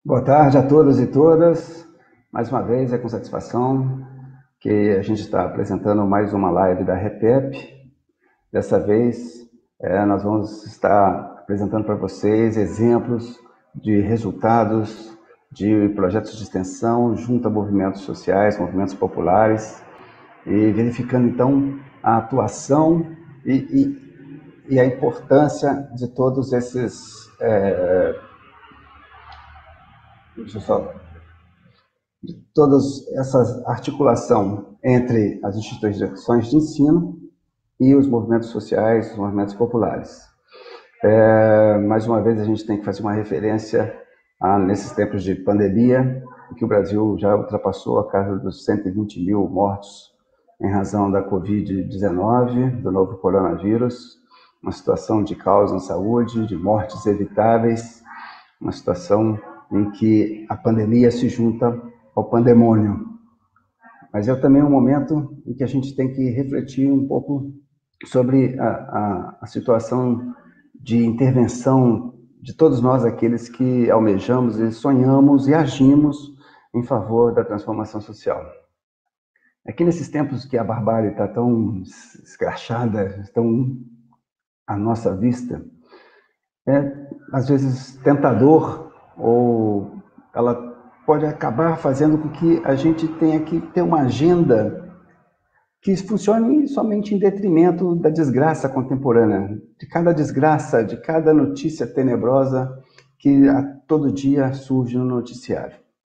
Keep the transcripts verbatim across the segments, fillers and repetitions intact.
Boa tarde a todos e todas. Mais uma vez, é com satisfação que a gente está apresentando mais uma live da REPEP. Dessa vez, é, nós vamos estar apresentando para vocês exemplos de resultados de projetos de extensão junto a movimentos sociais, movimentos populares, e verificando, então, a atuação e, e, e a importância de todos esses... É, deixa eu só... de toda essa articulação entre as instituições de ensino e os movimentos sociais, os movimentos populares. É, mais uma vez, a gente tem que fazer uma referência a, nesses tempos de pandemia, em que o Brasil já ultrapassou a casa dos cento e vinte mil mortos em razão da covid dezenove, do novo coronavírus, uma situação de caos na saúde, de mortes evitáveis, uma situação em que a pandemia se junta ao pandemônio. Mas é também um momento em que a gente tem que refletir um pouco sobre a, a, a situação de intervenção de todos nós, aqueles que almejamos e sonhamos e agimos em favor da transformação social. Aqui nesses tempos que a barbárie está tão escrachada, tão à nossa vista, é às vezes tentador, ou ela pode acabar fazendo com que a gente tenha que ter uma agenda que funcione somente em detrimento da desgraça contemporânea, de cada desgraça, de cada notícia tenebrosa que a todo dia surge no noticiário.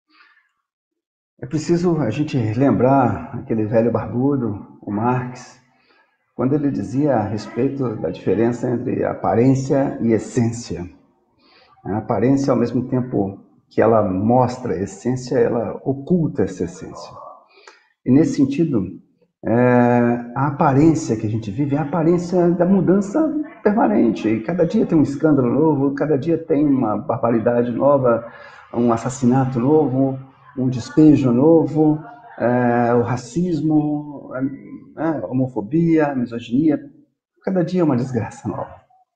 É preciso a gente lembrar aquele velho barbudo, o Marx, quando ele dizia a respeito da diferença entre aparência e essência. A aparência, ao mesmo tempo que ela mostra a essência, ela oculta essa essência. E nesse sentido, é, a aparência que a gente vive é a aparência da mudança permanente. E cada dia tem um escândalo novo, cada dia tem uma barbaridade nova, um assassinato novo, um despejo novo, é, o racismo, a homofobia, a misoginia. Cada dia é uma desgraça nova.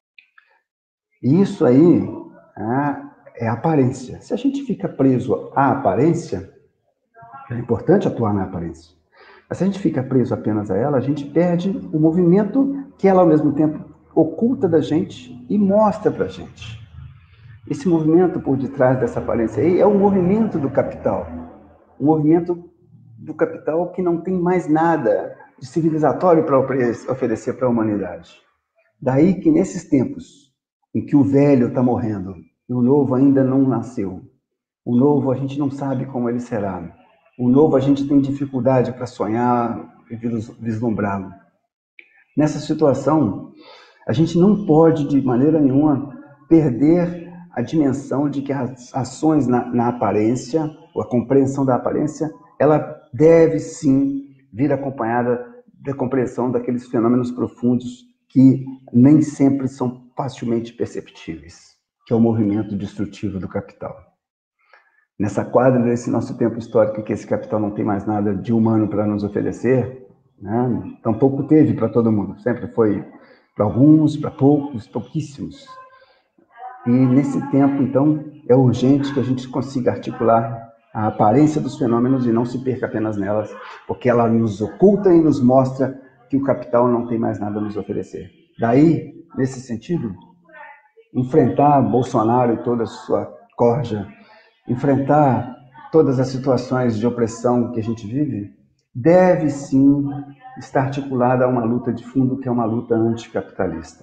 E isso aí é, é a aparência. Se a gente fica preso à aparência, é importante atuar na aparência. Mas se a gente fica preso apenas a ela, a gente perde o movimento que ela, ao mesmo tempo, oculta da gente e mostra para a gente. Esse movimento por detrás dessa aparência aí é o movimento do capital. O movimento do capital que não tem mais nada de civilizatório para oferecer para a humanidade. Daí que nesses tempos em que o velho está morrendo e o novo ainda não nasceu, o novo a gente não sabe como ele será, o novo a gente tem dificuldade para sonhar e vislumbrá-lo. Nessa situação, a gente não pode de maneira nenhuma perder a dimensão de que as ações na, na aparência, ou a compreensão da aparência, ela deve sim vir acompanhada da compreensão daqueles fenômenos profundos que nem sempre são facilmente perceptíveis, que é o movimento destrutivo do capital. Nessa quadra desse nosso tempo histórico, que esse capital não tem mais nada de humano para nos oferecer, né? Tampouco teve para todo mundo, sempre foi para alguns, para poucos, pouquíssimos. E nesse tempo, então, é urgente que a gente consiga articular a aparência dos fenômenos e não se perca apenas nelas, porque ela nos oculta e nos mostra que o capital não tem mais nada a nos oferecer. Daí, nesse sentido, enfrentar Bolsonaro e toda a sua corja, enfrentar todas as situações de opressão que a gente vive, deve sim estar articulada a uma luta de fundo, que é uma luta anticapitalista.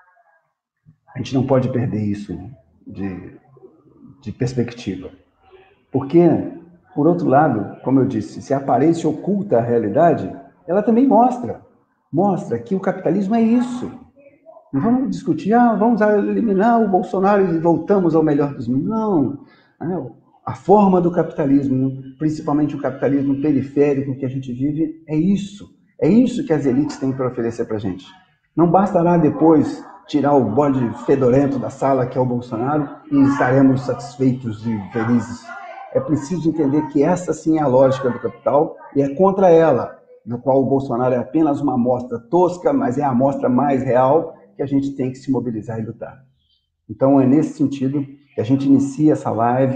A gente não pode perder isso de, de perspectiva. Porque, por outro lado, como eu disse, se a aparência oculta a realidade, ela também mostra. Mostra que o capitalismo é isso. Não vamos discutir, ah, vamos eliminar o Bolsonaro e voltamos ao melhor dos mundos. Não. A forma do capitalismo, principalmente o capitalismo periférico que a gente vive, é isso. É isso que as elites têm para oferecer para a gente. Não bastará depois tirar o bode fedorento da sala, que é o Bolsonaro, e estaremos satisfeitos e felizes. É preciso entender que essa sim é a lógica do capital e é contra ela, do qual o Bolsonaro é apenas uma amostra tosca, mas é a amostra mais real que a gente tem que se mobilizar e lutar. Então é nesse sentido que a gente inicia essa live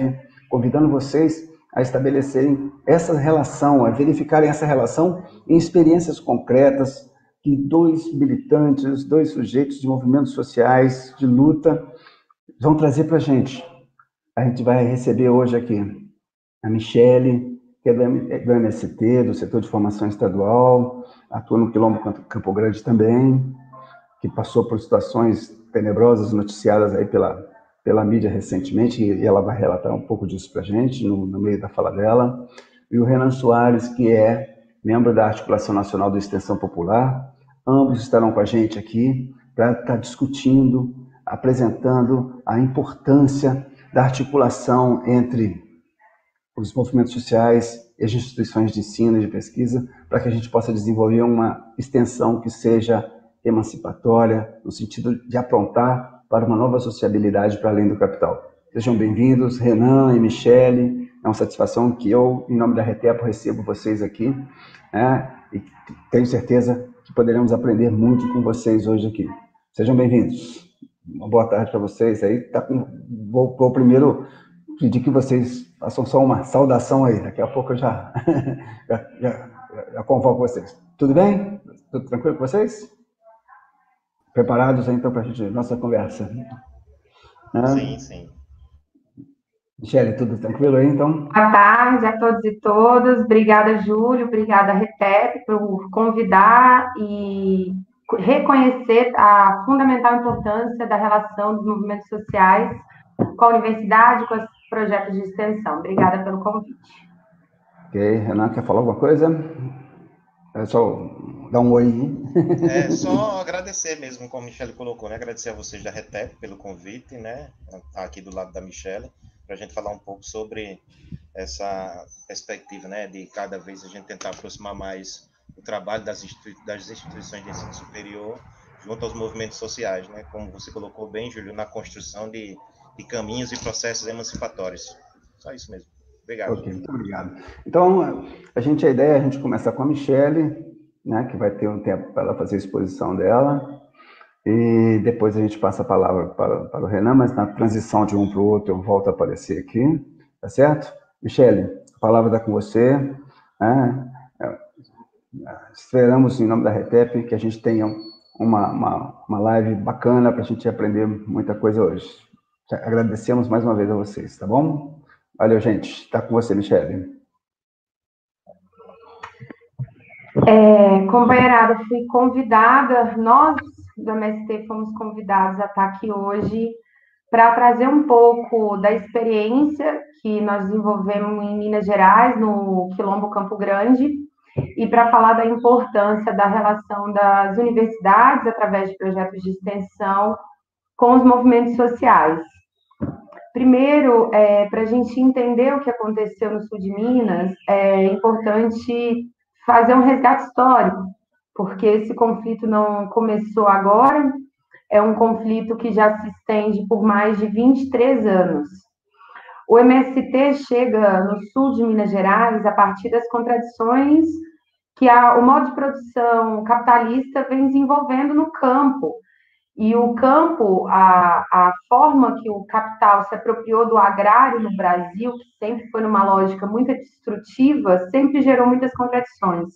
convidando vocês a estabelecerem essa relação, a verificarem essa relação em experiências concretas que dois militantes, dois sujeitos de movimentos sociais, de luta, vão trazer para a gente. A gente vai receber hoje aqui a Michele, que é do M S T, do Setor de Formação Estadual, atua no Quilombo Campo Grande também, que passou por situações tenebrosas noticiadas aí pela, pela mídia recentemente, e ela vai relatar um pouco disso para a gente, no, no meio da fala dela. E o Renan Soares, que é membro da Articulação Nacional da Extensão Popular. Ambos estarão com a gente aqui para estar discutindo, apresentando a importância da articulação entre os movimentos sociais e as instituições de ensino e de pesquisa, para que a gente possa desenvolver uma extensão que seja emancipatória, no sentido de aprontar para uma nova sociabilidade para além do capital. Sejam bem-vindos, Renan e Michele. É uma satisfação que eu, em nome da RETEPO, recebo vocês aqui, né? E tenho certeza que poderemos aprender muito com vocês hoje aqui. Sejam bem-vindos. Uma boa tarde para vocês aí. Tá com... vou, vou primeiro pedir que vocês façam só uma saudação aí. Daqui a pouco eu já, já, já, já convoco vocês. Tudo bem? Tudo tranquilo com vocês? Preparados então para a gente, nossa conversa? Né? Sim, sim. Michele, tudo tranquilo aí então? Boa tarde a todos e todas. Obrigada, Júlio. Obrigada, RETEP, por convidar e reconhecer a fundamental importância da relação dos movimentos sociais com a universidade, com os projetos de extensão. Obrigada pelo convite. Ok. Renan, quer falar alguma coisa? É só dar um oi. É só agradecer mesmo, como a Michele colocou, né? Agradecer a vocês da RETEP pelo convite, né? Tá aqui do lado da Michele, para a gente falar um pouco sobre essa perspectiva, né? De cada vez a gente tentar aproximar mais o trabalho das, institui das instituições de ensino superior junto aos movimentos sociais, né? Como você colocou bem, Júlio, na construção de, de caminhos e processos emancipatórios. Só isso mesmo. Obrigado. Ok, muito obrigado. Então, a gente, a ideia é a gente começar com a Michele, né, que vai ter um tempo para ela fazer a exposição dela, e depois a gente passa a palavra para, para o Renan, mas na transição de um para o outro eu volto a aparecer aqui, tá certo? Michele, a palavra está com você, né? Esperamos, em nome da RETEP, que a gente tenha uma, uma, uma live bacana para a gente aprender muita coisa hoje. Agradecemos mais uma vez a vocês, tá bom? Valeu, gente. Está com você, Michele. É, companheirada, fui convidada, nós do M S T fomos convidados a estar aqui hoje para trazer um pouco da experiência que nós desenvolvemos em Minas Gerais, no Quilombo Campo Grande, e para falar da importância da relação das universidades, através de projetos de extensão, com os movimentos sociais. Primeiro, é, para a gente entender o que aconteceu no sul de Minas, é importante fazer um resgate histórico, porque esse conflito não começou agora, é um conflito que já se estende por mais de vinte e três anos. O M S T chega no sul de Minas Gerais a partir das contradições que a, o modo de produção capitalista vem desenvolvendo no campo. E o campo, a, a forma que o capital se apropriou do agrário no Brasil, que sempre foi numa lógica muito destrutiva, sempre gerou muitas contradições.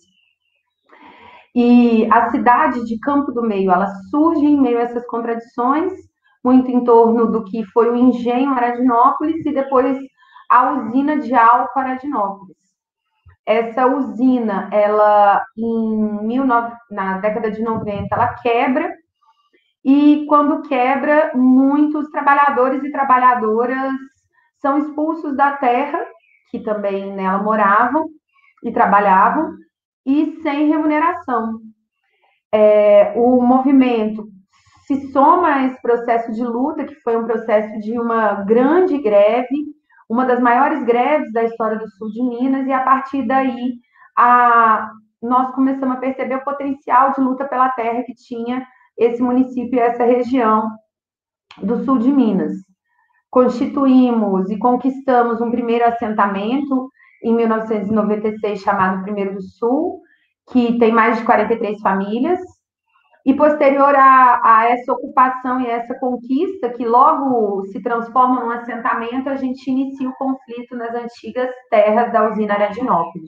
E a cidade de Campo do Meio, ela surge em meio a essas contradições, muito em torno do que foi o engenho Aradinópolis e depois a usina de álcool Aradinópolis. Essa usina, ela, em mil, na década de noventa, ela quebra, e quando quebra, muitos trabalhadores e trabalhadoras são expulsos da terra, que também nela moravam e trabalhavam, e sem remuneração. É, o movimento se soma a esse processo de luta, que foi um processo de uma grande greve, uma das maiores greves da história do sul de Minas, e a partir daí a, nós começamos a perceber o potencial de luta pela terra que tinha esse município e essa região do sul de Minas. Constituímos e conquistamos um primeiro assentamento em mil novecentos e noventa e seis, chamado Primeiro do Sul, que tem mais de quarenta e três famílias. E posterior a, a essa ocupação e essa conquista, que logo se transforma num assentamento, a gente inicia o conflito nas antigas terras da usina Arandinópolis,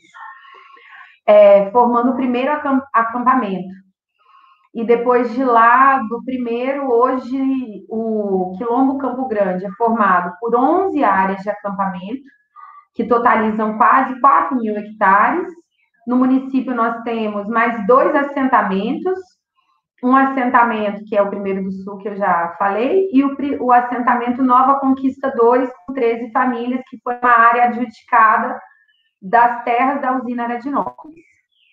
é, formando o primeiro acampamento. E depois de lá, do primeiro, hoje o Quilombo Campo Grande é formado por onze áreas de acampamento, que totalizam quase quatro mil hectares. No município nós temos mais dois assentamentos, um assentamento, que é o primeiro do sul, que eu já falei, e o, o assentamento Nova Conquista dois, com treze famílias, que foi uma área adjudicada das terras da usina Arandinópolis.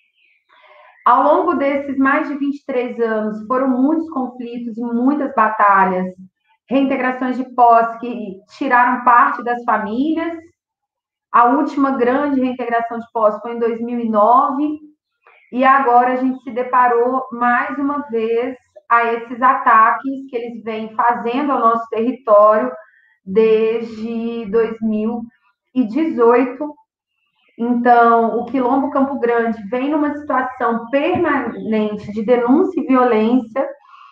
Ao longo desses mais de vinte e três anos, foram muitos conflitos e muitas batalhas, reintegrações de posse que tiraram parte das famílias. A última grande reintegração de posse foi em dois mil e nove, e agora a gente se deparou mais uma vez a esses ataques que eles vêm fazendo ao nosso território desde dois mil e dezoito. Então, o Quilombo Campo Grande vem numa situação permanente de denúncia e violência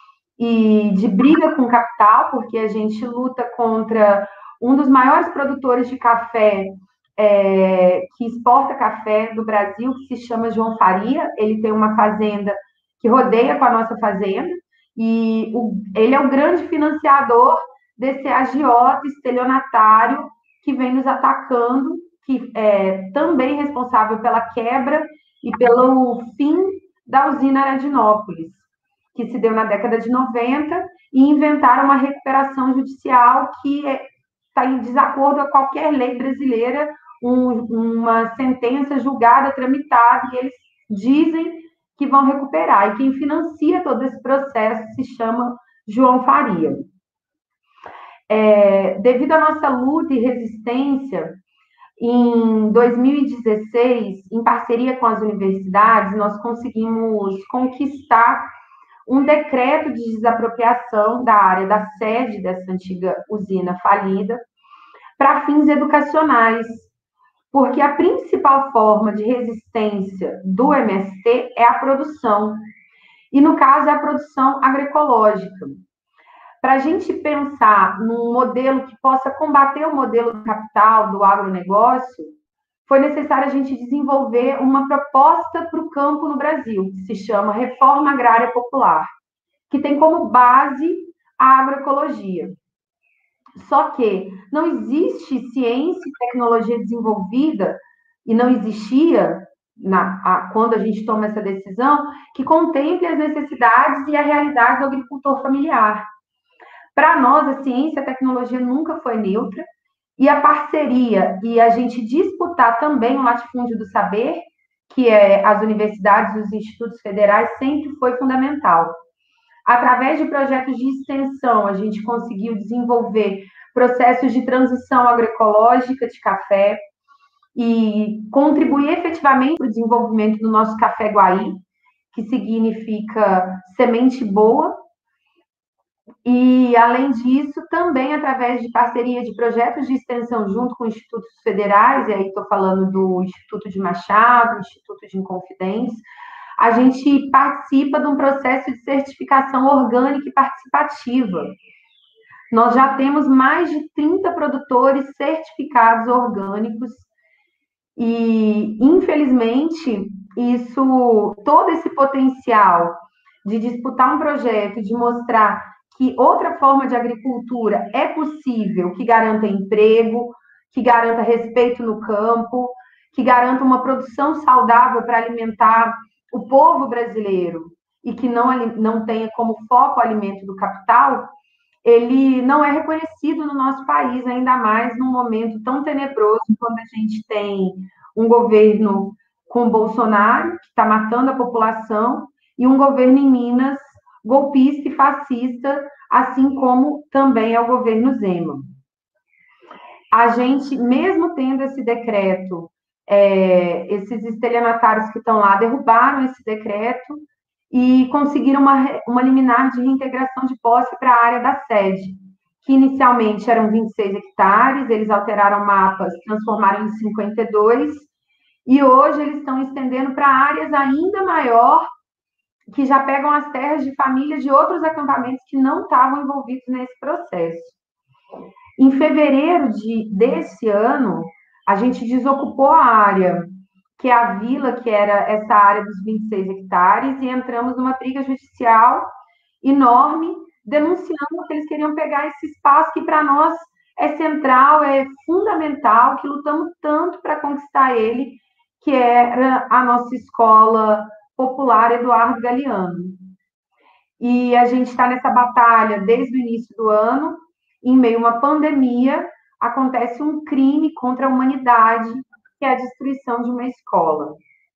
e de briga com o capital, porque a gente luta contra um dos maiores produtores de café, é, que exporta café do Brasil, que se chama João Faria. Ele tem uma fazenda que rodeia com a nossa fazenda, e o, ele é o grande financiador desse agiota estelionatário que vem nos atacando, que é também responsável pela quebra e pelo fim da usina Arandinópolis, que se deu na década de noventa, e inventaram uma recuperação judicial que está em desacordo com qualquer lei brasileira, um, uma sentença julgada, tramitada, e eles dizem que vão recuperar. E quem financia todo esse processo se chama João Faria. É, devido à nossa luta e resistência, em dois mil e dezesseis, em parceria com as universidades, nós conseguimos conquistar um decreto de desapropriação da área da sede dessa antiga usina falida para fins educacionais, porque a principal forma de resistência do M S T é a produção, e no caso é a produção agroecológica. Para a gente pensar num modelo que possa combater o modelo do capital, do agronegócio, foi necessário a gente desenvolver uma proposta para o campo no Brasil, que se chama Reforma Agrária Popular, que tem como base a agroecologia. Só que não existe ciência e tecnologia desenvolvida, e não existia, na, a, quando a gente toma essa decisão, que contemple as necessidades e a realidade do agricultor familiar. Para nós, a ciência e a tecnologia nunca foi neutra, e a parceria e a gente disputar também o latifúndio do saber, que é as universidades e os institutos federais, sempre foi fundamental. Através de projetos de extensão, a gente conseguiu desenvolver processos de transição agroecológica de café e contribuir efetivamente para o desenvolvimento do nosso café Guaí, que significa semente boa. E, além disso, também através de parceria de projetos de extensão junto com institutos federais, e aí estou falando do Instituto de Machado, Instituto de Inconfidentes, a gente participa de um processo de certificação orgânica e participativa. Nós já temos mais de trinta produtores certificados orgânicos e, infelizmente, isso, todo esse potencial de disputar um projeto, de mostrar que outra forma de agricultura é possível, que garanta emprego, que garanta respeito no campo, que garanta uma produção saudável para alimentar o povo brasileiro e que não, não tenha como foco o alimento do capital, ele não é reconhecido no nosso país, ainda mais num momento tão tenebroso, quando a gente tem um governo com Bolsonaro, que está matando a população, e um governo em Minas golpista e fascista, assim como também é o governo Zema. A gente, mesmo tendo esse decreto, é, esses estelionatários que estão lá derrubaram esse decreto e conseguiram uma, uma liminar de reintegração de posse para a área da sede, que inicialmente eram vinte e seis hectares, eles alteraram mapas, transformaram em cinquenta e dois, e hoje eles estão estendendo para áreas ainda maior que já pegam as terras de famílias de outros acampamentos que não estavam envolvidos nesse processo. Em fevereiro de, desse ano, a gente desocupou a área, que é a vila, que era essa área dos vinte e seis hectares, e entramos numa briga judicial enorme, denunciando que eles queriam pegar esse espaço que para nós é central, é fundamental, que lutamos tanto para conquistar ele, que era a nossa escola popular Eduardo Galeano. E a gente está nessa batalha desde o início do ano, em meio a uma pandemia, acontece um crime contra a humanidade, que é a destruição de uma escola.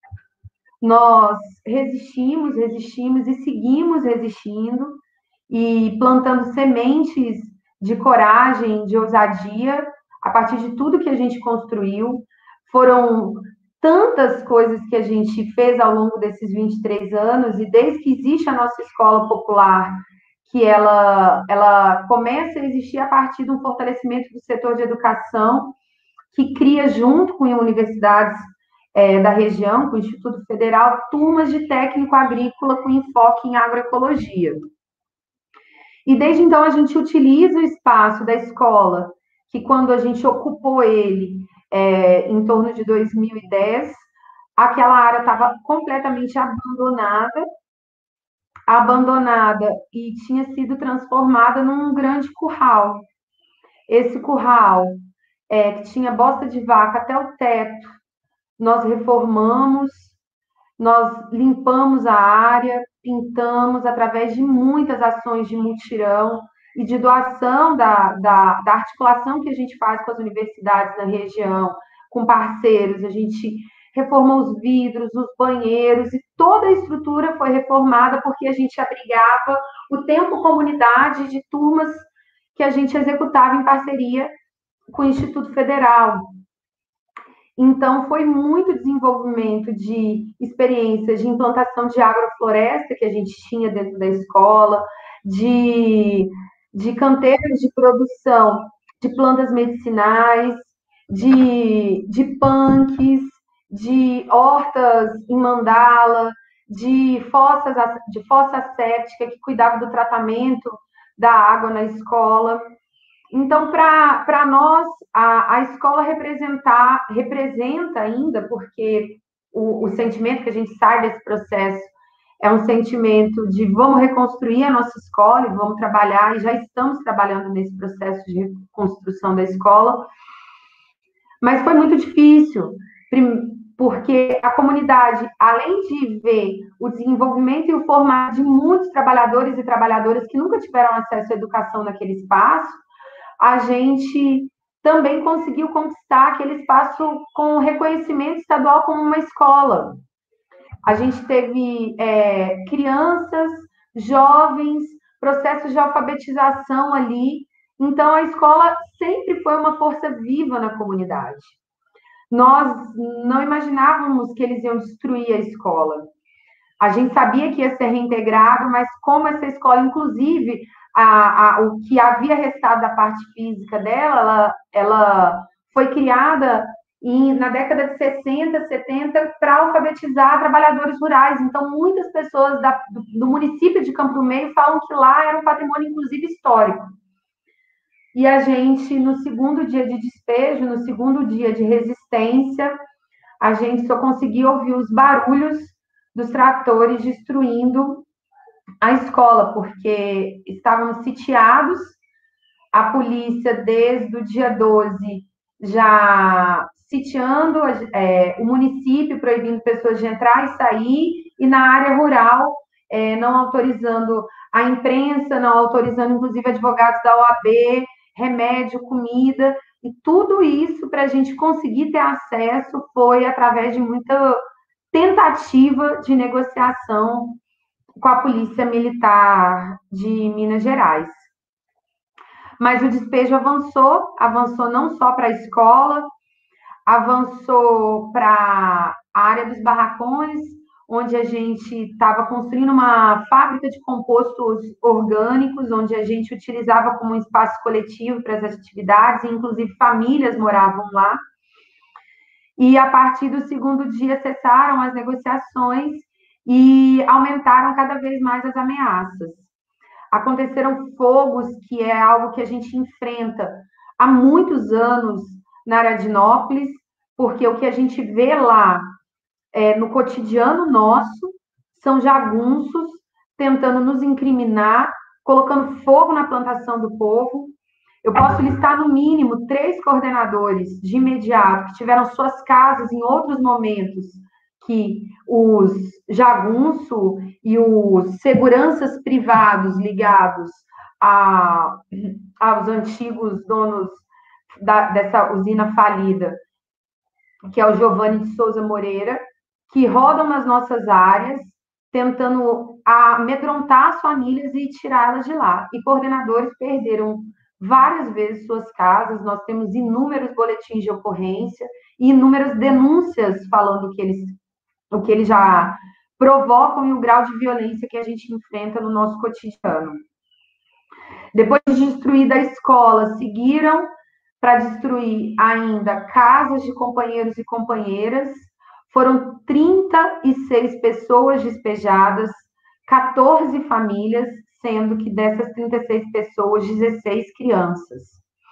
Nós resistimos, resistimos e seguimos resistindo, e plantando sementes de coragem, de ousadia, a partir de tudo que a gente construiu. Foram tantas coisas que a gente fez ao longo desses vinte e três anos, e desde que existe a nossa escola popular, que ela, ela começa a existir a partir de um fortalecimento do setor de educação, que cria, junto com universidades é, da região, com o Instituto Federal, turmas de técnico agrícola com enfoque em agroecologia. E desde então a gente utiliza o espaço da escola, que quando a gente ocupou ele é, em torno de dois mil e dez, aquela área estava completamente abandonada, abandonada e tinha sido transformada num grande curral. Esse curral, é, que tinha bosta de vaca até o teto, nós reformamos, nós limpamos a área, pintamos através de muitas ações de mutirão e de doação da, da, da articulação que a gente faz com as universidades na região, com parceiros. A gente reformou os vidros, os banheiros, e toda a estrutura foi reformada porque a gente abrigava o tempo comunidade de turmas que a gente executava em parceria com o Instituto Federal. Então, foi muito desenvolvimento de experiências de implantação de agrofloresta que a gente tinha dentro da escola, de, de canteiros de produção de plantas medicinais, de, de punks, de hortas em mandala, de fossas, de fossa séptica que cuidava do tratamento da água na escola. Então, para nós, a, a escola representar, representa ainda, porque o, o sentimento que a gente sai desse processo é um sentimento de vamos reconstruir a nossa escola e vamos trabalhar, e já estamos trabalhando nesse processo de reconstrução da escola. Mas foi muito difícil, porque a comunidade, além de ver o desenvolvimento e o formato de muitos trabalhadores e trabalhadoras que nunca tiveram acesso à educação naquele espaço, a gente também conseguiu conquistar aquele espaço com reconhecimento estadual como uma escola. A gente teve é, crianças, jovens, processos de alfabetização ali. Então, a escola sempre foi uma força viva na comunidade. Nós não imaginávamos que eles iam destruir a escola. A gente sabia que ia ser reintegrado, mas como essa escola, inclusive, A, a, o que havia restado da parte física dela, ela, ela foi criada em, na década de sessenta, setenta, para alfabetizar trabalhadores rurais. Então, muitas pessoas da, do, do município de Campo do Meio falam que lá era um patrimônio, inclusive, histórico. E a gente, no segundo dia de despejo, no segundo dia de resistência, a gente só conseguiu ouvir os barulhos dos tratores destruindo a escola, porque estávamos sitiados, a polícia desde o dia doze já sitiando é, o município, proibindo pessoas de entrar e sair, e na área rural é, não autorizando a imprensa, não autorizando inclusive advogados da O A B, remédio, comida, e tudo isso para a gente conseguir ter acesso foi através de muita tentativa de negociação com a Polícia Militar de Minas Gerais. Mas o despejo avançou, avançou não só para a escola, avançou para a área dos barracões, onde a gente estava construindo uma fábrica de compostos orgânicos, onde a gente utilizava como um espaço coletivo para as atividades, e inclusive famílias moravam lá. E a partir do segundo dia cessaram as negociações, e aumentaram cada vez mais as ameaças. Aconteceram fogos, que é algo que a gente enfrenta há muitos anos na Aradinópolis, porque o que a gente vê lá é, no cotidiano nosso são jagunços tentando nos incriminar, colocando fogo na plantação do povo. Eu posso listar, no mínimo, três coordenadores de imediato que tiveram suas casas em outros momentos que os jagunço e os seguranças privados ligados a, aos antigos donos da, dessa usina falida, que é o Giovanni de Souza Moreira, que rodam nas nossas áreas, tentando amedrontar as famílias e tirá-las de lá. E coordenadores perderam várias vezes suas casas, nós temos inúmeros boletins de ocorrência e inúmeras denúncias falando que eles, o que eles já provocam e o grau de violência que a gente enfrenta no nosso cotidiano. Depois de destruída a escola, seguiram para destruir ainda casas de companheiros e companheiras. Foram trinta e seis pessoas despejadas, quatorze famílias, sendo que dessas trinta e seis pessoas, dezesseis crianças.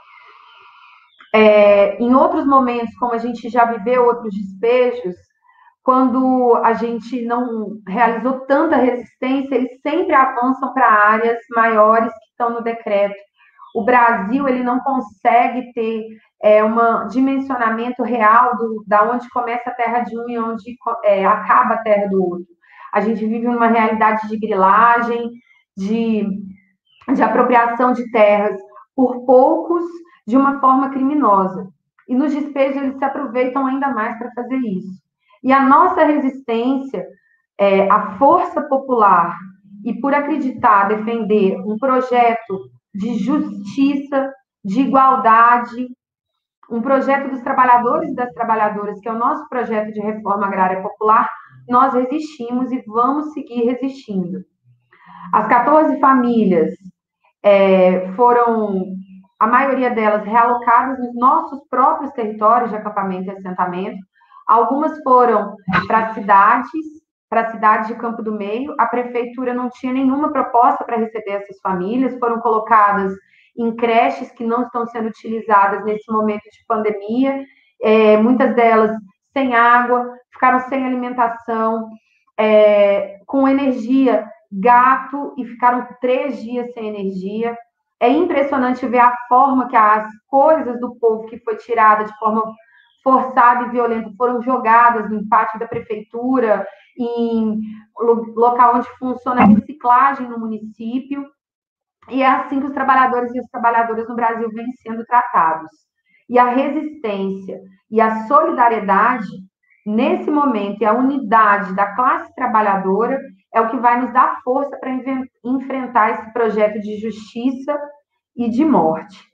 É, em outros momentos, como a gente já viveu outros despejos, quando a gente não realizou tanta resistência, eles sempre avançam para áreas maiores que estão no decreto. O Brasil, ele não consegue ter é, um dimensionamento real do, da onde começa a terra de um e onde é, acaba a terra do outro. A gente vive numa realidade de grilagem, de, de apropriação de terras por poucos, de uma forma criminosa. E nos despejos eles se aproveitam ainda mais para fazer isso. E a nossa resistência, é, a força popular, e por acreditar, defender um projeto de justiça, de igualdade, um projeto dos trabalhadores e das trabalhadoras, que é o nosso projeto de reforma agrária popular, nós resistimos e vamos seguir resistindo. As quatorze famílias é, foram, a maioria delas, realocadas nos nossos próprios territórios de acampamento e assentamento. Algumas foram para cidades, para a cidade de Campo do Meio. A prefeitura não tinha nenhuma proposta para receber essas famílias, foram colocadas em creches que não estão sendo utilizadas nesse momento de pandemia, é, muitas delas sem água, ficaram sem alimentação, é, com energia, gato, e ficaram três dias sem energia. É impressionante ver a forma que as coisas do povo que foi tirada de forma forçada e violenta foram jogadas no pátio da prefeitura, em local onde funciona a reciclagem no município. E é assim que os trabalhadores e as trabalhadoras no Brasil vêm sendo tratados. E a resistência e a solidariedade, nesse momento, e a unidade da classe trabalhadora é o que vai nos dar força para enfrentar esse projeto de justiça e de morte.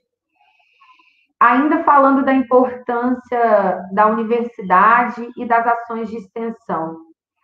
Ainda falando da importância da universidade e das ações de extensão.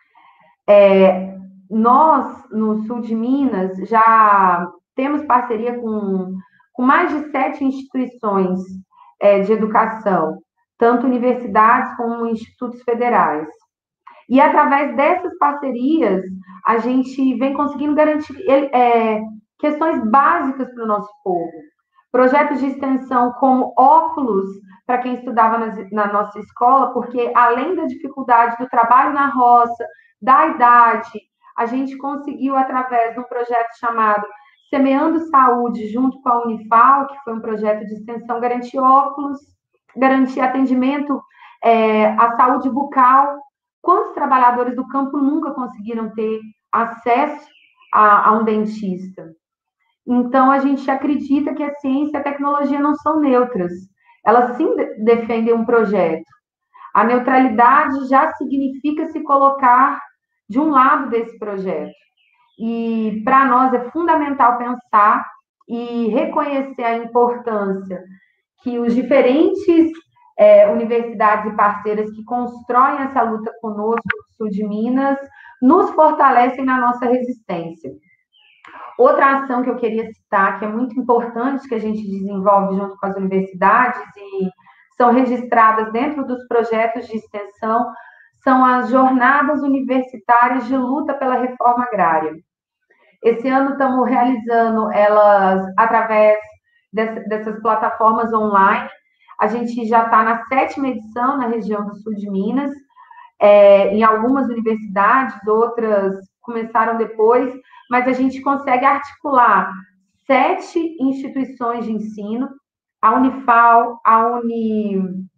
É, nós, no sul de Minas, já temos parceria com, com mais de sete instituições é, de educação, tanto universidades como institutos federais. E, através dessas parcerias, a gente vem conseguindo garantir é, questões básicas para o nosso povo. Projetos de extensão como óculos para quem estudava na, na nossa escola, porque, além da dificuldade do trabalho na roça, da idade, a gente conseguiu, através de um projeto chamado Semeando Saúde, junto com a Unifal, que foi um projeto de extensão, garantir óculos, garantir atendimento é, à saúde bucal. Quantos trabalhadores do campo nunca conseguiram ter acesso a, a um dentista? Então, a gente acredita que a ciência e a tecnologia não são neutras. Elas sim defendem um projeto. A neutralidade já significa se colocar de um lado desse projeto. E, para nós, é fundamental pensar e reconhecer a importância que os diferentes é, universidades e parceiras que constroem essa luta conosco no sul de Minas nos fortalecem na nossa resistência. Outra ação que eu queria citar, que é muito importante, que a gente desenvolve junto com as universidades e são registradas dentro dos projetos de extensão, são as Jornadas Universitárias de Luta pela Reforma Agrária. Esse ano estamos realizando elas através dessas plataformas online. A gente já está na sétima edição na região do sul de Minas, é, em algumas universidades, outras começaram depois, mas a gente consegue articular sete instituições de ensino, a Unifal, a Uni,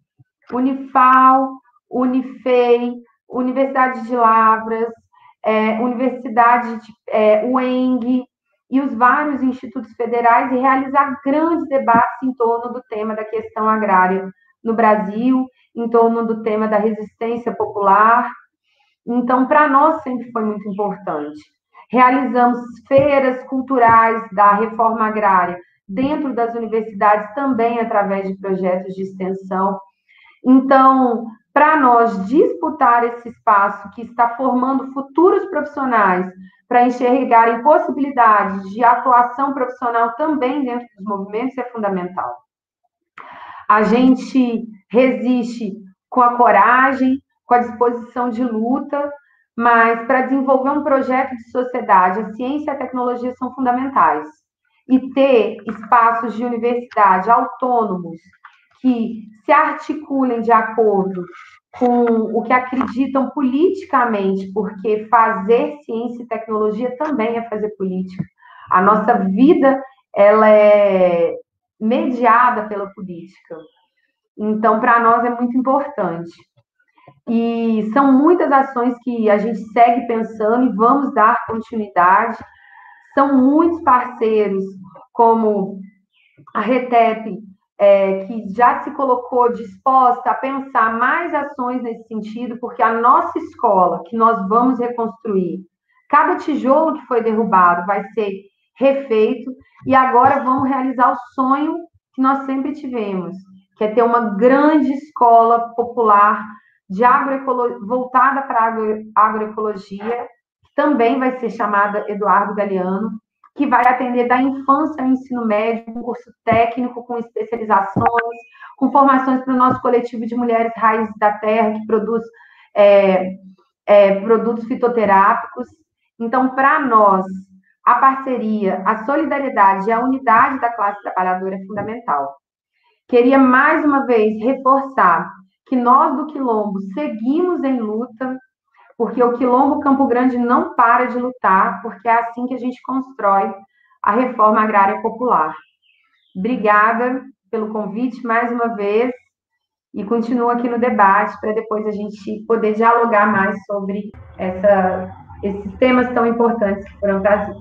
Unifal, Unifei, Universidade de Lavras, é, Universidade de é, U E N G e os vários institutos federais e realizar grandes debates em torno do tema da questão agrária no Brasil, em torno do tema da resistência popular. Então, para nós sempre foi muito importante. Realizamos feiras culturais da reforma agrária dentro das universidades, também através de projetos de extensão. Então, para nós disputar esse espaço que está formando futuros profissionais para enxergarem possibilidades de atuação profissional também dentro dos movimentos é fundamental. A gente resiste com a coragem, com a disposição de luta, mas para desenvolver um projeto de sociedade, a ciência e a tecnologia são fundamentais. E ter espaços de universidade autônomos que se articulem de acordo com o que acreditam politicamente, porque fazer ciência e tecnologia também é fazer política. A nossa vida, ela é mediada pela política. Então, para nós é muito importante. E são muitas ações que a gente segue pensando e vamos dar continuidade. São muitos parceiros, como a RETEP, é, que já se colocou disposta a pensar mais ações nesse sentido, porque a nossa escola, que nós vamos reconstruir, cada tijolo que foi derrubado vai ser refeito, e agora vamos realizar o sonho que nós sempre tivemos, que é ter uma grande escola popular de agroecologia, voltada para a agro, agroecologia, que também vai ser chamada Eduardo Galeano, que vai atender da infância ao ensino médio, um curso técnico com especializações, com formações para o nosso coletivo de mulheres raízes da terra, que produz é, é, produtos fitoterápicos. Então, para nós, a parceria, a solidariedade e a unidade da classe trabalhadora é fundamental. Queria, mais uma vez, reforçar que nós do Quilombo seguimos em luta, porque o Quilombo Campo Grande não para de lutar, porque é assim que a gente constrói a reforma agrária popular. Obrigada pelo convite mais uma vez e continuo aqui no debate para depois a gente poder dialogar mais sobre essa, esses temas tão importantes que foram trazidos.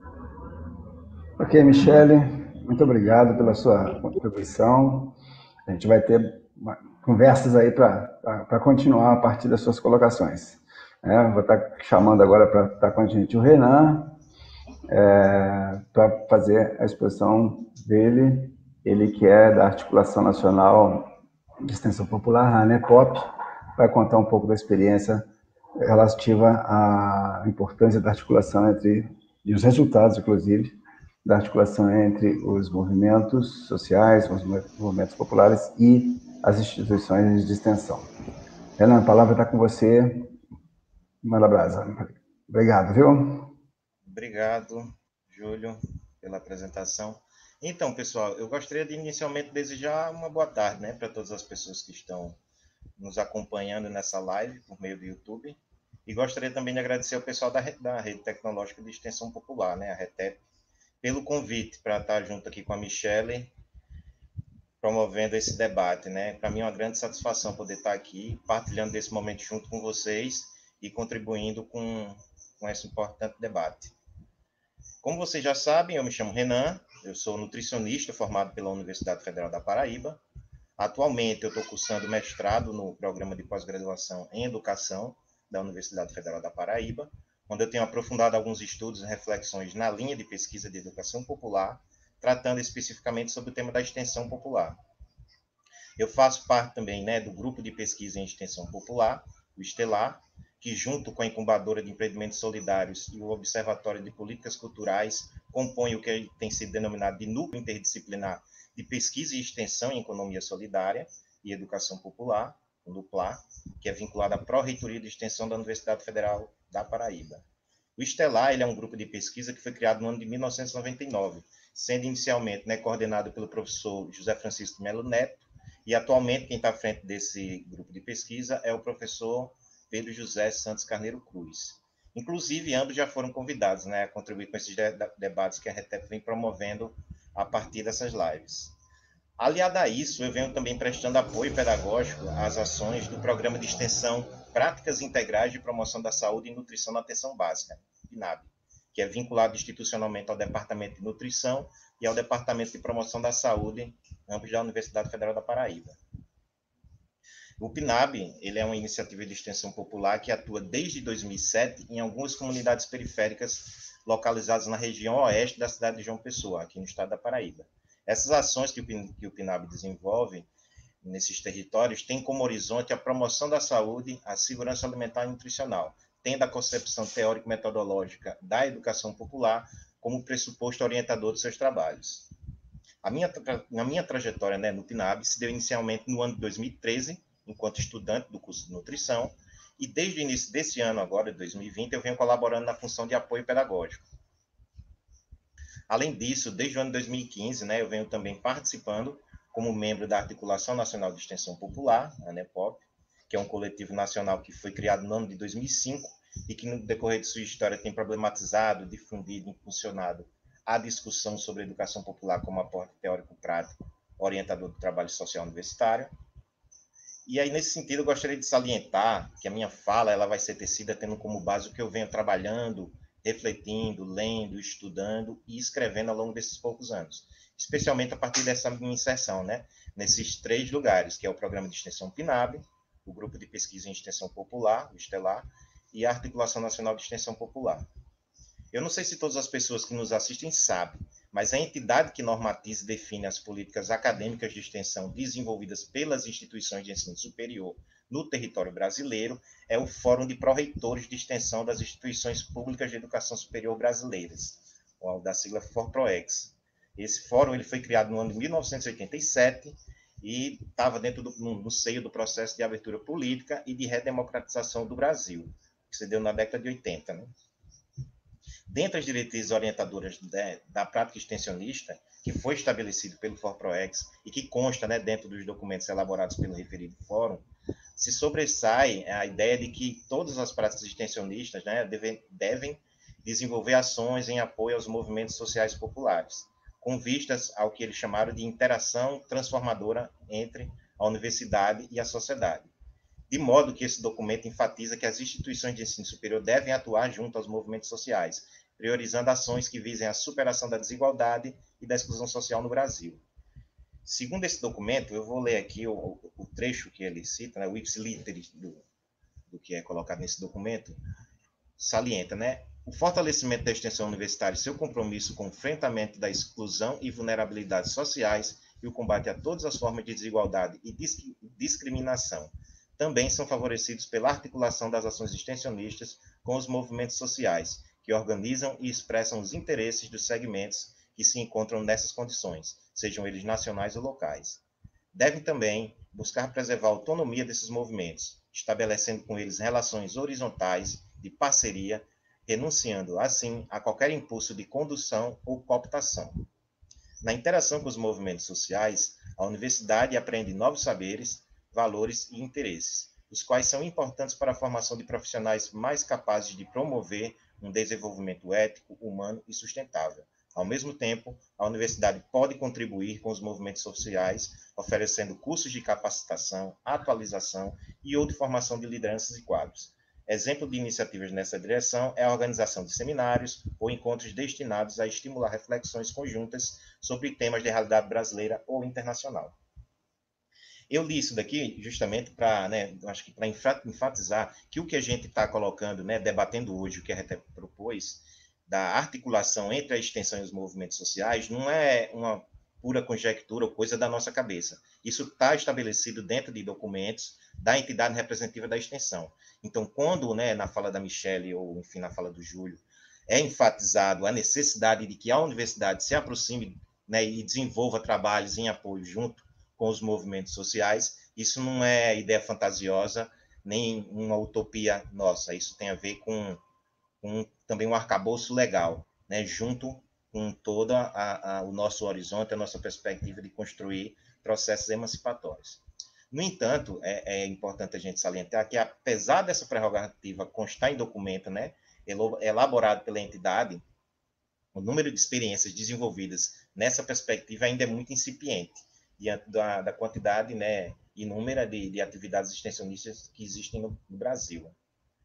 Ok, Michele, muito obrigado pela sua contribuição. A gente vai ter uma, conversas aí para continuar a partir das suas colocações. É, vou estar chamando agora para estar com a gente o Renan, é, para fazer a exposição dele, ele que é da Articulação Nacional de Extensão Popular, a ANEPOP, vai contar um pouco da experiência relativa à importância da articulação entre, e os resultados, inclusive, da articulação entre os movimentos sociais, os movimentos populares e as instituições de extensão. Renan, a palavra está com você. Manda brasa. Obrigado, viu? Obrigado, Júlio, pela apresentação. Então, pessoal, eu gostaria de inicialmente desejar uma boa tarde, né, para todas as pessoas que estão nos acompanhando nessa live por meio do YouTube. E gostaria também de agradecer ao pessoal da Rede, da Rede Tecnológica de Extensão Popular, né, a RETEP, pelo convite para estar junto aqui com a Michele, promovendo esse debate, né? Para mim é uma grande satisfação poder estar aqui, partilhando desse momento junto com vocês e contribuindo com, com esse importante debate. Como vocês já sabem, eu me chamo Renan, eu sou nutricionista formado pela Universidade Federal da Paraíba. Atualmente eu estou cursando mestrado no programa de pós-graduação em Educação da Universidade Federal da Paraíba, onde eu tenho aprofundado alguns estudos e reflexões na linha de pesquisa de educação popular, tratando especificamente sobre o tema da extensão popular. Eu faço parte também, né, do grupo de pesquisa em extensão popular, o Estelar, que junto com a incubadora de empreendimentos solidários e o Observatório de Políticas Culturais compõe o que tem sido denominado de núcleo interdisciplinar de pesquisa e extensão em economia solidária e educação popular. o NUPLAR, que é vinculado à Pró-Reitoria de Extensão da Universidade Federal da Paraíba. O Estelar ele é um grupo de pesquisa que foi criado no ano de mil novecentos e noventa e nove, sendo inicialmente, né, coordenado pelo professor José Francisco Melo Neto, e atualmente quem está à frente desse grupo de pesquisa é o professor Pedro José Santos Carneiro Cruz. Inclusive, ambos já foram convidados, né, a contribuir com esses de debates que a RETEP vem promovendo a partir dessas lives. Aliado a isso, eu venho também prestando apoio pedagógico às ações do Programa de Extensão Práticas Integrais de Promoção da Saúde e Nutrição na Atenção Básica, PNAB, que é vinculado institucionalmente ao Departamento de Nutrição e ao Departamento de Promoção da Saúde, ambos da Universidade Federal da Paraíba. O PNAB ele é uma iniciativa de extensão popular que atua desde dois mil e sete em algumas comunidades periféricas localizadas na região oeste da cidade de João Pessoa, aqui no estado da Paraíba. Essas ações que o, que o PNAB desenvolve nesses territórios têm como horizonte a promoção da saúde, a segurança alimentar e nutricional, tendo a concepção teórico-metodológica da educação popular como pressuposto orientador dos seus trabalhos. A minha, na minha trajetória, né, no PNAB se deu inicialmente no ano de dois mil e treze, enquanto estudante do curso de nutrição, e desde o início desse ano, agora, de dois mil e vinte, eu venho colaborando na função de apoio pedagógico. Além disso, desde o ano de dois mil e quinze, né, eu venho também participando como membro da Articulação Nacional de Extensão Popular, a ANEPOP, que é um coletivo nacional que foi criado no ano de dois mil e cinco e que, no decorrer de sua história, tem problematizado, difundido e impulsionado a discussão sobre a educação popular como aporte teórico-prático, orientador do trabalho social universitário. E aí, nesse sentido, eu gostaria de salientar que a minha fala ela vai ser tecida tendo como base o que eu venho trabalhando, refletindo, lendo, estudando e escrevendo ao longo desses poucos anos, especialmente a partir dessa minha inserção, né, nesses três lugares, que é o Programa de Extensão PNAB, o Grupo de Pesquisa em Extensão Popular, o Estelar, e a Articulação Nacional de Extensão Popular. Eu não sei se todas as pessoas que nos assistem sabem, mas a entidade que normatiza e define as políticas acadêmicas de extensão desenvolvidas pelas instituições de ensino superior no território brasileiro é o Fórum de Pró-Reitores de Extensão das Instituições Públicas de Educação Superior Brasileiras, da sigla FORPROEX. Esse fórum ele foi criado no ano de mil novecentos e oitenta e sete e estava dentro do, no, no seio do processo de abertura política e de redemocratização do Brasil, que se deu na década de oitenta, né? Dentre as diretrizes orientadoras de, da prática extensionista, que foi estabelecido pelo FORPROEX e que consta, né, dentro dos documentos elaborados pelo referido fórum, se sobressai a ideia de que todas as práticas extensionistas, né, devem, devem desenvolver ações em apoio aos movimentos sociais populares, com vistas ao que eles chamaram de interação transformadora entre a universidade e a sociedade. De modo que esse documento enfatiza que as instituições de ensino superior devem atuar junto aos movimentos sociais, priorizando ações que visem a superação da desigualdade e da exclusão social no Brasil. Segundo esse documento, eu vou ler aqui o, o trecho que ele cita, né, o ipsiliter do, do que é colocado nesse documento, salienta, né? O fortalecimento da extensão universitária e seu compromisso com o enfrentamento da exclusão e vulnerabilidades sociais e o combate a todas as formas de desigualdade e disc- discriminação também são favorecidos pela articulação das ações extensionistas com os movimentos sociais, que organizam e expressam os interesses dos segmentos que se encontram nessas condições, sejam eles nacionais ou locais. Devem também buscar preservar a autonomia desses movimentos, estabelecendo com eles relações horizontais de parceria, renunciando, assim, a qualquer impulso de condução ou cooptação. Na interação com os movimentos sociais, a universidade aprende novos saberes, valores e interesses, os quais são importantes para a formação de profissionais mais capazes de promover um desenvolvimento ético, humano e sustentável. Ao mesmo tempo, a universidade pode contribuir com os movimentos sociais, oferecendo cursos de capacitação, atualização e ou de formação de lideranças e quadros. Exemplo de iniciativas nessa direção é a organização de seminários ou encontros destinados a estimular reflexões conjuntas sobre temas de realidade brasileira ou internacional. Eu li isso daqui justamente para, né, acho que para enfatizar que o que a gente está colocando, né, debatendo hoje, o que a RETEP propôs, da articulação entre a extensão e os movimentos sociais, não é uma pura conjectura ou coisa da nossa cabeça. Isso está estabelecido dentro de documentos da entidade representativa da extensão. Então, quando, né, na fala da Michele, ou enfim, na fala do Júlio, é enfatizado a necessidade de que a universidade se aproxime, né, e desenvolva trabalhos em apoio junto com os movimentos sociais, Isso não é ideia fantasiosa, nem uma utopia nossa. Isso tem a ver com, com também um arcabouço legal, né? Junto com todo a, a, o nosso horizonte, a nossa perspectiva de construir processos emancipatórios. No entanto, é, é importante a gente salientar que, apesar dessa prerrogativa constar em documento, né, elaborado pela entidade, o número de experiências desenvolvidas nessa perspectiva ainda é muito incipiente, diante da, da quantidade, né, inúmera de, de atividades extensionistas que existem no, no Brasil.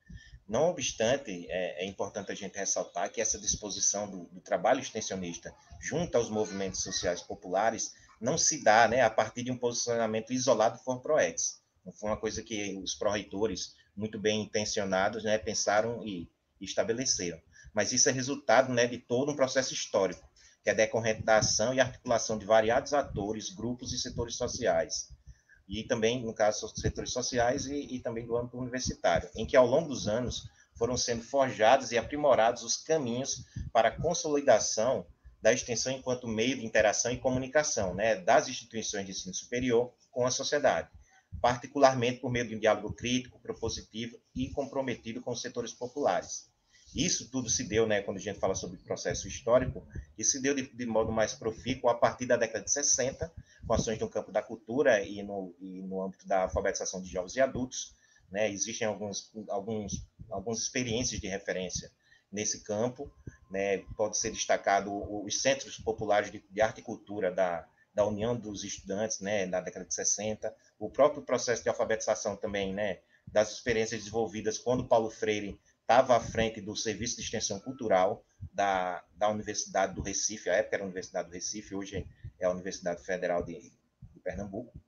Não obstante, é, é importante a gente ressaltar que essa disposição do, do trabalho extensionista junto aos movimentos sociais populares não se dá, né, a partir de um posicionamento isolado for proex. Não foi uma coisa que os pró-reitores, muito bem intencionados, né, pensaram e, e estabeleceram. Mas isso é resultado, né, de todo um processo histórico, que é decorrente da ação e articulação de variados atores, grupos e setores sociais, e também, no caso, dos setores sociais e, e também do âmbito universitário, em que, ao longo dos anos, foram sendo forjados e aprimorados os caminhos para a consolidação da extensão enquanto meio de interação e comunicação, né, das instituições de ensino superior com a sociedade, particularmente por meio de um diálogo crítico, propositivo e comprometido com os setores populares. Isso tudo se deu, né, quando a gente fala sobre processo histórico, isso se deu de, de modo mais profícuo a partir da década de sessenta, com ações no campo da cultura e no, e no âmbito da alfabetização de jovens e adultos. Né, existem alguns, alguns, algumas experiências de referência nesse campo. Né, pode ser destacado os Centros Populares de, de Arte e Cultura da, da União dos Estudantes, né, na década de sessenta, o próprio processo de alfabetização também, né, das experiências desenvolvidas quando Paulo Freire estava à frente do Serviço de Extensão Cultural da, da Universidade do Recife, a época era a Universidade do Recife, hoje é a Universidade Federal de, de Pernambuco.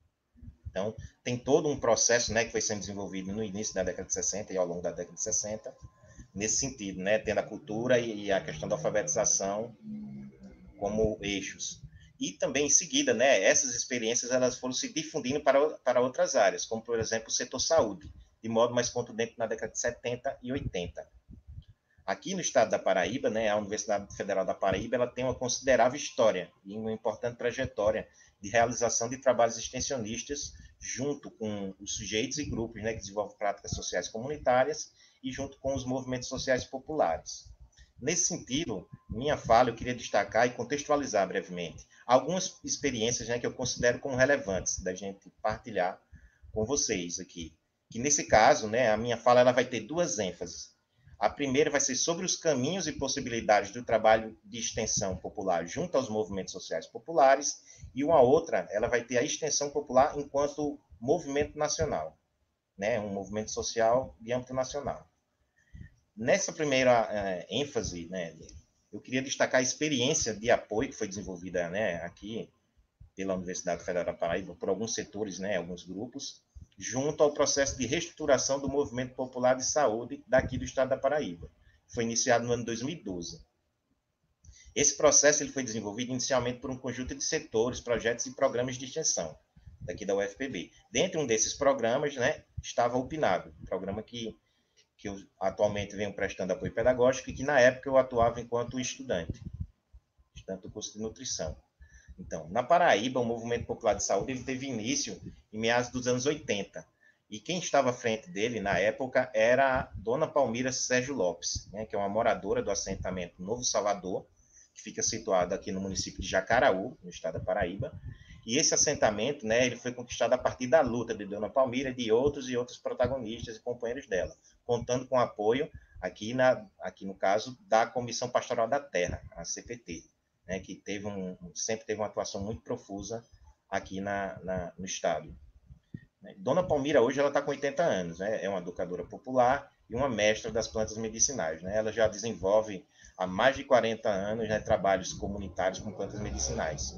Então, tem todo um processo, né, que foi sendo desenvolvido no início da década de sessenta e ao longo da década de sessenta, nesse sentido, né, tendo a cultura e a questão da alfabetização como eixos. E também, em seguida, né, essas experiências elas foram se difundindo para, para outras áreas, como, por exemplo, o setor saúde, de modo mais contundente na década de setenta e oitenta. Aqui no estado da Paraíba, né, a Universidade Federal da Paraíba ela tem uma considerável história e uma importante trajetória de realização de trabalhos extensionistas junto com os sujeitos e grupos, né, que desenvolvem práticas sociais comunitárias e junto com os movimentos sociais populares. Nesse sentido, minha fala, eu queria destacar e contextualizar brevemente algumas experiências, né, que eu considero como relevantes da gente partilhar com vocês aqui. Que nesse caso, né, a minha fala ela vai ter duas ênfases. A primeira vai ser sobre os caminhos e possibilidades do trabalho de extensão popular junto aos movimentos sociais populares, e uma outra, ela vai ter a extensão popular enquanto movimento nacional, né, um movimento social de âmbito nacional. Nessa primeira é, ênfase, né, eu queria destacar a experiência de apoio que foi desenvolvida, né, aqui pela Universidade Federal da Paraíba, por alguns setores, né, alguns grupos, junto ao processo de reestruturação do Movimento Popular de Saúde daqui do estado da Paraíba. Foi iniciado no ano dois mil e doze. Esse processo ele foi desenvolvido inicialmente por um conjunto de setores, projetos e programas de extensão daqui da U F P B. Dentre um desses programas, né, estava o PNAB, um programa que, que eu atualmente venho prestando apoio pedagógico e que na época eu atuava enquanto estudante, estudante do curso de nutrição. Então, na Paraíba, o Movimento Popular de Saúde ele teve início em meados dos anos oitenta. E quem estava à frente dele, na época, era a dona Palmira Sérgio Lopes, né, que é uma moradora do assentamento Novo Salvador, que fica situado aqui no município de Jacaraú, no estado da Paraíba. E esse assentamento, né, ele foi conquistado a partir da luta de dona Palmira e de outros e outros protagonistas e companheiros dela, contando com apoio, aqui, na, aqui no caso, da Comissão Pastoral da Terra, a C P T. Né, que teve um, sempre teve uma atuação muito profusa aqui na, na, no estado. Dona Palmira hoje ela está com oitenta anos, né, é uma educadora popular e uma mestra das plantas medicinais. Né, ela já desenvolve há mais de quarenta anos, né, trabalhos comunitários com plantas medicinais.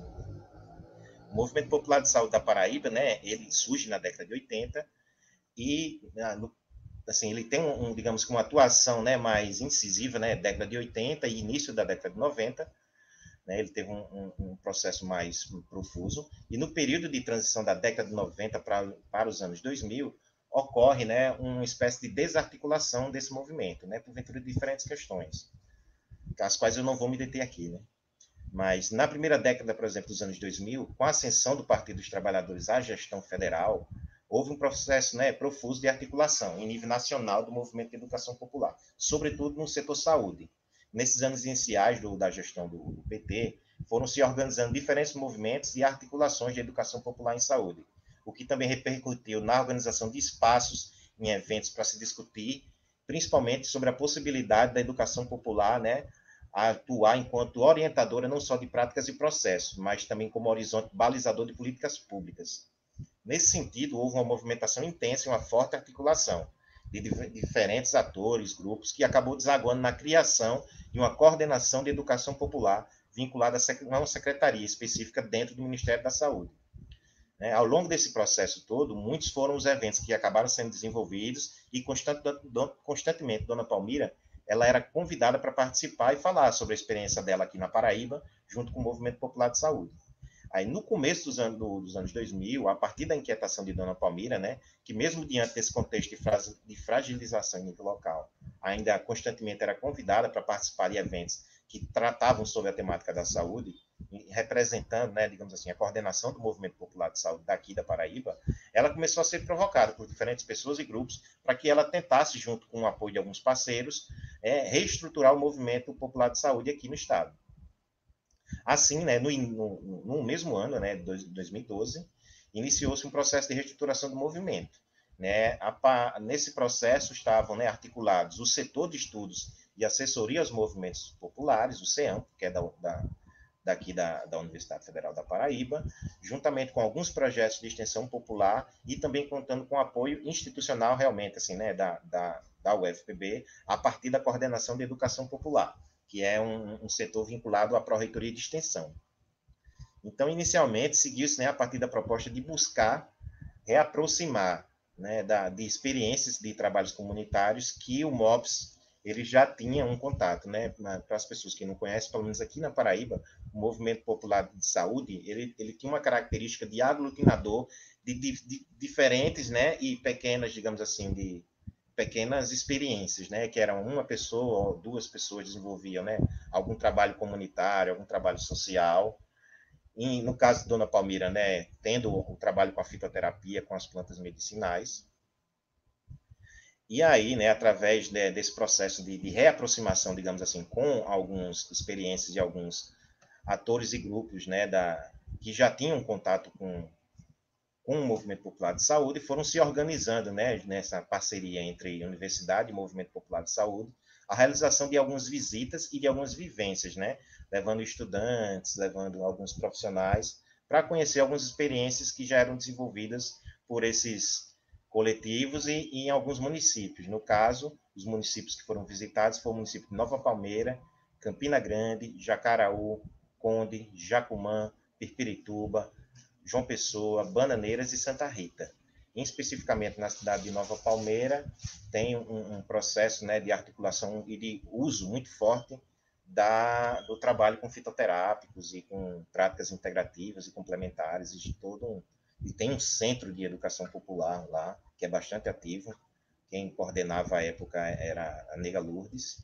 O Movimento Popular de Saúde da Paraíba, né, ele surge na década de oitenta e assim, ele tem um, um, digamos que uma atuação, né, mais incisiva, né, década de oitenta e início da década de noventa. Né, ele teve um, um, um processo mais profuso, e no período de transição da década de noventa para, para os anos dois mil, ocorre, né, uma espécie de desarticulação desse movimento, né, por ventura de diferentes questões, as quais eu não vou me deter aqui. Né. Mas na primeira década, por exemplo, dos anos dois mil, com a ascensão do Partido dos Trabalhadores à gestão federal, houve um processo, né, profuso de articulação em nível nacional do movimento de educação popular, sobretudo no setor saúde. Nesses anos iniciais do, da gestão do, do P T, foram se organizando diferentes movimentos e articulações de educação popular em saúde, o que também repercutiu na organização de espaços em eventos para se discutir, principalmente sobre a possibilidade da educação popular, né, atuar enquanto orientadora não só de práticas e processos, mas também como horizonte balizador de políticas públicas. Nesse sentido, houve uma movimentação intensa e uma forte articulação de diferentes atores, grupos, que acabou desaguando na criação de uma coordenação de educação popular vinculada a uma secretaria específica dentro do Ministério da Saúde. Né? Ao longo desse processo todo, muitos foram os eventos que acabaram sendo desenvolvidos e constantemente Dona Palmira ela era convidada para participar e falar sobre a experiência dela aqui na Paraíba, junto com o Movimento Popular de Saúde. Aí, no começo dos anos, dos anos dois mil, a partir da inquietação de Dona Palmira, né, que mesmo diante desse contexto de fragilização em nível local, ainda constantemente era convidada para participar de eventos que tratavam sobre a temática da saúde, representando, né, digamos assim, a coordenação do Movimento Popular de Saúde daqui da Paraíba, ela começou a ser provocada por diferentes pessoas e grupos para que ela tentasse, junto com o apoio de alguns parceiros, é, reestruturar o Movimento Popular de Saúde aqui no estado. Assim, né, no, no, no mesmo ano, né, dois mil e doze, iniciou-se um processo de reestruturação do movimento. Né? A, nesse processo estavam, né, articulados o setor de estudos e assessoria aos movimentos populares, o CEAM, que é da, da, daqui da, da Universidade Federal da Paraíba, juntamente com alguns projetos de extensão popular e também contando com apoio institucional realmente, assim, né, da, da, da U F P B, a partir da coordenação de educação popular, que é um, um setor vinculado à Pró-Reitoria de Extensão. Então, inicialmente, seguiu-se, né, a partir da proposta de buscar reaproximar, né, da, de experiências de trabalhos comunitários que o MOPS ele já tinha um contato. Né, para as pessoas que não conhecem, pelo menos aqui na Paraíba, o Movimento Popular de Saúde ele, ele tinha uma característica de aglutinador de, de, de diferentes, né, e pequenas, digamos assim, de pequenas experiências, né, que eram uma pessoa ou duas pessoas desenvolviam, né, algum trabalho comunitário, algum trabalho social. E no caso de Dona Palmira, né, tendo o trabalho com a fitoterapia, com as plantas medicinais. E aí, né, através de, desse processo de, de reaproximação, digamos assim, com algumas experiências de alguns atores e grupos, né, da, que já tinham contato com com o Movimento Popular de Saúde, foram se organizando, né, nessa parceria entre Universidade e Movimento Popular de Saúde, a realização de algumas visitas e de algumas vivências, né, levando estudantes, levando alguns profissionais, para conhecer algumas experiências que já eram desenvolvidas por esses coletivos e, e em alguns municípios. No caso, os municípios que foram visitados foram o município de Nova Palmeira, Campina Grande, Jacaraú, Conde, Jacumã, Pirpirituba, João Pessoa, Bananeiras e Santa Rita. E, especificamente na cidade de Nova Palmeira, tem um, um processo, né, de articulação e de uso muito forte da, do trabalho com fitoterápicos e com práticas integrativas e complementares, e, de todo um, e tem um centro de educação popular lá, que é bastante ativo. Quem coordenava à época era a Nega Lourdes,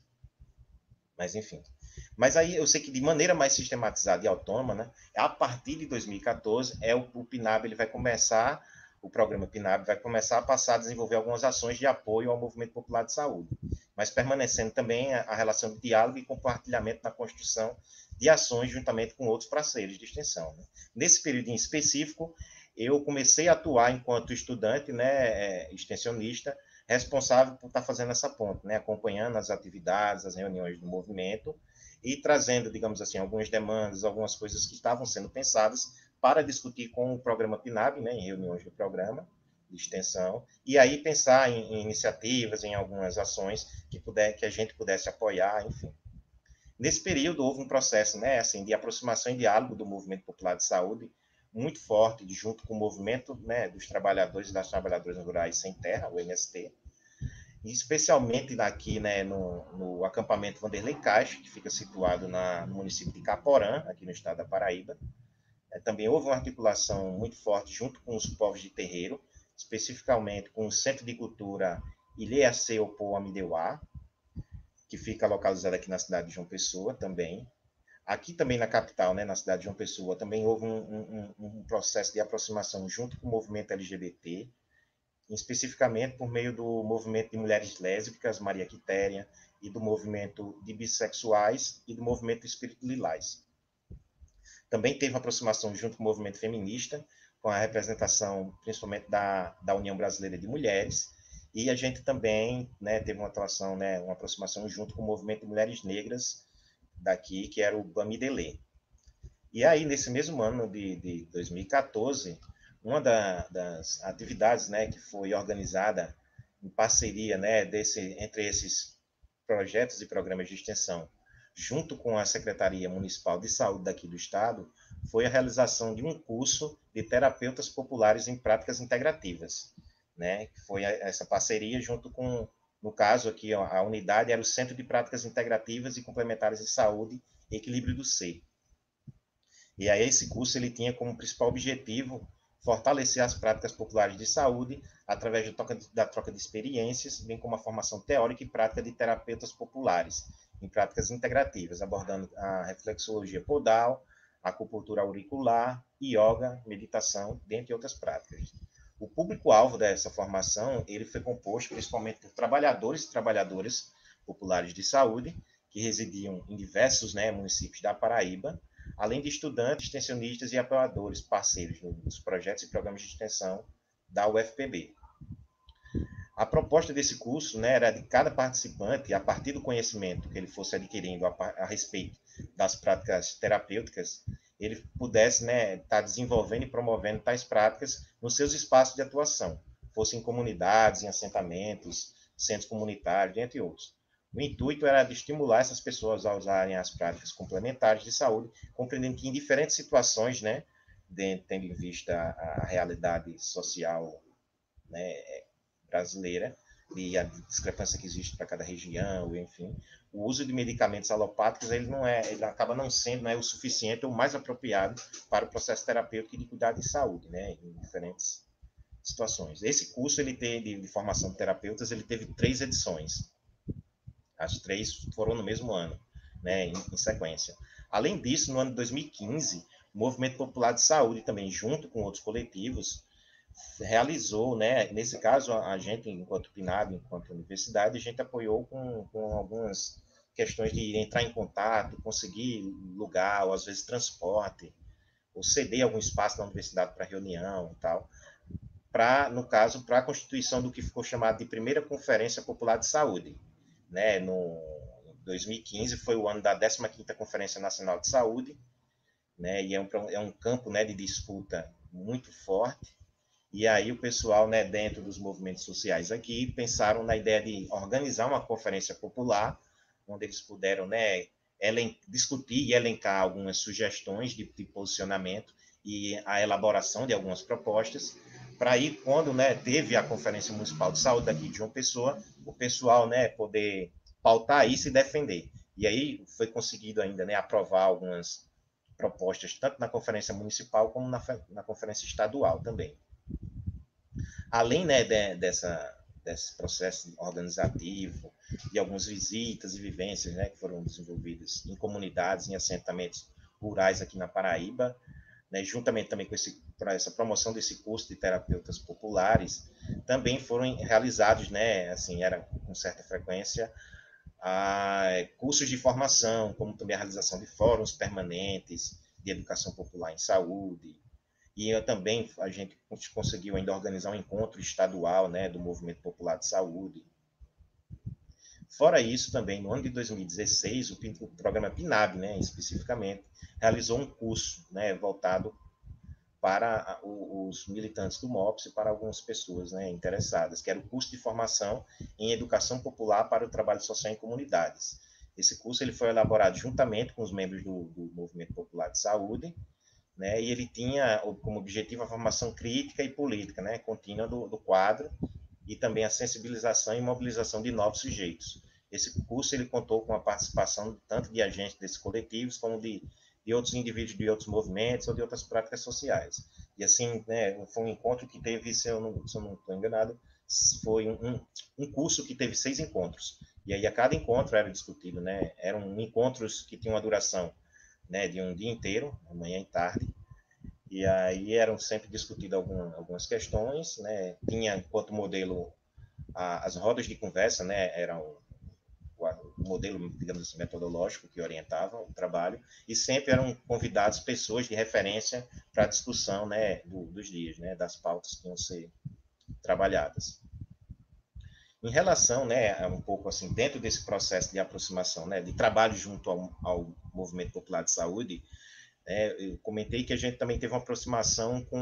mas enfim. Mas aí eu sei que de maneira mais sistematizada e autônoma, né, a partir de dois mil e quatorze, é o, o PNAB ele vai começar, o programa PNAB vai começar a passar a desenvolver algumas ações de apoio ao Movimento Popular de Saúde, mas permanecendo também a, a relação de diálogo e compartilhamento na construção de ações juntamente com outros parceiros de extensão. Né. Nesse período em específico, eu comecei a atuar enquanto estudante, né, extensionista, responsável por estar fazendo essa ponte, né, acompanhando as atividades, as reuniões do movimento, e trazendo, digamos assim, algumas demandas, algumas coisas que estavam sendo pensadas para discutir com o programa PNAB, né, em reuniões do programa de extensão, e aí pensar em, em iniciativas, em algumas ações que, puder, que a gente pudesse apoiar, enfim. Nesse período, houve um processo, né, assim, de aproximação e diálogo do Movimento Popular de Saúde muito forte, de, junto com o movimento, né, dos trabalhadores e das trabalhadoras rurais sem terra, o M S T, especialmente aqui, né, no, no acampamento Vanderlei Caixa, que fica situado na, no município de Caporã, aqui no estado da Paraíba. É, também houve uma articulação muito forte junto com os povos de terreiro, especificamente com o Centro de Cultura Ilhéacê Opô Amideuá, que fica localizado aqui na cidade de João Pessoa também. aqui também na capital, né, na cidade de João Pessoa, também houve um, um, um processo de aproximação junto com o movimento L G B T, especificamente por meio do movimento de mulheres lésbicas, Maria Quitéria, e do movimento de bissexuais e do movimento Espírito Lilás. Também teve uma aproximação junto com o movimento feminista, com a representação principalmente da, da União Brasileira de Mulheres, e a gente também, né, teve uma atuação, né, uma aproximação junto com o movimento de mulheres negras daqui, que era o Bamidelê. E aí, nesse mesmo ano de, de dois mil e quatorze, uma da, das atividades, né, que foi organizada em parceria, né, desse, entre esses projetos e programas de extensão, junto com a Secretaria Municipal de Saúde daqui do Estado, foi a realização de um curso de terapeutas populares em práticas integrativas, né, que foi essa parceria junto com, no caso aqui, ó, a unidade era o Centro de Práticas Integrativas e Complementares de Saúde e Equilíbrio do Ser. E aí esse curso ele tinha como principal objetivo fortalecer as práticas populares de saúde através da troca de, da troca de experiências, bem como a formação teórica e prática de terapeutas populares em práticas integrativas, abordando a reflexologia podal, acupuntura auricular, yoga, meditação, dentre outras práticas. O público-alvo dessa formação ele foi composto principalmente por trabalhadores e trabalhadoras populares de saúde que residiam em diversos, né, municípios da Paraíba, além de estudantes, extensionistas e apoiadores, parceiros nos projetos e programas de extensão da U F P B. A proposta desse curso, né, era de cada participante, a partir do conhecimento que ele fosse adquirindo a, a respeito das práticas terapêuticas, ele pudesse, né, estar desenvolvendo e promovendo tais práticas nos seus espaços de atuação, fossem em comunidades, em assentamentos, centros comunitários, entre outros. O intuito era de estimular essas pessoas a usarem as práticas complementares de saúde, compreendendo que em diferentes situações, né, de, tendo em vista a, a realidade social, né, brasileira e a discrepância que existe para cada região, enfim, o uso de medicamentos alopáticos ele não é, ele acaba não sendo, né, o suficiente ou mais apropriado para o processo terapêutico e de cuidado de saúde, né, em diferentes situações. Esse curso ele teve de formação de terapeutas, ele teve três edições. As três foram no mesmo ano, né, em, em sequência. Além disso, no ano de dois mil e quinze, o Movimento Popular de Saúde, também junto com outros coletivos, realizou, né, nesse caso, a gente, enquanto P N A B, enquanto universidade, a gente apoiou com, com algumas questões de entrar em contato, conseguir lugar, ou às vezes transporte, ou ceder algum espaço na universidade para reunião e tal, para, no caso, para a constituição do que ficou chamado de Primeira Conferência Popular de Saúde. Né, no dois mil e quinze foi o ano da décima quinta Conferência Nacional de Saúde, né, e é um, é um campo, né, de disputa muito forte, e aí o pessoal, né, dentro dos movimentos sociais aqui pensaram na ideia de organizar uma conferência popular, onde eles puderam, né, elen- discutir e elencar algumas sugestões de, de posicionamento e a elaboração de algumas propostas, para aí, quando, né, teve a Conferência Municipal de Saúde daqui de João Pessoa, o pessoal, né, poder pautar isso e defender. E aí foi conseguido ainda, né, aprovar algumas propostas, tanto na Conferência Municipal como na, na Conferência Estadual também. Além, né, de, dessa, desse processo organizativo, de algumas visitas e vivências, né, que foram desenvolvidas em comunidades, em assentamentos rurais aqui na Paraíba, né, juntamente também com esse, essa promoção desse curso de terapeutas populares, também foram realizados, né, assim, era com certa frequência, a, cursos de formação, como também a realização de fóruns permanentes de educação popular em saúde, e eu também, a gente conseguiu ainda organizar um encontro estadual, né, do Movimento Popular de Saúde. Fora isso, também, no ano de dois mil e dezesseis, o, o programa P N A B, né, especificamente, realizou um curso, né, voltado para os militantes do MOPS e para algumas pessoas, né, interessadas, que era o curso de formação em educação popular para o trabalho social em comunidades. Esse curso ele foi elaborado juntamente com os membros do, do Movimento Popular de Saúde, né, e ele tinha como objetivo a formação crítica e política, né, contínua do, do quadro, e também a sensibilização e mobilização de novos sujeitos. Esse curso ele contou com a participação tanto de agentes desses coletivos, como de, de outros indivíduos de outros movimentos ou de outras práticas sociais. E assim, né, foi um encontro que teve, se eu não se eu não estou enganado, foi um, um curso que teve seis encontros. E aí a cada encontro era discutido, né, eram encontros que tinham uma duração né, de um dia inteiro, manhã e tarde, e aí eram sempre discutidas algum, algumas questões, né, tinha enquanto modelo a, as rodas de conversa, né, eram o, o modelo, digamos assim, metodológico que orientava o trabalho, e sempre eram convidados pessoas de referência para a discussão, né, do, dos dias, né, das pautas que iam ser trabalhadas. Em relação, né, um pouco assim, dentro desse processo de aproximação, né, de trabalho junto ao, ao Movimento Popular de Saúde, né, eu comentei que a gente também teve uma aproximação com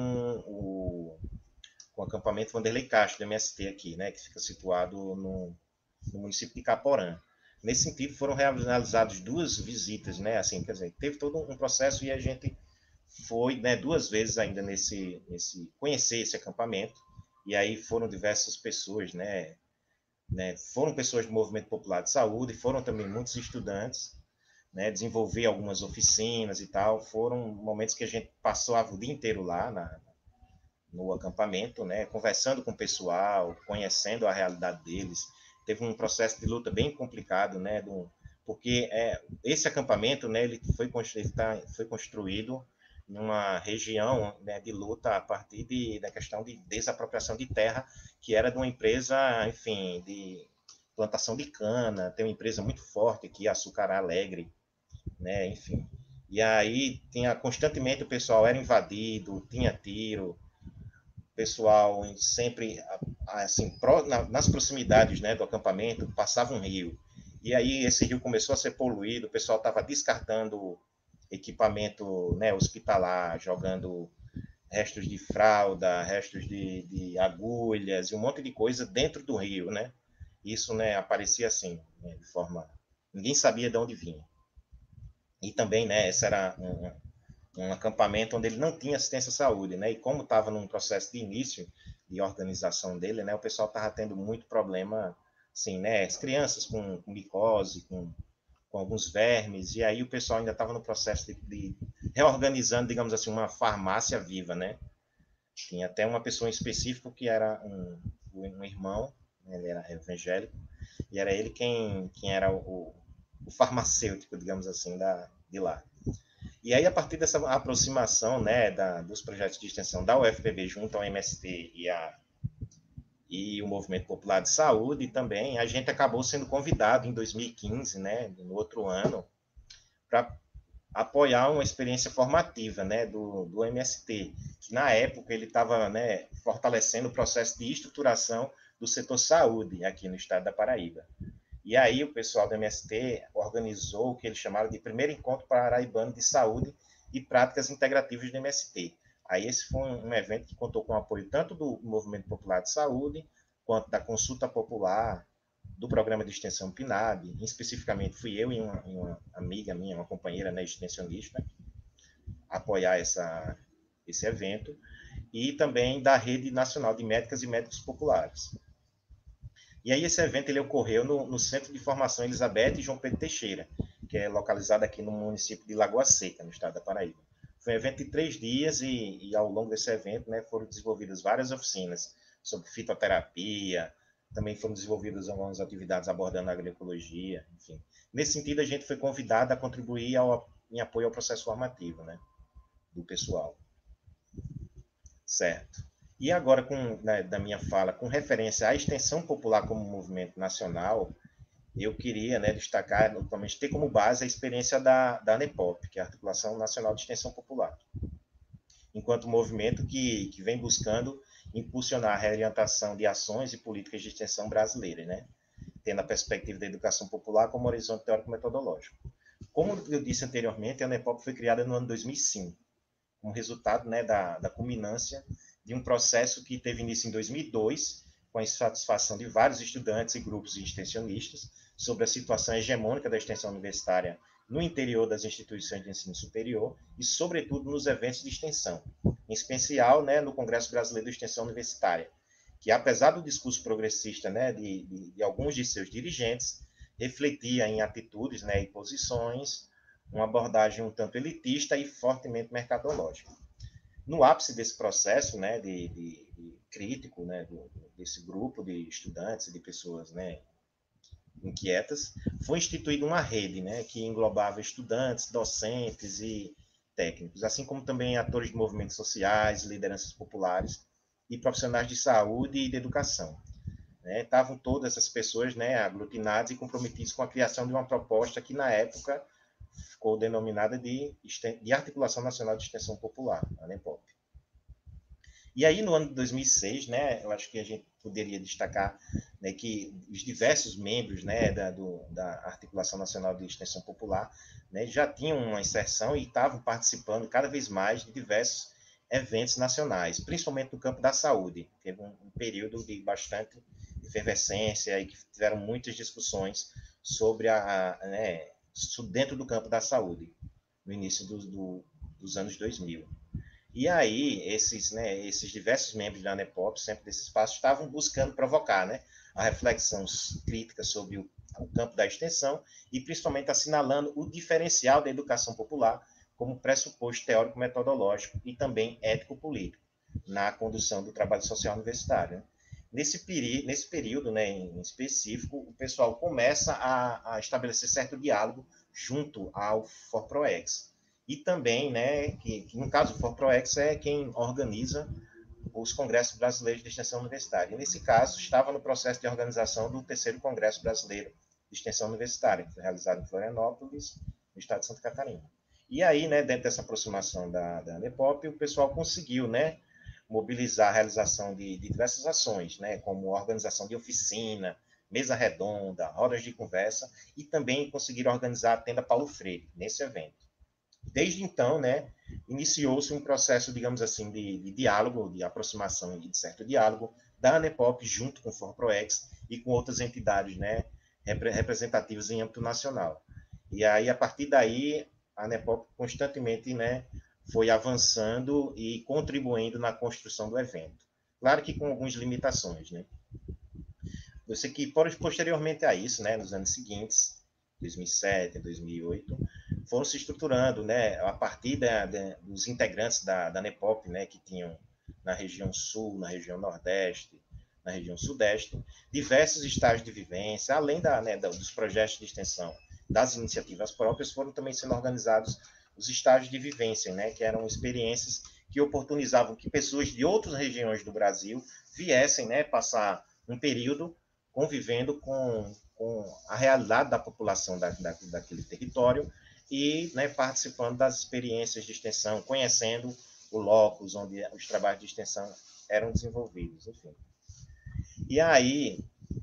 o, com o acampamento Vanderlei Castro, do M S T aqui, né, que fica situado no, no município de Caporã. Nesse sentido, foram realizadas duas visitas, né, assim, quer dizer, teve todo um processo e a gente foi, né, duas vezes ainda nesse, nesse conhecer esse acampamento, e aí foram diversas pessoas, né, né, foram pessoas do Movimento Popular de Saúde, foram também muitos estudantes, né, desenvolver algumas oficinas e tal. Foram momentos que a gente passou o dia inteiro lá na, no acampamento, né, conversando com o pessoal, conhecendo a realidade deles. Teve um processo de luta bem complicado, né, do, porque é, esse acampamento, né, ele foi, ele tá, foi construído numa região, né, de luta a partir de, da questão de desapropriação de terra, que era de uma empresa, enfim, de plantação de cana. Tem uma empresa muito forte aqui, Açucará Alegre, né, enfim. E aí tinha constantemente o pessoal era invadido, tinha tiro, o pessoal sempre assim nas proximidades, né, do acampamento passava um rio. E aí esse rio começou a ser poluído, o pessoal estava descartando equipamento, né, hospitalar, jogando restos de fralda, restos de, de agulhas e um monte de coisa dentro do rio, né? Isso, né, aparecia assim, né, de forma ninguém sabia de onde vinha. E também, né, esse era um, um acampamento onde ele não tinha assistência à saúde, né? E como estava num processo de início de organização dele, né, o pessoal estava tendo muito problema, assim, né? As crianças com, com micose, com, com alguns vermes, e aí o pessoal ainda estava no processo de, de reorganizando, digamos assim, uma farmácia viva, né? Tinha até uma pessoa em específico que era um, um irmão, né, ele era evangélico, e era ele quem, quem era o, o farmacêutico, digamos assim, da, de lá. E aí, a partir dessa aproximação, né, da, dos projetos de extensão da U F P B junto ao M S T e, a, e o Movimento Popular de Saúde também, a gente acabou sendo convidado em dois mil e quinze, né, no outro ano, para apoiar uma experiência formativa, né, do, do M S T, que na época ele estava, né, fortalecendo o processo de estruturação do setor saúde aqui no estado da Paraíba. E aí o pessoal do M S T organizou o que eles chamaram de primeiro encontro paraibano de saúde e práticas integrativas do M S T. Aí esse foi um, um evento que contou com o apoio tanto do Movimento Popular de Saúde, quanto da Consulta Popular, do programa de extensão PNAB. Especificamente fui eu e uma, uma amiga minha, uma companheira, né, extensionista, apoiar essa, esse evento, e também da Rede Nacional de Médicas e Médicos Populares. E aí esse evento ele ocorreu no, no Centro de Formação Elizabeth e João Pedro Teixeira, que é localizado aqui no município de Lagoa Seca, no estado da Paraíba. Foi um evento de três dias e, e ao longo desse evento, né, foram desenvolvidas várias oficinas sobre fitoterapia, também foram desenvolvidas algumas atividades abordando a agroecologia, enfim. Nesse sentido, a gente foi convidado a contribuir ao, em apoio ao processo formativo, né, do pessoal. Certo. E agora, com, né, da minha fala, com referência à extensão popular como movimento nacional, eu queria, né, destacar, naturalmente, ter como base a experiência da, da ANEPOP, que é a Articulação Nacional de Extensão Popular, enquanto movimento que, que vem buscando impulsionar a reorientação de ações e políticas de extensão brasileiras, né, tendo a perspectiva da educação popular como horizonte teórico-metodológico. Como eu disse anteriormente, a ANEPOP foi criada no ano dois mil e cinco, como resultado, né, da, da culminância de um processo que teve início em dois mil e dois, com a insatisfação de vários estudantes e grupos de extensionistas sobre a situação hegemônica da extensão universitária no interior das instituições de ensino superior e, sobretudo, nos eventos de extensão, em especial, né, no Congresso Brasileiro de Extensão Universitária, que, apesar do discurso progressista, né, de, de, de alguns de seus dirigentes, refletia em atitudes, né, e posições uma abordagem um tanto elitista e fortemente mercadológica. No ápice desse processo, né, de, de, de crítico, né, do, desse grupo de estudantes e de pessoas, né, inquietas, foi instituída uma rede, né, que englobava estudantes, docentes e técnicos, assim como também atores de movimentos sociais, lideranças populares e profissionais de saúde e de educação. Né, estavam todas essas pessoas, né, aglutinadas e comprometidas com a criação de uma proposta que, na época, ficou denominada de, de Articulação Nacional de Extensão Popular, a ANEPOP. E aí, no ano de dois mil e seis, né, eu acho que a gente poderia destacar, né, que os diversos membros, né, da, do, da Articulação Nacional de Extensão Popular, né, já tinham uma inserção e estavam participando cada vez mais de diversos eventos nacionais, principalmente no campo da saúde. Teve um, um período de bastante efervescência e que tiveram muitas discussões sobre a, a né, dentro do campo da saúde, no início do, do, dos anos dois mil. E aí, esses, né, esses diversos membros da ANEPOP, sempre desse espaço, estavam buscando provocar, né, a reflexão crítica sobre o, o campo da extensão e, principalmente, assinalando o diferencial da educação popular como pressuposto teórico-metodológico e também ético-político na condução do trabalho social universitário. Nesse, peri nesse período, né, em específico, o pessoal começa a, a estabelecer certo diálogo junto ao ForProEx. E também, né, que, que no caso o ForProEx é quem organiza os congressos brasileiros de extensão universitária. E nesse caso, estava no processo de organização do terceiro Congresso Brasileiro de Extensão Universitária, que foi realizado em Florianópolis, no estado de Santa Catarina. E aí, né, dentro dessa aproximação da, da ANEPOP, o pessoal conseguiu, né, mobilizar a realização de, de diversas ações, né, como organização de oficina, mesa redonda, rodas de conversa, e também conseguiram organizar a tenda Paulo Freire, nesse evento. Desde então, né, iniciou-se um processo, digamos assim, de, de diálogo, de aproximação e de certo diálogo da ANEPOP junto com o ForProEx e com outras entidades, né, representativas em âmbito nacional. E aí, a partir daí, a ANEPOP constantemente, né, foi avançando e contribuindo na construção do evento. Claro que com algumas limitações, né. Eu sei que, posteriormente a isso, né, nos anos seguintes, dois mil e sete, dois mil e oito, foram se estruturando, né, a partir da, da, dos integrantes da, da ANEPOP, né, que tinham na região sul, na região nordeste, na região sudeste, diversos estágios de vivência, além da, né, dos projetos de extensão, das iniciativas próprias, foram também sendo organizados os estágios de vivência, né, que eram experiências que oportunizavam que pessoas de outras regiões do Brasil viessem, né, passar um período convivendo com, com a realidade da população da, da, daquele território e, né, participando das experiências de extensão, conhecendo o locus onde os trabalhos de extensão eram desenvolvidos, enfim. E aí,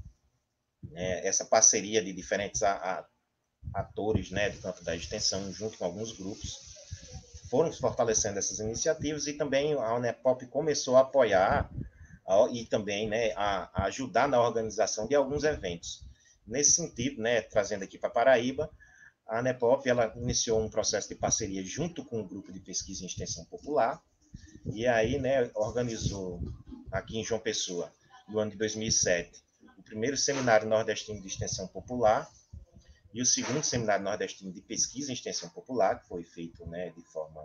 né, essa parceria de diferentes a, a, atores, né, do campo da extensão, junto com alguns grupos, foram fortalecendo essas iniciativas e também a ANEPOP começou a apoiar a, e também, né, a, a ajudar na organização de alguns eventos. Nesse sentido, né, trazendo aqui para Paraíba, a ANEPOP ela iniciou um processo de parceria junto com o grupo de pesquisa em extensão popular, e aí, né, organizou aqui em João Pessoa, no ano de dois mil e sete, o primeiro Seminário Nordestino de Extensão Popular e o segundo Seminário Nordestino de Pesquisa em Extensão Popular, que foi feito, né, de forma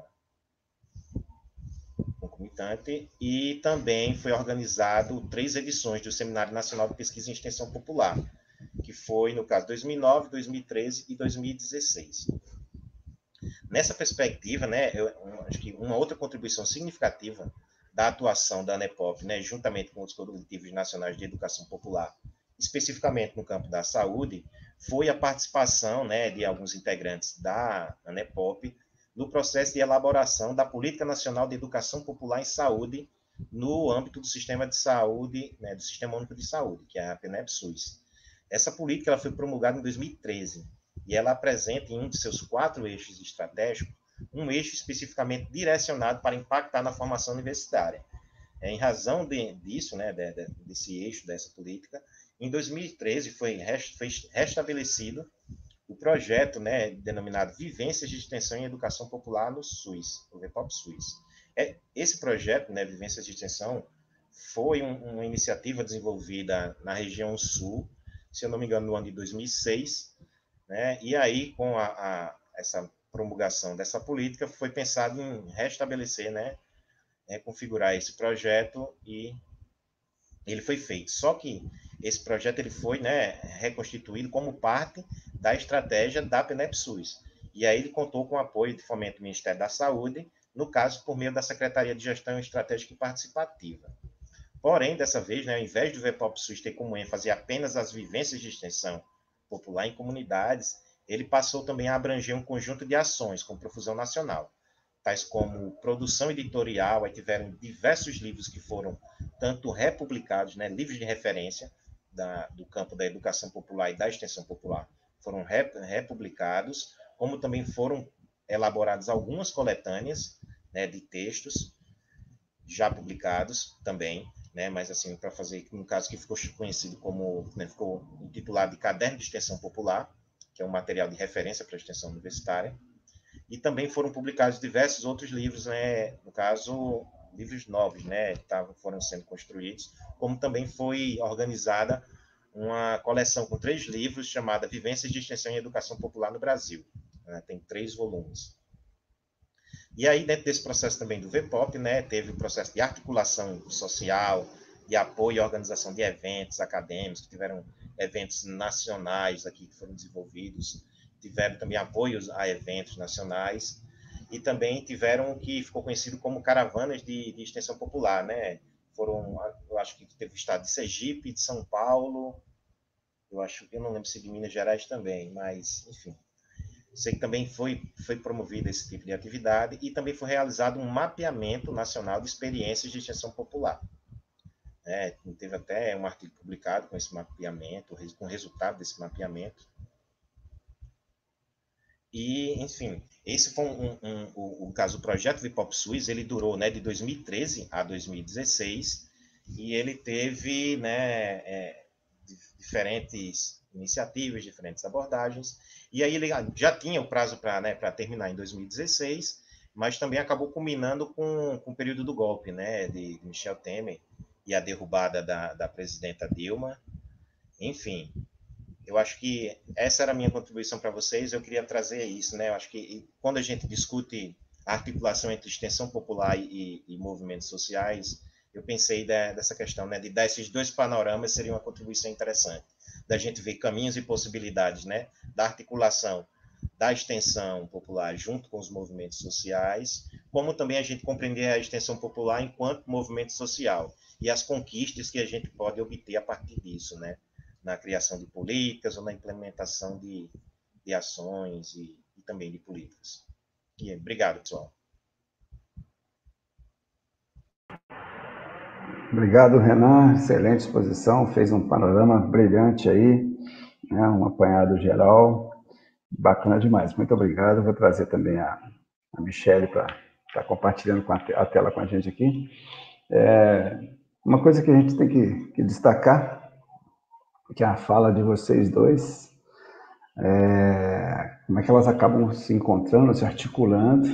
concomitante, e também foi organizado três edições do Seminário Nacional de Pesquisa em Extensão Popular, que foi, no caso, dois mil e nove, dois mil e treze e dois mil e dezesseis. Nessa perspectiva, né, eu, eu acho que uma outra contribuição significativa da atuação da ANEPOP, né, juntamente com os coletivos nacionais de educação popular, especificamente no campo da saúde, foi a participação, né, de alguns integrantes da ANEPOP no processo de elaboração da Política Nacional de Educação Popular em Saúde no âmbito do Sistema de Saúde, né, do Sistema Único de Saúde, que é a PNEB-SUS. Essa política ela foi promulgada em dois mil e treze e ela apresenta em um de seus quatro eixos estratégicos um eixo especificamente direcionado para impactar na formação universitária. É, em razão de, disso, né, de, de, desse eixo, dessa política, em dois mil e treze foi, rest, foi restabelecido o projeto, né, denominado Vivências de Extensão e Educação Popular no SUS, o VPOP-SUS. É, esse projeto, né, Vivências de Extensão, foi um, uma iniciativa desenvolvida na região sul, se eu não me engano, no ano de dois mil e seis, né, e aí, com a, a, essa promulgação dessa política, foi pensado em restabelecer, né, reconfigurar esse projeto e ele foi feito. Só que esse projeto ele foi, né, reconstituído como parte da estratégia da PNEP-SUS. E aí ele contou com o apoio de fomento do Ministério da Saúde, no caso, por meio da Secretaria de Gestão Estratégica e Participativa. Porém, dessa vez, né, ao invés do V P O P SUS ter como ênfase apenas as vivências de extensão popular em comunidades, ele passou também a abranger um conjunto de ações com profusão nacional, tais como produção editorial. Aí tiveram diversos livros que foram tanto republicados, né, livros de referência da, do campo da educação popular e da extensão popular, foram rep, republicados, como também foram elaboradas algumas coletâneas, né, de textos já publicados também, né, mas assim, para fazer, no caso que ficou conhecido como, né, ficou intitulado de Caderno de Extensão Popular, que é um material de referência para a extensão universitária. E também foram publicados diversos outros livros, né, no caso, livros novos, né, tavam, foram sendo construídos, como também foi organizada uma coleção com três livros chamada Vivências de Extensão e Educação Popular no Brasil. Né, tem três volumes. E aí, dentro desse processo também do V P O P, né, teve o processo de articulação social, de apoio e organização de eventos acadêmicos, que tiveram eventos nacionais aqui que foram desenvolvidos, tiveram também apoios a eventos nacionais, e também tiveram o que ficou conhecido como caravanas de, de extensão popular, né? Foram, eu acho que teve o estado de Sergipe, de São Paulo, eu acho, eu não lembro se de Minas Gerais também, mas, enfim. Sei que também foi, foi promovido esse tipo de atividade e também foi realizado um mapeamento nacional de experiências de extensão popular. É, teve até um artigo publicado com esse mapeamento, com o resultado desse mapeamento. E, enfim, esse foi um, um, um, o, o caso, o projeto V P O P SUS, ele durou, né, de dois mil e treze a dois mil e dezesseis, e ele teve, né, é, diferentes iniciativas, diferentes abordagens, e aí ele já tinha o prazo para, né, para terminar em dois mil e dezesseis, mas também acabou culminando com, com o período do golpe, né, de, de Michel Temer e a derrubada da, da presidenta Dilma. Enfim, eu acho que essa era a minha contribuição para vocês. Eu queria trazer isso, né? Eu acho que quando a gente discute a articulação entre extensão popular e, e movimentos sociais, eu pensei de, dessa questão, né, de dar esses dois panoramas, seria uma contribuição interessante, da gente ver caminhos e possibilidades, né, da articulação da extensão popular junto com os movimentos sociais, como também a gente compreender a extensão popular enquanto movimento social e as conquistas que a gente pode obter a partir disso, né, na criação de políticas ou na implementação de, de ações e, e também de políticas. E, obrigado, pessoal. Obrigado, Renan. Excelente exposição. Fez um panorama brilhante aí, né? Um apanhado geral. Bacana demais. Muito obrigado. Vou trazer também a, a Michele para estar tá compartilhando com a, a tela com a gente aqui. É, uma coisa que a gente tem que, que destacar, que é a fala de vocês dois, é, como é que elas acabam se encontrando, se articulando,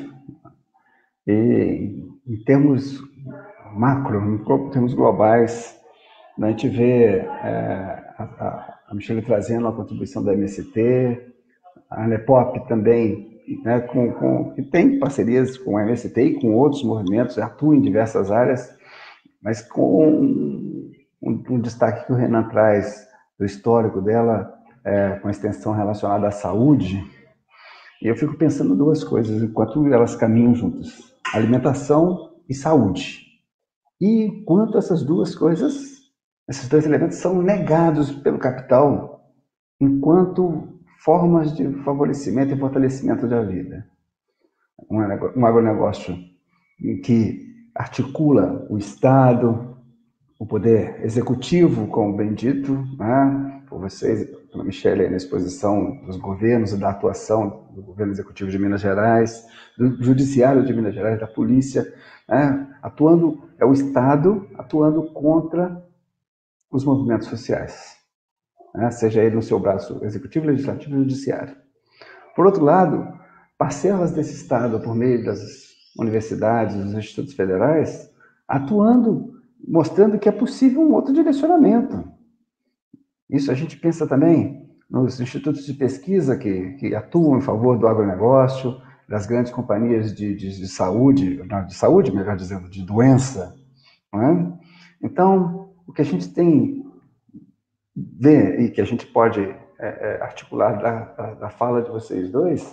e em termos macro, em termos globais, a gente vê é, a, a Michele trazendo a contribuição da M S T, a Anepop também, né, com, com, que tem parcerias com a M S T e com outros movimentos, atua em diversas áreas, mas com um, um, um destaque que o Renan traz do histórico dela, é, com a extensão relacionada à saúde, e eu fico pensando duas coisas enquanto elas caminham juntas: alimentação e saúde. E quanto essas duas coisas, esses dois elementos são negados pelo capital enquanto formas de favorecimento e fortalecimento da vida. Um agronegócio que articula o Estado, o poder executivo, como bem dito, né, por vocês, pela Michele, na exposição dos governos e da atuação do governo executivo de Minas Gerais, do judiciário de Minas Gerais, da polícia, né, atuando, é o Estado atuando contra os movimentos sociais, né, seja ele no seu braço executivo, legislativo e judiciário. Por outro lado, parcelas desse Estado, por meio das universidades, dos institutos federais, atuando, mostrando que é possível um outro direcionamento. Isso a gente pensa também nos institutos de pesquisa que, que atuam em favor do agronegócio, das grandes companhias de, de, de saúde, de saúde, melhor dizendo, de doença. Não é? Então, o que a gente tem ver e que a gente pode é, é, articular da, da, da fala de vocês dois,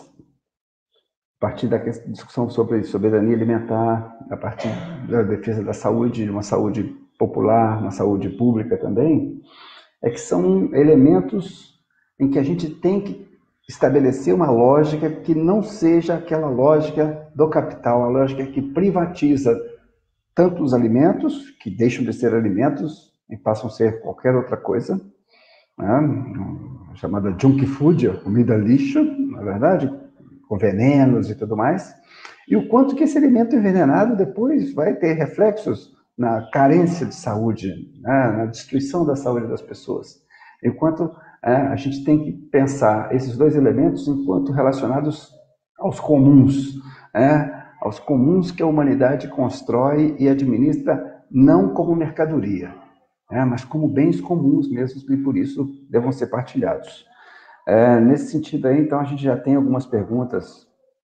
a partir da discussão sobre soberania alimentar, a partir da defesa da saúde, uma saúde popular, uma saúde pública também, é que são elementos em que a gente tem que estabelecer uma lógica que não seja aquela lógica do capital, a lógica que privatiza tanto os alimentos, que deixam de ser alimentos e passam a ser qualquer outra coisa, né? Chamada junk food, a comida lixo, na verdade, com venenos e tudo mais, e o quanto que esse alimento envenenado depois vai ter reflexos na carência de saúde, né? Na destruição da saúde das pessoas. Enquanto é, a gente tem que pensar esses dois elementos enquanto relacionados aos comuns, é, aos comuns que a humanidade constrói e administra não como mercadoria, é, mas como bens comuns mesmo, e por isso devam ser partilhados. É, nesse sentido aí, então, a gente já tem algumas perguntas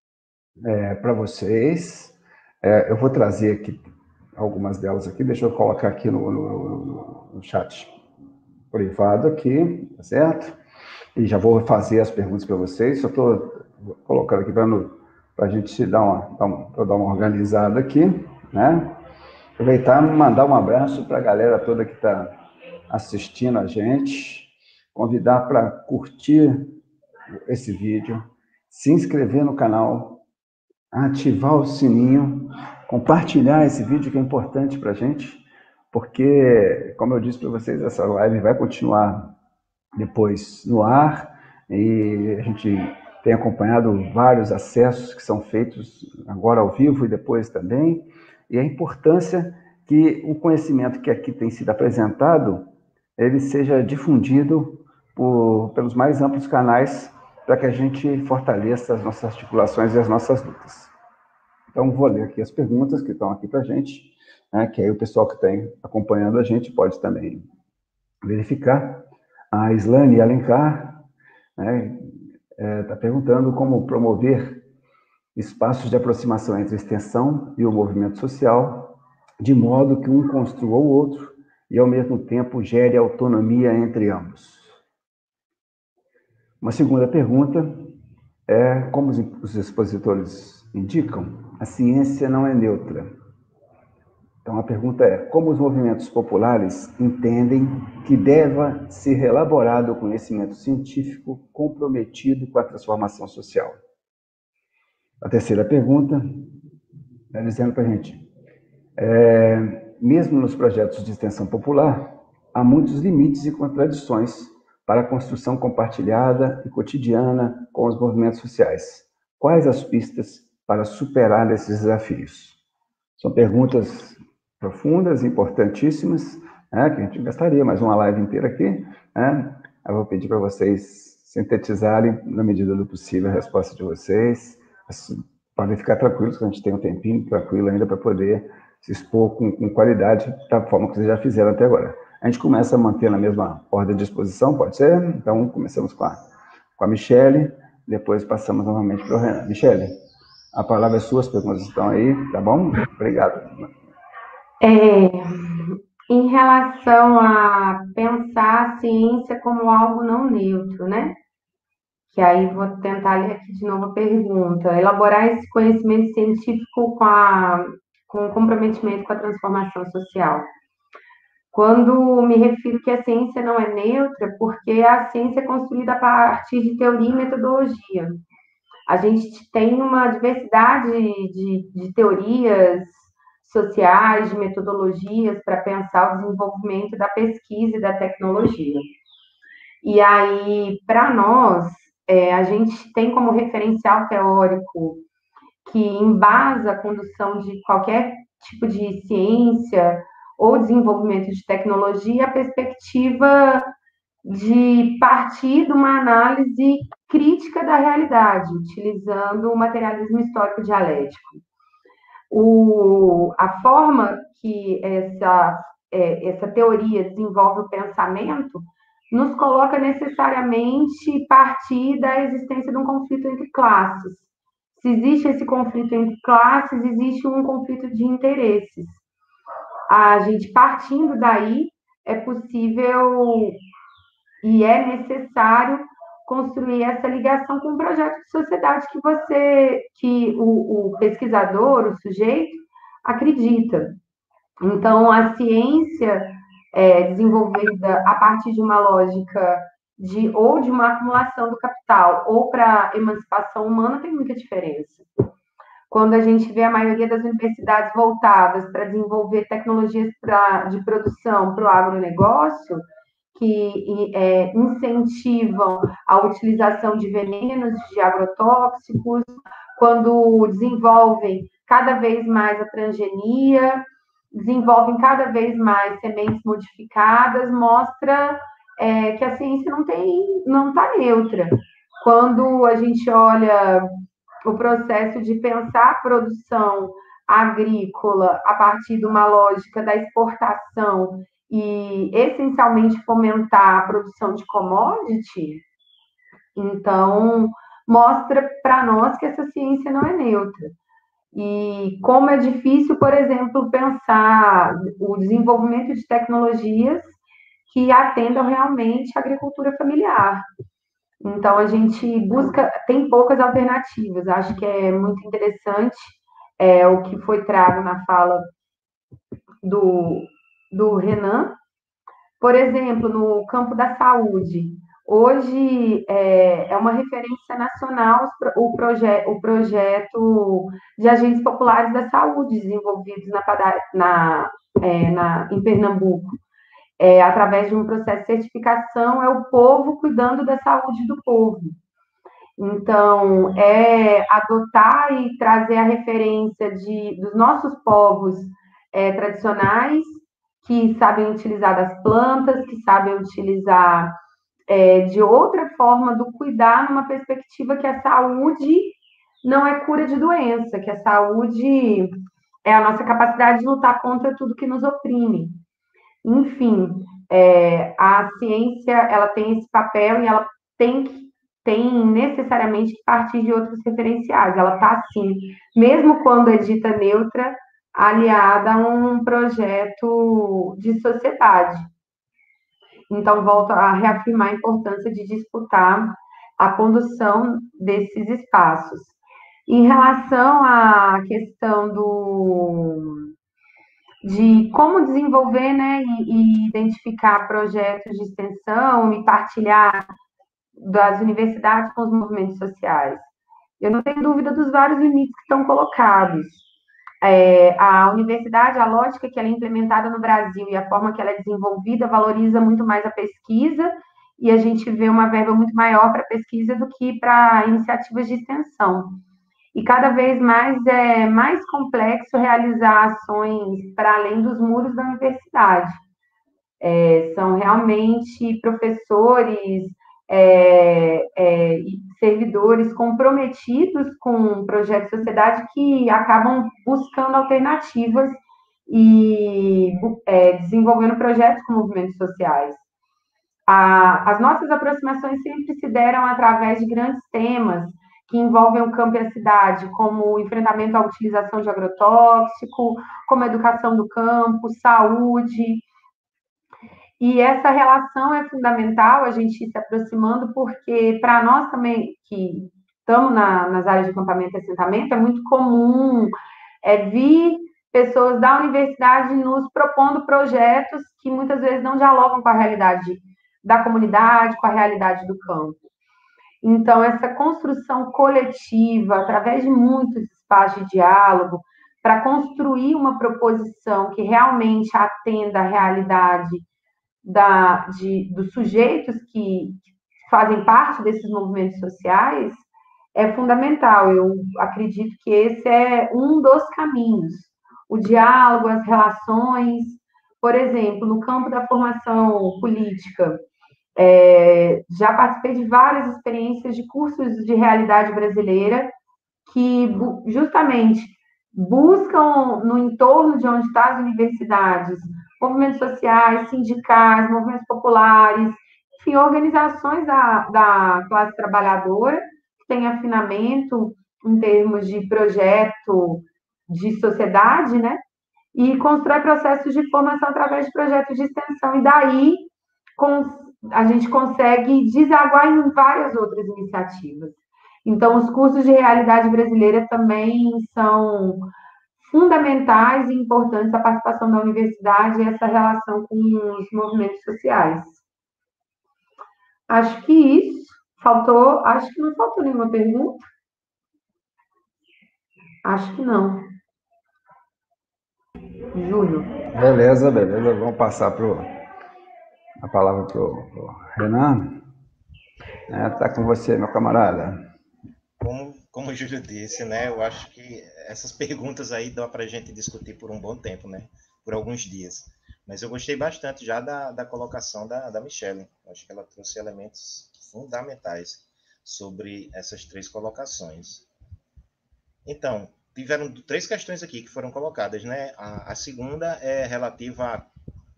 é, para vocês. É, eu vou trazer aqui algumas delas aqui, deixa eu colocar aqui no, no, no chat privado aqui, tá certo? E já vou fazer as perguntas para vocês, só estou colocando aqui para a gente dar uma, dar, uma, dar uma organizada aqui, né? Aproveitar e mandar um abraço para a galera toda que está assistindo a gente, convidar para curtir esse vídeo, se inscrever no canal, ativar o sininho, compartilhar esse vídeo que é importante para a gente, porque, como eu disse para vocês, essa live vai continuar depois no ar, e a gente tem acompanhado vários acessos que são feitos agora ao vivo e depois também, e a importância que o conhecimento que aqui tem sido apresentado, ele seja difundido por, pelos mais amplos canais, para que a gente fortaleça as nossas articulações e as nossas lutas. Então, vou ler aqui as perguntas que estão aqui para a gente, né, que aí o pessoal que está acompanhando a gente pode também verificar. A Islane Alencar está né, é, tá perguntando como promover espaços de aproximação entre a extensão e o movimento social, de modo que um construa o outro e, ao mesmo tempo, gere autonomia entre ambos. Uma segunda pergunta é, como os expositores indicam, a ciência não é neutra. Então, a pergunta é, como os movimentos populares entendem que deva ser elaborado o conhecimento científico comprometido com a transformação social? A terceira pergunta está dizendo para a gente, é, mesmo nos projetos de extensão popular, há muitos limites e contradições para a construção compartilhada e cotidiana com os movimentos sociais. Quais as pistas para superar esses desafios? São perguntas profundas, importantíssimas, né, que a gente gastaria mais uma live inteira aqui. Né? Eu vou pedir para vocês sintetizarem, na medida do possível, a resposta de vocês. Podem ficar tranquilos, que a gente tem um tempinho tranquilo ainda para poder se expor com, com qualidade, da forma que vocês já fizeram até agora. A gente começa a manter na mesma ordem de exposição, pode ser? Então, começamos com a, com a Michele, depois passamos novamente para o Renan. Michele, a palavra é sua, as perguntas estão aí, tá bom? Obrigado. É, em relação a pensar a ciência como algo não neutro, né? Que aí vou tentar ler aqui de novo a pergunta. Elaborar esse conhecimento científico com, a, com o comprometimento com a transformação social. Quando me refiro que a ciência não é neutra, porque a ciência é construída a partir de teoria e metodologia. A gente tem uma diversidade de, de teorias sociais, de metodologias para pensar o desenvolvimento da pesquisa e da tecnologia. E aí, para nós, é, a gente tem como referencial teórico que embasa a condução de qualquer tipo de ciência ou desenvolvimento de tecnologia a perspectiva de partir de uma análise crítica da realidade, utilizando o materialismo histórico dialético. O, a forma que essa, é, essa teoria desenvolve o pensamento nos coloca necessariamente partir da existência de um conflito entre classes. Se existe esse conflito entre classes, existe um conflito de interesses. A gente, partindo daí, é possível e é necessário construir essa ligação com o projeto de sociedade que você, que o, o pesquisador, o sujeito, acredita. Então, a ciência é desenvolvida a partir de uma lógica de ou de uma acumulação do capital ou para emancipação humana tem muita diferença. Quando a gente vê a maioria das universidades voltadas para desenvolver tecnologias pra, de produção para o agronegócio, que é, incentivam a utilização de venenos, de agrotóxicos, quando desenvolvem cada vez mais a transgenia, desenvolvem cada vez mais sementes modificadas, mostra é, que a ciência não tem, não está neutra. Quando a gente olha o processo de pensar a produção agrícola a partir de uma lógica da exportação e essencialmente fomentar a produção de commodity, então mostra para nós que essa ciência não é neutra. E como é difícil, por exemplo, pensar o desenvolvimento de tecnologias que atendam realmente a agricultura familiar. Então, a gente busca, tem poucas alternativas. Acho que é muito interessante é, o que foi trago na fala do, do Renan. Por exemplo, no campo da saúde, hoje é, é uma referência nacional o, proje o projeto de agentes populares da saúde desenvolvidos na, na, é, na, em Pernambuco. É, através de um processo de certificação, é o povo cuidando da saúde do povo. Então, é adotar e trazer a referência de, dos nossos povos é, tradicionais, que sabem utilizar das plantas, que sabem utilizar é, de outra forma do cuidar, numa perspectiva que a saúde não é cura de doença, que a saúde é a nossa capacidade de lutar contra tudo que nos oprime. Enfim, é, a ciência ela tem esse papel e ela tem, tem necessariamente que partir de outros referenciais. Ela está, assim, mesmo quando é dita neutra, aliada a um projeto de sociedade. Então, volto a reafirmar a importância de disputar a condução desses espaços. Em relação à questão do... de como desenvolver, né, e, e identificar projetos de extensão e partilhar das universidades com os movimentos sociais. Eu não tenho dúvida dos vários limites que estão colocados. É, a universidade, a lógica que ela é implementada no Brasil e a forma que ela é desenvolvida valoriza muito mais a pesquisa e a gente vê uma verba muito maior para pesquisa do que para iniciativas de extensão. E cada vez mais é mais complexo realizar ações para além dos muros da universidade. É, são realmente professores é, é, e servidores comprometidos com o projeto de sociedade que acabam buscando alternativas e é, desenvolvendo projetos com movimentos sociais. A, as nossas aproximações sempre se deram através de grandes temas que envolvem o campo e a cidade, como o enfrentamento à utilização de agrotóxico, como a educação do campo, saúde. E essa relação é fundamental, a gente ir se aproximando, porque para nós também, que estamos na, nas áreas de acampamento e assentamento, é muito comum é, vir pessoas da universidade nos propondo projetos que muitas vezes não dialogam com a realidade da comunidade, com a realidade do campo. Então, essa construção coletiva, através de muitos espaços de diálogo, para construir uma proposição que realmente atenda à realidade da, de, dos sujeitos que fazem parte desses movimentos sociais, é fundamental. Eu acredito que esse é um dos caminhos. O diálogo, as relações. Por exemplo, no campo da formação política, É, já participei de várias experiências de cursos de realidade brasileira que justamente buscam no entorno de onde estão as universidades, movimentos sociais, sindicais, movimentos populares, enfim, organizações da, da classe trabalhadora que têm afinamento em termos de projeto de sociedade, né? E constrói processos de formação através de projetos de extensão. E daí, com a gente consegue desaguar em várias outras iniciativas. Então, os cursos de realidade brasileira também são fundamentais e importantes a participação da universidade e essa relação com os movimentos sociais. Acho que isso. Faltou, acho que não faltou nenhuma pergunta. Acho que não. Júlio. Beleza, beleza. Vamos passar pro, a palavra para o Renan. Está é, com você, meu camarada. Como, como o Júlio disse, né? Eu acho que essas perguntas aí dá para a gente discutir por um bom tempo, né? Por alguns dias. Mas eu gostei bastante já da, da colocação da, da Michelle. Eu acho que ela trouxe elementos fundamentais sobre essas três colocações. Então, tiveram três questões aqui que foram colocadas, né? A, a segunda é relativa a,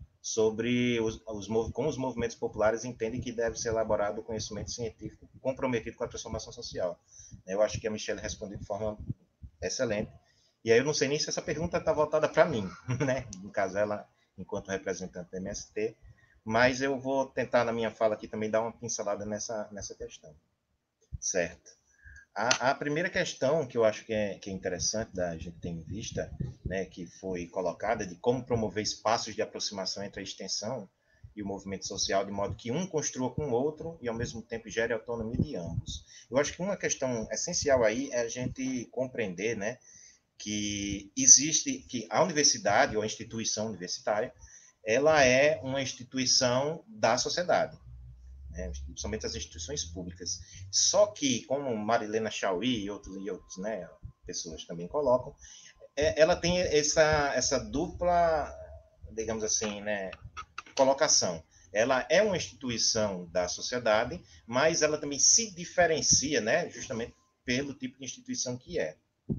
sobre os, os, como os movimentos populares entendem que deve ser elaborado o conhecimento científico comprometido com a transformação social. Eu acho que a Michelle respondeu de forma excelente. E aí eu não sei nem se essa pergunta está voltada para mim, né? No caso, ela, enquanto representante da M S T, mas eu vou tentar, na minha fala aqui, também dar uma pincelada nessa, nessa questão. Certo. A, a primeira questão que eu acho que é, que é interessante da gente ter em vista, né, que foi colocada, de como promover espaços de aproximação entre a extensão e o movimento social, de modo que um construa com o outro e, ao mesmo tempo, gere autonomia de ambos. Eu acho que uma questão essencial aí é a gente compreender, né, que existe, que a universidade ou a instituição universitária, ela é uma instituição da sociedade. Né, principalmente as instituições públicas. Só que, como Marilena Chauí e outros, e outros né, pessoas também colocam, é, ela tem essa, essa dupla, digamos assim, né, colocação. Ela é uma instituição da sociedade, mas ela também se diferencia, né, justamente pelo tipo de instituição que é,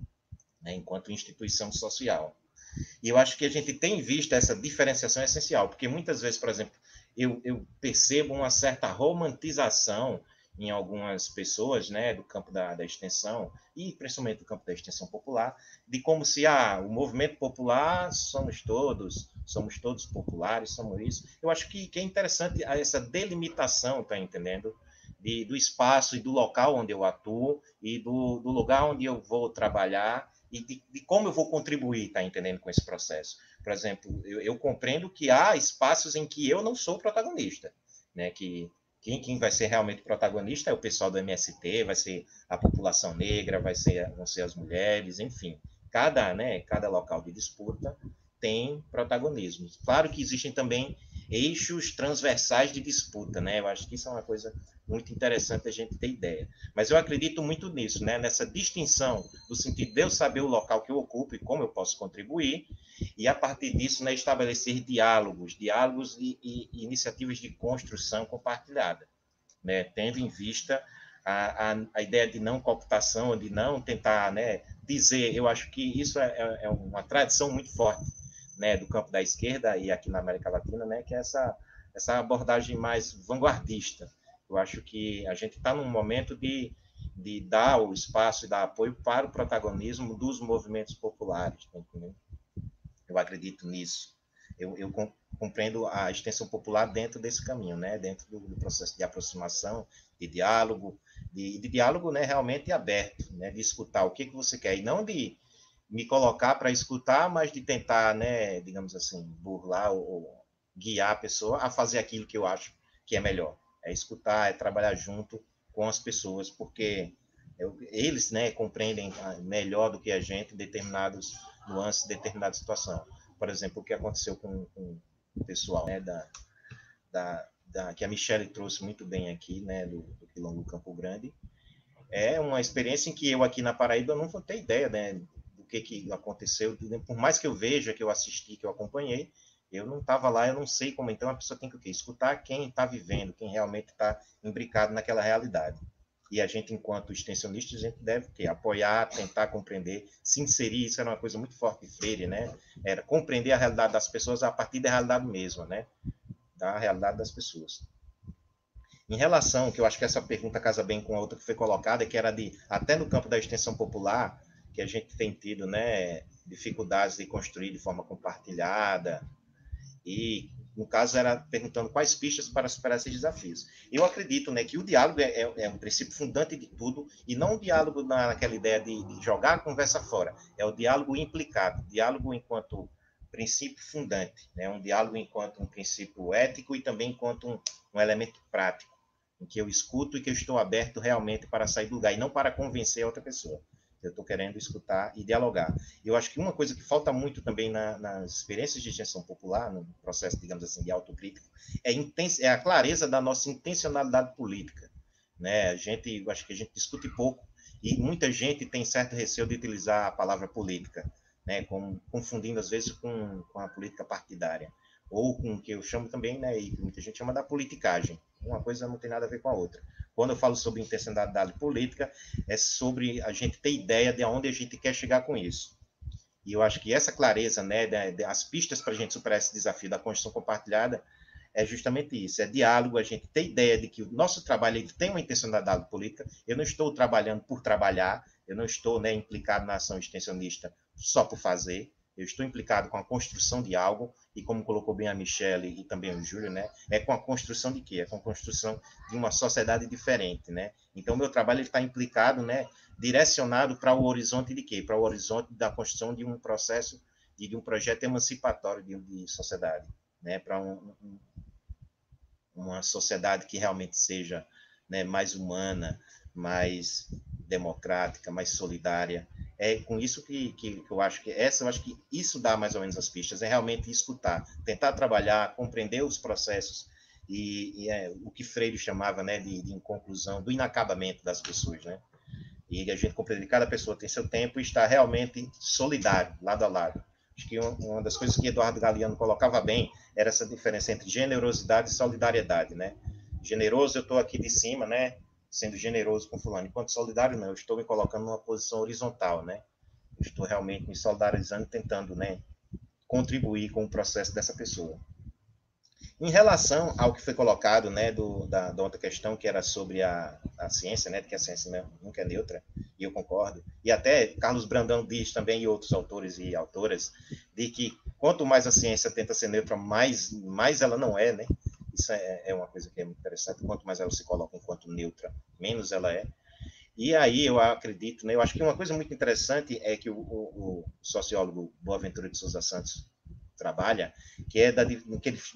né, enquanto instituição social. E eu acho que a gente tem visto essa diferenciação essencial, porque muitas vezes, por exemplo, Eu, eu, percebo uma certa romantização em algumas pessoas, né, do campo da, da extensão, e principalmente do campo da extensão popular, de como se ah, o movimento popular somos todos, somos todos populares, somos isso. Eu acho que, que é interessante essa delimitação, tá entendendo? De, do espaço e do local onde eu atuo, e do, do lugar onde eu vou trabalhar, e de, de como eu vou contribuir, tá entendendo, com esse processo. Por exemplo, eu, eu compreendo que há espaços em que eu não sou protagonista, né? Que quem, quem vai ser realmente protagonista é o pessoal do M S T, vai ser a população negra, vai ser, vão ser as mulheres, enfim. Cada, né, cada local de disputa tem protagonismo. Claro que existem também eixos transversais de disputa, né? Eu acho que isso é uma coisa muito interessante a gente ter ideia. Mas eu acredito muito nisso, né? Nessa distinção, no sentido de eu saber o local que eu ocupo e como eu posso contribuir, e a partir disso, né, estabelecer diálogos, diálogos e, e, e iniciativas de construção compartilhada, né? Tendo em vista a, a, a ideia de não cooptação, de não tentar, né, dizer, eu acho que isso é, é uma tradição muito forte, né, do campo da esquerda e aqui na América Latina, né, que é essa, essa abordagem mais vanguardista. Eu acho que a gente está num momento de, de dar o espaço e dar apoio para o protagonismo dos movimentos populares. Tá entendendo? Eu acredito nisso. Eu, eu compreendo a extensão popular dentro desse caminho, né, dentro do, do processo de aproximação, de diálogo, de, de diálogo, né, realmente aberto, né, de escutar o que, que você quer, e não de me colocar para escutar, mas de tentar, né, digamos assim, burlar ou, ou guiar a pessoa a fazer aquilo que eu acho que é melhor. É escutar, é trabalhar junto com as pessoas, porque eu, eles, né, compreendem melhor do que a gente determinados nuances, determinada situação. Por exemplo, o que aconteceu com, com o pessoal, né, da, da, da, que a Michelle trouxe muito bem aqui, né, do, do Quilombo Campo Grande, é uma experiência em que eu aqui na Paraíba não vou ter ideia, né, que, que aconteceu, por mais que eu veja, que eu assisti, que eu acompanhei, eu não estava lá, eu não sei como. Então a pessoa tem que o quê? Escutar quem está vivendo, quem realmente está imbricado naquela realidade. E a gente, enquanto extensionistas, a gente deve o quê? Apoiar, tentar compreender, se inserir. Isso era uma coisa muito forte de Freire, né? Era compreender a realidade das pessoas a partir da realidade mesma, né? Da realidade das pessoas. Em relação, que eu acho que essa pergunta casa bem com a outra que foi colocada, que era de, até no campo da extensão popular, que a gente tem tido, né, dificuldades de construir de forma compartilhada e no caso, era perguntando quais pistas para superar esses desafios. Eu acredito, né, que o diálogo é, é, é um princípio fundante de tudo, e não o diálogo naquela ideia de, de jogar a conversa fora. É o diálogo implicado, diálogo enquanto princípio fundante, né, um diálogo enquanto um princípio ético e também enquanto um, um elemento prático, em que eu escuto e que eu estou aberto realmente para sair do lugar, e não para convencer a outra pessoa. Eu estou querendo escutar e dialogar. Eu acho que uma coisa que falta muito também na, nas experiências de gestão popular, no processo, digamos assim, de autocrítica, é, é a clareza da nossa intencionalidade política. Né? A gente, eu acho que a gente discute pouco, e muita gente tem certo receio de utilizar a palavra política, né? Com, confundindo, às vezes, com, com a política partidária, ou com o que eu chamo também, né, e que muita gente chama da politicagem. Uma coisa não tem nada a ver com a outra. Quando eu falo sobre intencionalidade política, é sobre a gente ter ideia de onde a gente quer chegar com isso. E eu acho que essa clareza, né, das pistas para a gente superar esse desafio da construção compartilhada, é justamente isso, é diálogo, a gente ter ideia de que o nosso trabalho ele tem uma intencionalidade política. Eu não estou trabalhando por trabalhar, eu não estou, né, implicado na ação extensionista só por fazer, eu estou implicado com a construção de algo, e como colocou bem a Michelle e também o Júlio, né, é com a construção de quê? É com a construção de uma sociedade diferente, né? Então, o meu trabalho está implicado, né, direcionado para o horizonte de quê? Para o horizonte da construção de um processo, de, de um projeto emancipatório de, de sociedade, né, para um, um, uma sociedade que realmente seja, né, mais humana, mais democrática, mais solidária. É com isso que, que, que eu acho que essa, eu acho que isso dá mais ou menos as pistas, é realmente escutar, tentar trabalhar, compreender os processos e, e é, o que Freire chamava, né, de, de inconclusão, do inacabamento das pessoas, né? E a gente compreende que cada pessoa tem seu tempo e está realmente solidário, lado a lado. Acho que uma das coisas que Eduardo Galeano colocava bem era essa diferença entre generosidade e solidariedade, né? Generoso, eu estou aqui de cima, né? Sendo generoso com fulano. Enquanto solidário, não. Eu estou me colocando numa posição horizontal, né? Eu estou realmente me solidarizando, tentando, né, contribuir com o processo dessa pessoa. Em relação ao que foi colocado, né, do, da, da outra questão, que era sobre a, a ciência, né, que a ciência, né, nunca é neutra, e eu concordo, e até Carlos Brandão diz também, e outros autores e autoras, de que quanto mais a ciência tenta ser neutra, mais, mais ela não é, né? Isso é, é uma coisa que é muito interessante, quanto mais ela se coloca enquanto neutra, menos ela é. E aí eu acredito, né, eu acho que uma coisa muito interessante é que o, o, o sociólogo Boaventura de Souza Santos trabalha, que é da, que ele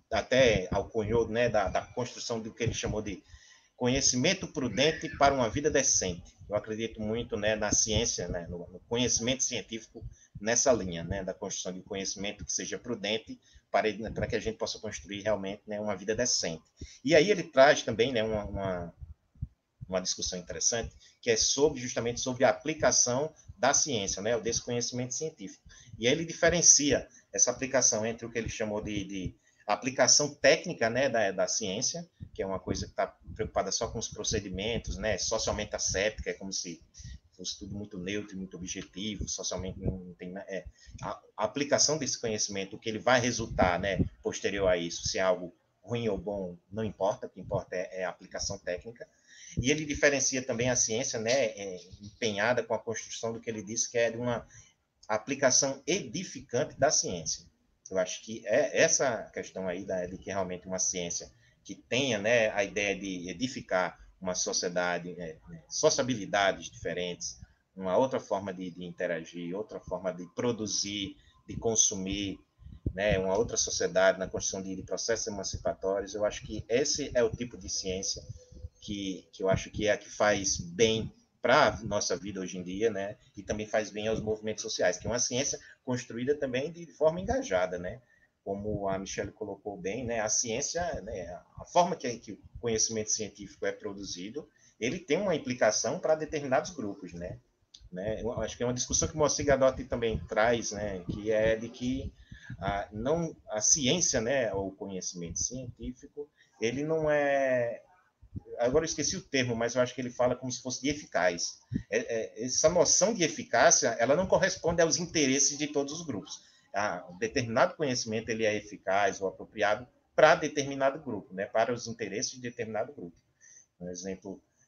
até alcunhou, né, da, da construção do que ele chamou de conhecimento prudente para uma vida decente. Eu acredito muito, né, na ciência, né, no, no conhecimento científico nessa linha, né, da construção de conhecimento que seja prudente para, para que a gente possa construir realmente, né, uma vida decente. E aí ele traz também, né, uma, uma, uma discussão interessante, que é sobre justamente sobre a aplicação da ciência, né, desse conhecimento científico. E aí ele diferencia essa aplicação entre o que ele chamou de, de aplicação técnica, né, da, da ciência, que é uma coisa que está preocupada só com os procedimentos, né, socialmente asséptica, é como se fosse tudo muito neutro, muito objetivo, socialmente não tem... É, a, a aplicação desse conhecimento, o que ele vai resultar, né, posterior a isso, se é algo ruim ou bom, não importa, o que importa é, é a aplicação técnica. E ele diferencia também a ciência, né, é, empenhada com a construção do que ele disse que é de uma aplicação edificante da ciência. Eu acho que é essa questão aí da, de que realmente uma ciência que tenha, né, a ideia de edificar uma sociedade, é, sociabilidades diferentes, uma outra forma de, de interagir, outra forma de produzir, de consumir, né, uma outra sociedade na construção de, de processos emancipatórios. Eu acho que esse é o tipo de ciência que, que eu acho que é a que faz bem para a nossa vida hoje em dia, né? E também faz bem aos movimentos sociais, que é uma ciência construída também de forma engajada, né? Como a Michelle colocou bem, né? A ciência, né? A forma que, que o conhecimento científico é produzido, ele tem uma implicação para determinados grupos, né? né? Eu acho que é uma discussão que o Moacir Gadotti também traz, né? Que é de que a, não, a ciência, né? Ou o conhecimento científico, ele não é... Agora eu esqueci o termo, mas eu acho que ele fala como se fosse de eficaz. É, é, essa noção de eficácia, ela não corresponde aos interesses de todos os grupos. Ah, um determinado conhecimento ele é eficaz ou apropriado para determinado grupo, né? Para os interesses de determinado grupo. Um exemplo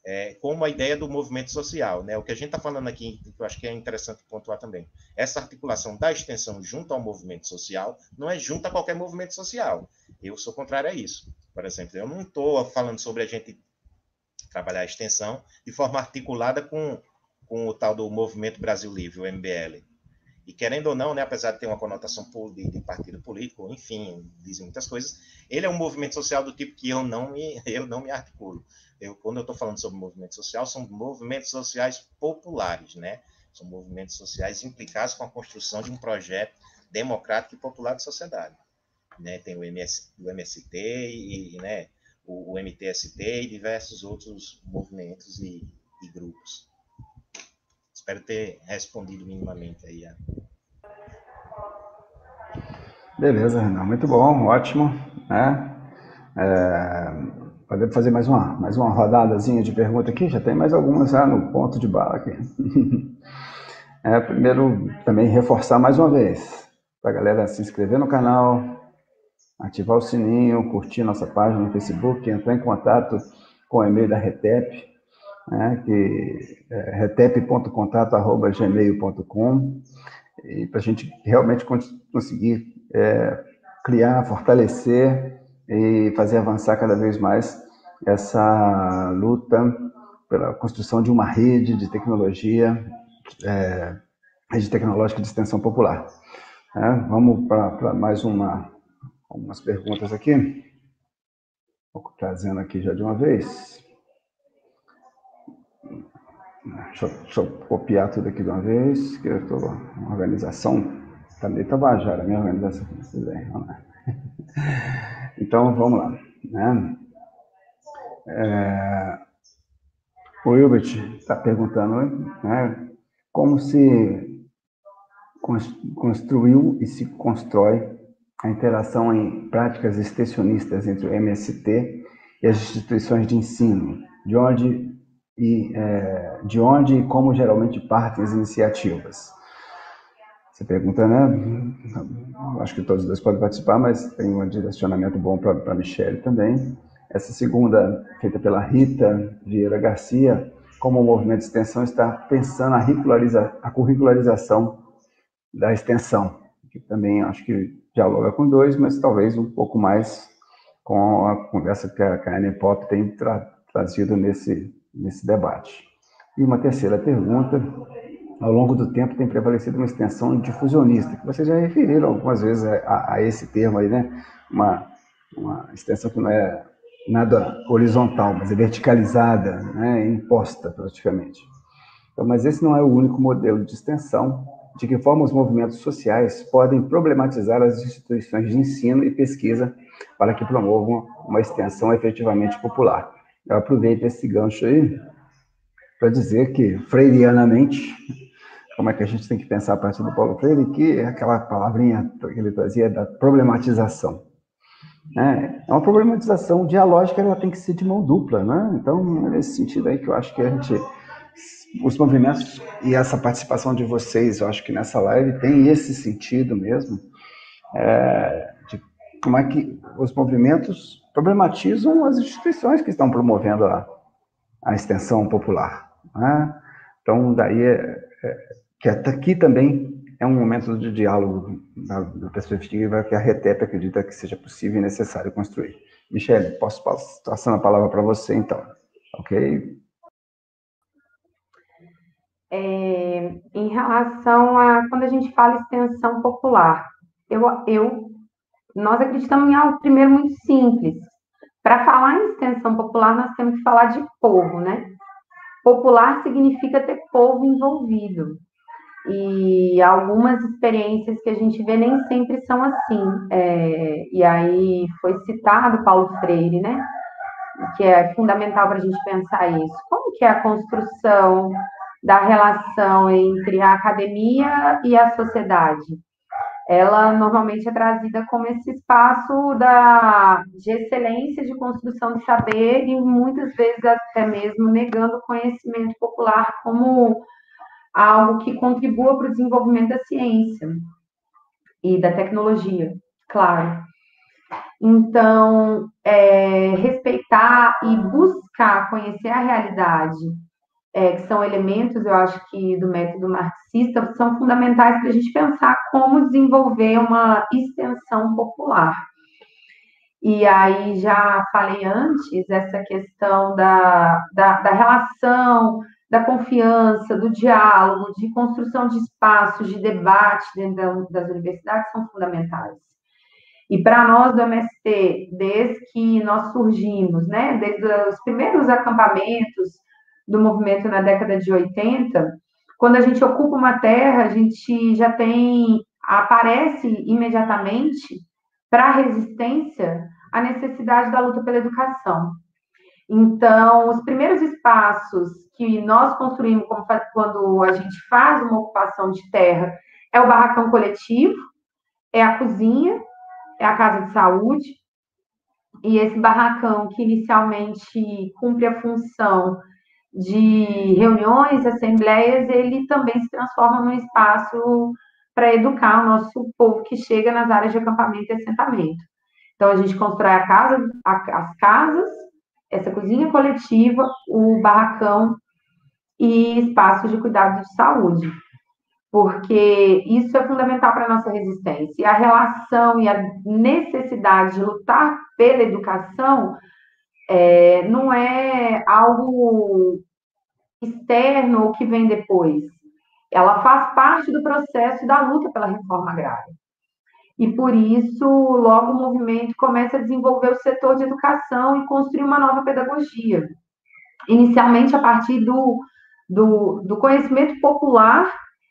é, como a ideia do movimento social, né? O que a gente está falando aqui, eu acho que é interessante pontuar também. Essa articulação da extensão junto ao movimento social não é junto a qualquer movimento social. Eu sou contrário a isso. Por exemplo, eu não estou falando sobre a gente trabalhar a extensão de forma articulada com, com o tal do Movimento Brasil Livre, o M B L. E querendo ou não, né, apesar de ter uma conotação de, de partido político, enfim, dizem muitas coisas, ele é um movimento social do tipo que eu não me, eu não me articulo. Eu, quando eu estou falando sobre movimento social, são movimentos sociais populares, né? São movimentos sociais implicados com a construção de um projeto democrático e popular de sociedade. Né? Tem o, M S, o M S T, e, né, o, o M T S T e diversos outros movimentos e, e grupos. Espero ter respondido minimamente aí. A... Beleza, Renan. Muito bom, ótimo. Né? É, podemos fazer mais uma, mais uma rodadazinha de pergunta aqui? Já tem mais algumas já no ponto de bala aqui. É, primeiro, também reforçar mais uma vez, para a galera se inscrever no canal, ativar o sininho, curtir nossa página no Facebook, entrar em contato com o e-mail da RETEP, né, que é retep ponto contato arroba gmail ponto com, e para a gente realmente conseguir é, criar, fortalecer e fazer avançar cada vez mais essa luta pela construção de uma rede de tecnologia, é, rede tecnológica de extensão popular. É, vamos para mais uma, algumas perguntas aqui. Vou trazendo aqui já de uma vez. Deixa eu, deixa eu copiar tudo aqui de uma vez, que eu estou uma organização, está meio tabajara a minha organização. Então, vamos lá. Né? É, o Wilbert está perguntando, né, como se construiu e se constrói a interação em práticas extensionistas entre o M S T e as instituições de ensino, de onde e é, de onde e como geralmente partem as iniciativas. Você pergunta, né? Acho que todos os dois podem participar, mas tem um direcionamento bom para a Michelle também. Essa segunda, feita pela Rita Vieira Garcia, como o movimento de extensão está pensando a, regulariza, a curricularização da extensão, que também acho que dialoga com dois, mas talvez um pouco mais com a conversa que a, que a Anepop tem tra, trazido nesse, nesse debate. E uma terceira pergunta: ao longo do tempo tem prevalecido uma extensão difusionista, que vocês já referiram algumas vezes a, a esse termo aí, né? Uma, uma extensão que não é nada horizontal, mas é verticalizada, né? Imposta praticamente. Então, mas esse não é o único modelo de extensão. De que forma os movimentos sociais podem problematizar as instituições de ensino e pesquisa para que promovam uma extensão efetivamente popular. Eu aproveito esse gancho aí para dizer que, freirianamente, como é que a gente tem que pensar a partir do Paulo Freire, que é aquela palavrinha que ele trazia da problematização. É uma problematização dialógica, ela tem que ser de mão dupla, né? Então, nesse sentido aí que eu acho que a gente, os movimentos e essa participação de vocês, eu acho que nessa live tem esse sentido mesmo, é, de como é que os movimentos problematizam as instituições que estão promovendo a, a extensão popular, né? Então, daí, é, é, que aqui também é um momento de diálogo da, da perspectiva que a RETEP acredita que seja possível e necessário construir. Michelle, posso passar a palavra para você, então, ok? É, em relação a quando a gente fala extensão popular, eu, eu, nós acreditamos em algo primeiro muito simples. Para falar em extensão popular, nós temos que falar de povo, né? Popular significa ter povo envolvido. E algumas experiências que a gente vê nem sempre são assim. É, e aí foi citado Paulo Freire, né? Que é fundamental para a gente pensar isso. Como que é a construção da relação entre a academia e a sociedade? Ela normalmente é trazida como esse espaço da, de excelência de construção de saber e muitas vezes até mesmo negando o conhecimento popular como algo que contribua para o desenvolvimento da ciência e da tecnologia, claro. Então, é, respeitar e buscar conhecer a realidade, é, que são elementos, eu acho que, do método marxista, são fundamentais para a gente pensar como desenvolver uma extensão popular. E aí, já falei antes, essa questão da, da, da relação, da confiança, do diálogo, de construção de espaços de debate dentro das universidades são fundamentais. E para nós do M S T, desde que nós surgimos, né, desde os primeiros acampamentos do movimento na década de oitenta, quando a gente ocupa uma terra, a gente já tem, aparece imediatamente para a resistência a necessidade da luta pela educação. Então, os primeiros espaços que nós construímos quando a gente faz uma ocupação de terra é o barracão coletivo, é a cozinha, é a casa de saúde, e esse barracão que inicialmente cumpre a função de reuniões, assembleias, ele também se transforma num espaço para educar o nosso povo que chega nas áreas de acampamento e assentamento. Então, a gente constrói a casa, a, as casas, essa cozinha coletiva, o barracão e espaços de cuidado de saúde, porque isso é fundamental para a nossa resistência. E a relação e a necessidade de lutar pela educação é, não é algo externo ou que vem depois. Ela faz parte do processo da luta pela reforma agrária. E por isso, logo o movimento começa a desenvolver o setor de educação e construir uma nova pedagogia. Inicialmente a partir do, do, do conhecimento popular,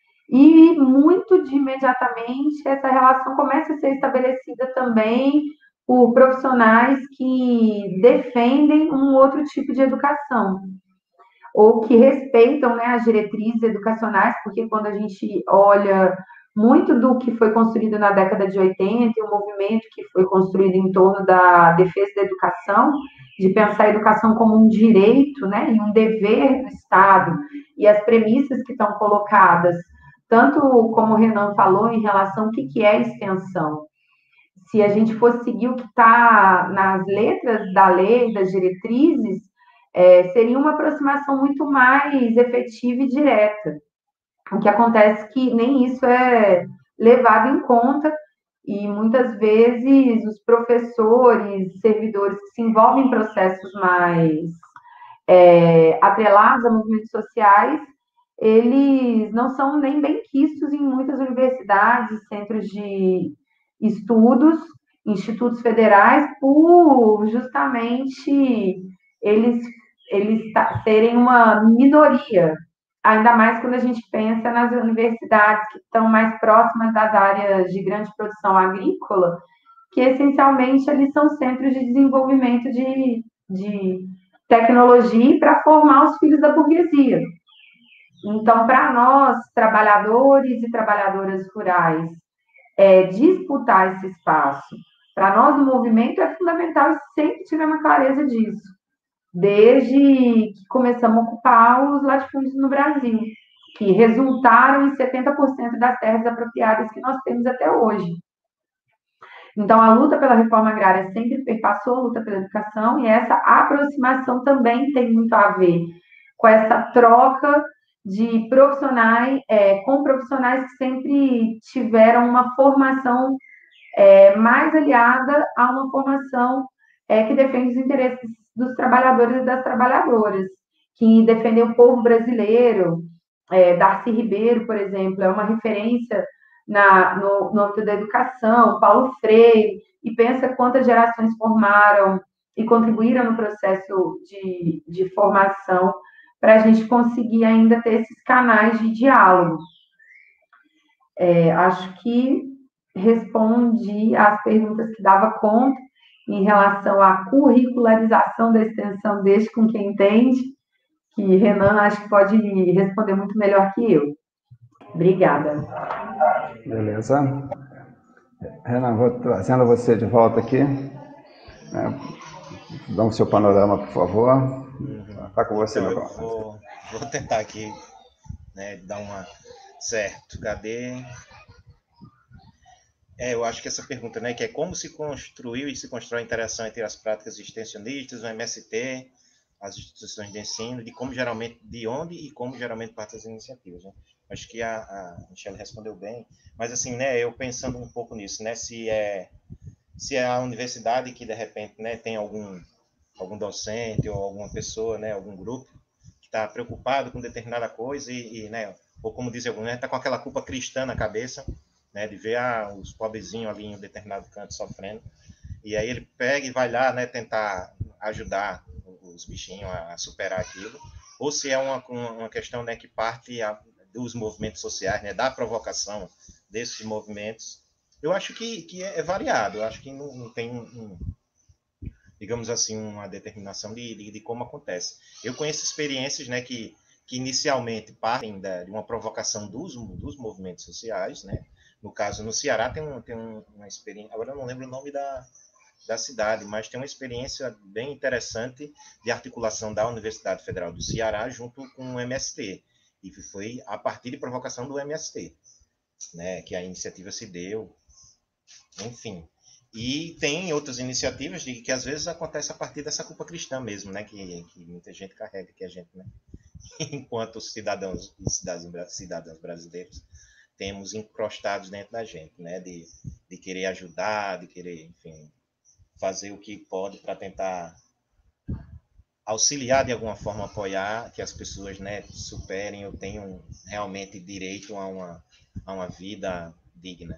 e muito de imediatamente essa relação começa a ser estabelecida também por profissionais que defendem um outro tipo de educação, ou que respeitam, né, as diretrizes educacionais, porque quando a gente olha muito do que foi construído na década de oitenta, e o movimento que foi construído em torno da defesa da educação, de pensar a educação como um direito, né, e um dever do Estado, e as premissas que estão colocadas, tanto como o Renan falou, em relação ao que é extensão. Se a gente fosse seguir o que está nas letras da lei, das diretrizes, é, seria uma aproximação muito mais efetiva e direta. O que acontece é que nem isso é levado em conta, e muitas vezes os professores, servidores que se envolvem em processos mais é, atrelados a movimentos sociais, eles não são nem bem quistos em muitas universidades, centros de estudos, institutos federais, por justamente eles, eles serem uma minoria, ainda mais quando a gente pensa nas universidades que estão mais próximas das áreas de grande produção agrícola, que essencialmente eles são centros de desenvolvimento de, de tecnologia para formar os filhos da burguesia. Então, para nós, trabalhadores e trabalhadoras rurais, é, disputar esse espaço, para nós no movimento é fundamental e sempre tivemos clareza disso, desde que começamos a ocupar os latifúndios no Brasil, que resultaram em setenta por cento das terras apropriadas que nós temos até hoje. Então, a luta pela reforma agrária sempre perpassou a luta pela educação, e essa aproximação também tem muito a ver com essa troca de profissionais, é, com profissionais que sempre tiveram uma formação é, mais aliada a uma formação é, que defende os interesses dos trabalhadores e das trabalhadoras, que defendem o povo brasileiro. É, Darcy Ribeiro, por exemplo, é uma referência na, no, no âmbito da educação, Paulo Freire, e pensa quantas gerações formaram e contribuíram no processo de, de formação, para a gente conseguir ainda ter esses canais de diálogo. É, acho que respondi às perguntas que dava conta em relação à curricularização da extensão, deixe com quem entende, que Renan acho que pode responder muito melhor que eu. Obrigada. Beleza. Renan, vou trazendo você de volta aqui. Dá o seu panorama, por favor. Está com você, então, meu eu vou, vou tentar aqui, né, dar uma... Certo, cadê? É, eu acho que essa pergunta, né, que é como se construiu e se constrói a interação entre as práticas extensionistas, o M S T, as instituições de ensino, de como geralmente, de onde e como geralmente partem as iniciativas, né? Acho que a, a Michelle respondeu bem, mas assim, né, eu pensando um pouco nisso, né, se é se é a universidade que de repente, né, tem algum algum docente ou alguma pessoa, né, algum grupo que está preocupado com determinada coisa e, e né, ou como dizem alguns, né, está com aquela culpa cristã na cabeça, né, de ver ah, os pobrezinhos ali em um determinado canto sofrendo, e aí ele pega e vai lá, né, tentar ajudar os bichinhos a superar aquilo, ou se é uma, uma questão, né, que parte a, dos movimentos sociais, né, da provocação desses movimentos. Eu acho que, que é, variado, eu acho que não, não tem um, um, digamos assim, uma determinação de, de, de, como acontece. Eu conheço experiências, né, que, que inicialmente partem da, de uma provocação dos, dos movimentos sociais, né. No caso, no Ceará tem, um, tem uma experiência, agora eu não lembro o nome da, da cidade, mas tem uma experiência bem interessante de articulação da Universidade Federal do Ceará junto com o M S T, e foi a partir de provocação do M S T, né, que a iniciativa se deu, enfim. E tem outras iniciativas de, que às vezes acontece a partir dessa culpa cristã mesmo, né, que, que muita gente carrega, que a gente, né, enquanto cidadãos e cidadãos, cidadãos brasileiros, temos encrostados dentro da gente, né, de, de querer ajudar, de querer, enfim, fazer o que pode para tentar auxiliar de alguma forma, apoiar que as pessoas, né, superem ou tenham realmente direito a uma, a uma vida digna.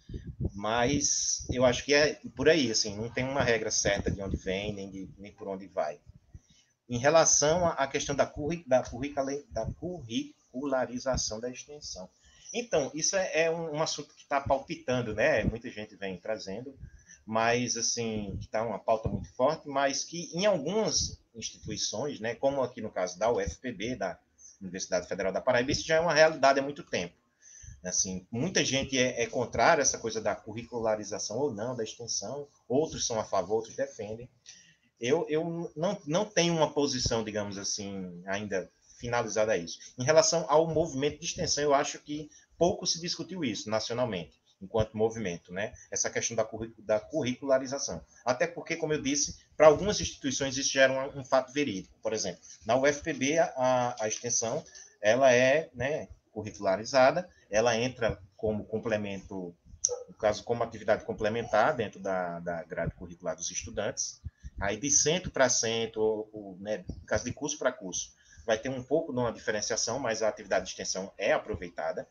Mas eu acho que é por aí, assim, não tem uma regra certa de onde vem, nem, de, nem por onde vai. Em relação à questão da, curric, da, curricula, da curricularização da extensão. Então, isso é, é um, um assunto que está palpitando, né? Muita gente vem trazendo, mas, assim, que está uma pauta muito forte, mas que em algumas instituições, né, como aqui no caso da U F P B, da Universidade Federal da Paraíba, isso já é uma realidade há muito tempo. Assim, muita gente é, é contrária a essa coisa da curricularização ou não, da extensão, outros são a favor, outros defendem. Eu, eu não, não tenho uma posição, digamos assim, ainda finalizada a isso. Em relação ao movimento de extensão, eu acho que pouco se discutiu isso nacionalmente, enquanto movimento, né? Essa questão da, da curricularização. Até porque, como eu disse, para algumas instituições isso já era um, um fato verídico. Por exemplo, na U F P B, a, a extensão ela é, né, curricularizada, ela entra como complemento, no caso, como atividade complementar dentro da, da grade curricular dos estudantes. Aí de centro para centro, ou, ou, né, no caso de curso para curso, vai ter um pouco de uma diferenciação, mas a atividade de extensão é aproveitada.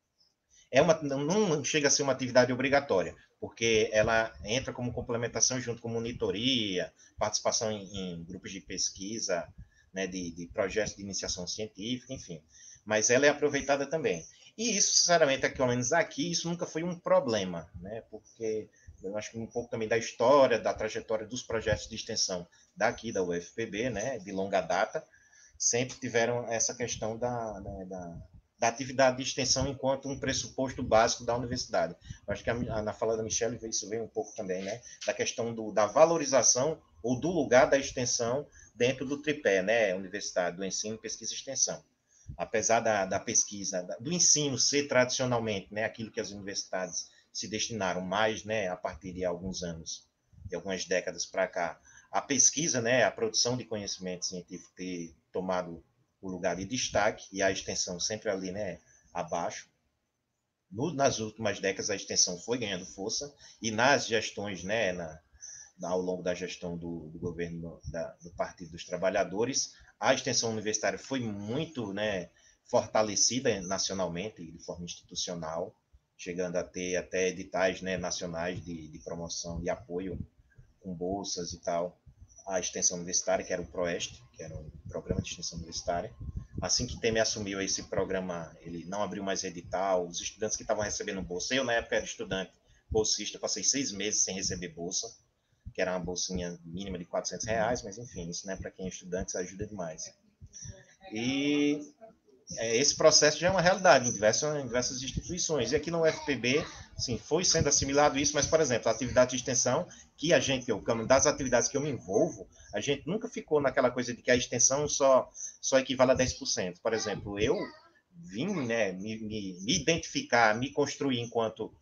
É uma, não chega a ser uma atividade obrigatória, porque ela entra como complementação junto com monitoria, participação em, em grupos de pesquisa, né, de, de projetos de iniciação científica, enfim. Mas ela é aproveitada também. E isso, sinceramente, aqui, pelo menos aqui, isso nunca foi um problema, né, porque eu acho que um pouco também da história, da trajetória dos projetos de extensão daqui da U F P B, né, de longa data, sempre tiveram essa questão da, né, da, da atividade de extensão enquanto um pressuposto básico da universidade. Eu acho que a, na fala da Michelle isso vem um pouco também, né, da questão do, da valorização ou do lugar da extensão dentro do tripé, né, universidade, do ensino, pesquisa e extensão. Apesar da, da pesquisa, do ensino ser tradicionalmente, né, aquilo que as universidades se destinaram mais, né, a partir de alguns anos, de algumas décadas para cá, a pesquisa, né, a produção de conhecimento científico ter tomado o lugar de destaque e a extensão sempre ali, né, abaixo. No, nas últimas décadas a extensão foi ganhando força e nas gestões, né, na, ao longo da gestão do, do governo da, do Partido dos Trabalhadores, a extensão universitária foi muito, né, fortalecida nacionalmente, de forma institucional, chegando a ter até editais, né, nacionais de, de promoção, de apoio, com bolsas e tal, à extensão universitária, que era o PROEST, que era um programa de extensão universitária. Assim que Temer assumiu esse programa, ele não abriu mais edital, os estudantes que estavam recebendo bolsa, eu na época era estudante bolsista, passei seis meses sem receber bolsa, que era uma bolsinha mínima de quatrocentos reais, mas enfim, isso, né, para quem é estudante, isso ajuda demais. E é, esse processo já é uma realidade em diversas, em diversas instituições. E aqui no U F P B, sim, foi sendo assimilado isso, mas, por exemplo, a atividade de extensão, que a gente, eu, das atividades que eu me envolvo, a gente nunca ficou naquela coisa de que a extensão só, só equivale a dez por cento. Por exemplo, eu vim, né, me, me, me identificar, me construir enquanto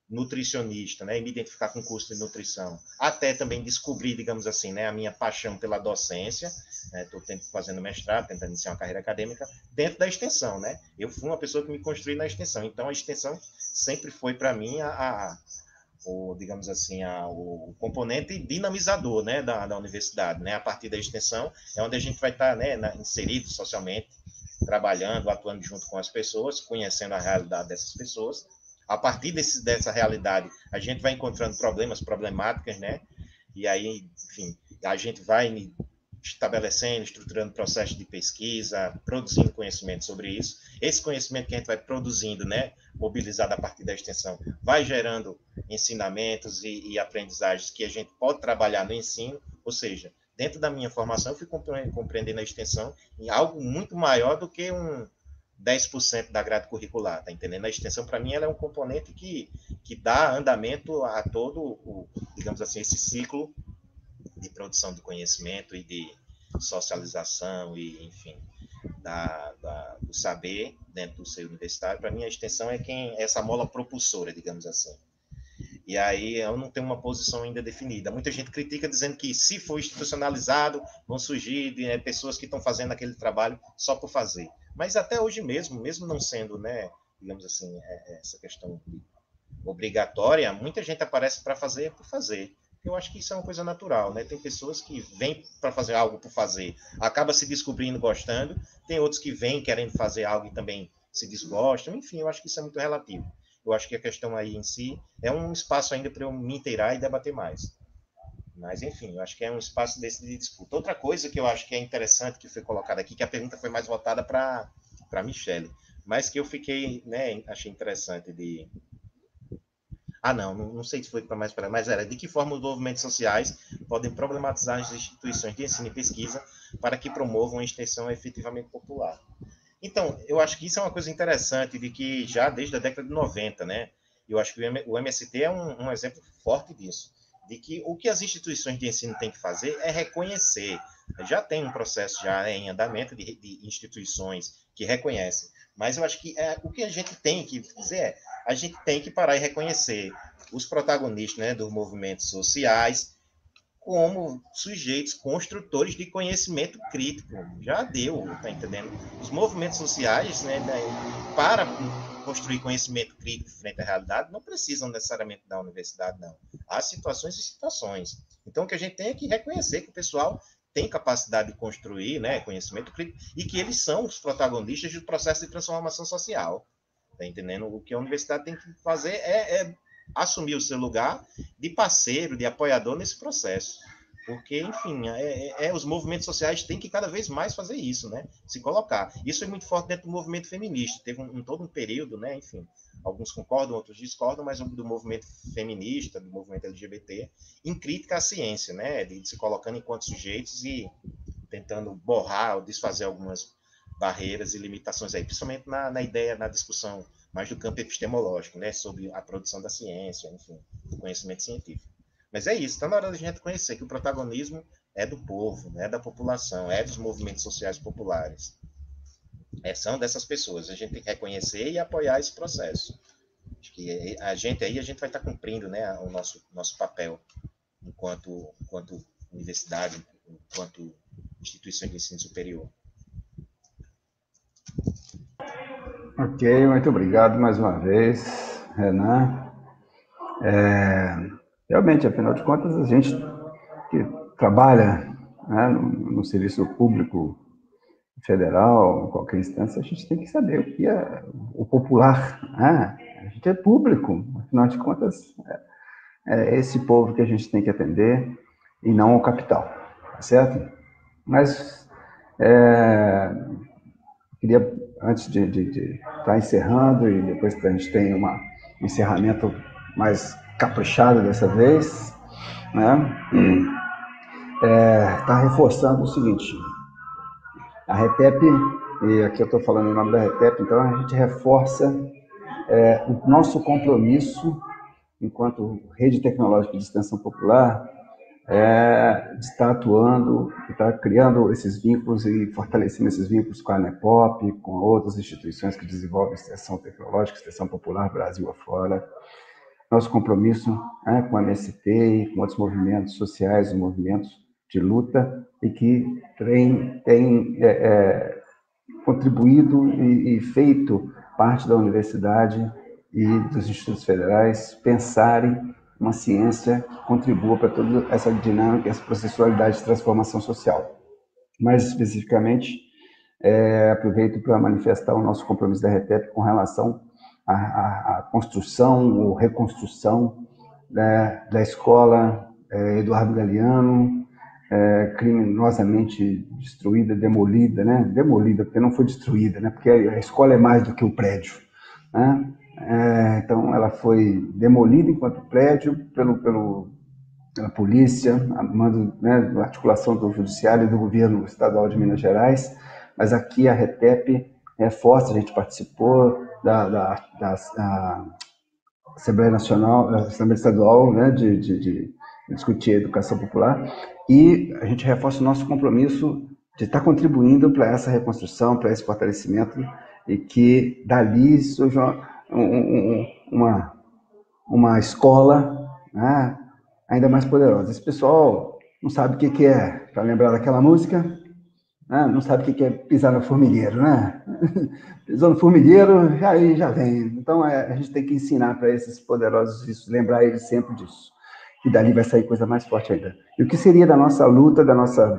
nutricionista, né, e me identificar com o curso de nutrição, até também descobrir, digamos assim, né, a minha paixão pela docência. Estou né, fazendo mestrado, tentando iniciar uma carreira acadêmica dentro da extensão, né? Eu fui uma pessoa que me construí na extensão, então a extensão sempre foi para mim a, a o, digamos assim, a, o componente dinamizador, né, da, da universidade, né? A partir da extensão é onde a gente vai estar, né, na, inserido socialmente, trabalhando, atuando junto com as pessoas, conhecendo a realidade dessas pessoas. A partir desse, dessa realidade, a gente vai encontrando problemas, problemáticas, né? E aí, enfim, a gente vai estabelecendo, estruturando processos de pesquisa, produzindo conhecimento sobre isso. Esse conhecimento que a gente vai produzindo, né, mobilizado a partir da extensão, vai gerando ensinamentos e, e aprendizagens que a gente pode trabalhar no ensino, ou seja, dentro da minha formação, eu fui compreendendo a extensão em algo muito maior do que um dez por cento da grade curricular, tá entendendo? A extensão, para mim, ela é um componente que, que dá andamento a todo o, digamos assim, esse ciclo de produção de conhecimento e de socialização e, enfim, da, da, do saber dentro do seu universitário. Para mim, a extensão é quem é essa mola propulsora, digamos assim. E aí eu não tenho uma posição ainda definida. Muita gente critica dizendo que se for institucionalizado, vão surgir né, pessoas que estão fazendo aquele trabalho só por fazer. Mas até hoje mesmo, mesmo não sendo, né, digamos assim, essa questão obrigatória, muita gente aparece para fazer por fazer. Eu acho que isso é uma coisa natural, né? Tem pessoas que vêm para fazer algo por fazer, acaba se descobrindo gostando, tem outros que vêm querendo fazer algo e também se desgostam, enfim, eu acho que isso é muito relativo. Eu acho que a questão aí em si é um espaço ainda para eu me inteirar e debater mais. Mas, enfim, eu acho que é um espaço desse de disputa. Outra coisa que eu acho que é interessante, que foi colocada aqui, que a pergunta foi mais voltada para a Michelle, mas que eu fiquei, né, achei interessante de... Ah, não, não sei se foi para mais para mas era de que forma os movimentos sociais podem problematizar as instituições de ensino e pesquisa para que promovam a extensão efetivamente popular. Então, eu acho que isso é uma coisa interessante de que já desde a década de noventa, né? Eu acho que o M S T é um, um exemplo forte disso, de que o que as instituições de ensino têm que fazer é reconhecer. Já tem um processo já em andamento de, de instituições que reconhecem, mas eu acho que é, o que a gente tem que dizer é, a gente tem que parar e reconhecer os protagonistas, né, dos movimentos sociais como sujeitos construtores de conhecimento crítico. Já deu, tá entendendo? Os movimentos sociais, né, para construir conhecimento crítico frente à realidade, não precisam necessariamente da universidade, não. Há situações e situações. Então, o que a gente tem é que reconhecer que o pessoal tem capacidade de construir, né, conhecimento crítico e que eles são os protagonistas do processo de transformação social. Tá entendendo? O que a universidade tem que fazer é, é assumir o seu lugar de parceiro, de apoiador nesse processo. Porque, enfim, é, é, os movimentos sociais têm que cada vez mais fazer isso, né? Se colocar. Isso é muito forte dentro do movimento feminista. Teve um, um todo um período, né? Enfim, alguns concordam, outros discordam, mas do movimento feminista, do movimento L G B T, em crítica à ciência, né? De, de se colocando enquanto sujeitos e tentando borrar ou desfazer algumas barreiras e limitações aí, principalmente na, na ideia, na discussão mais do campo epistemológico, né, sobre a produção da ciência, enfim, do conhecimento científico. Mas é isso, está na hora da gente conhecer que o protagonismo é do povo, é da população, é dos movimentos sociais populares. É, são dessas pessoas, a gente tem que reconhecer e apoiar esse processo. Acho que a gente aí, a gente vai estar cumprindo, né, o nosso, nosso papel enquanto, enquanto universidade, enquanto instituição de ensino superior. Ok, muito obrigado mais uma vez, Renan. É, realmente, afinal de contas, a gente que trabalha né, no, no serviço público federal, em qualquer instância, a gente tem que saber o que é o popular. Né? A gente é público, afinal de contas, é, é esse povo que a gente tem que atender e não o capital, certo? Mas, é, queria, antes de, de, de estar encerrando, e depois que a gente tem uma, um encerramento mais caprichado dessa vez, né? É, tá reforçando o seguinte, a RETEP, e aqui eu estou falando em nome da RETEP, então a gente reforça é, o nosso compromisso enquanto rede tecnológica de extensão popular, é, de estar atuando, de estar criando esses vínculos e fortalecendo esses vínculos com a ANEPOP, com outras instituições que desenvolvem extensão tecnológica, extensão popular, Brasil afora, nosso compromisso, né, com a M S T e com outros movimentos sociais, movimentos de luta, e que tem, tem é, é, contribuído e, e feito parte da universidade e dos institutos federais pensarem uma ciência que contribua para toda essa dinâmica, essa processualidade de transformação social. Mais especificamente, é, aproveito para manifestar o nosso compromisso da RETEP com relação à, à, à construção ou reconstrução, né, da escola é, Eduardo Galeano, é, criminosamente destruída, demolida, né? Demolida, porque não foi destruída, né? Porque a escola é mais do que o prédio, né? É, então, ela foi demolida enquanto prédio pelo, pelo, pela polícia, a mando, né, a articulação do judiciário e do governo estadual de Minas Gerais, mas aqui a RETEP reforça, a gente participou da, da, da, da Assembleia Nacional, Assembleia Estadual, né, de, de, de discutir a educação popular, e a gente reforça o nosso compromisso de estar contribuindo para essa reconstrução, para esse fortalecimento, e que dali surja um, um, uma, uma escola, né, ainda mais poderosa. Esse pessoal não sabe o que, que é, para lembrar daquela música, né, não sabe o que, que é pisar no formigueiro, né? Pisou no formigueiro, aí já vem. Então, é, a gente tem que ensinar para esses poderosos isso, lembrar eles sempre disso. E dali vai sair coisa mais forte ainda. E o que seria da nossa luta, da nossa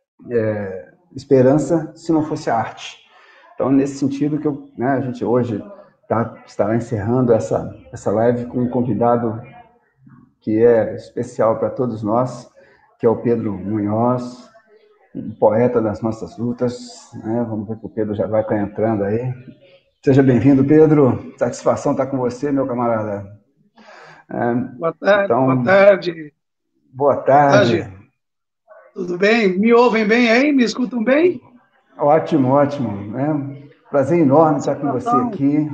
é, esperança, se não fosse a arte? Então, nesse sentido que eu, né, a gente hoje tá, estará encerrando essa, essa live com um convidado que é especial para todos nós, que é o Pedro Munhoz, um poeta das nossas lutas, né? Vamos ver que o Pedro já vai estar entrando aí. Seja bem-vindo, Pedro. Satisfação estar com você, meu camarada. É, boa tarde, então, boa tarde. Boa tarde. Boa tarde. Tudo bem? Me ouvem bem aí? Me escutam bem? Ótimo, ótimo. É, prazer enorme estar com você aqui.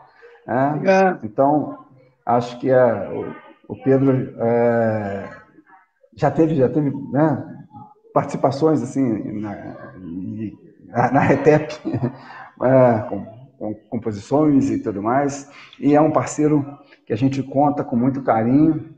É, então, acho que é, o, o Pedro é, já teve, já teve, né, participações assim na, na RETEP, é, com, com composições e tudo mais, e é um parceiro que a gente conta com muito carinho,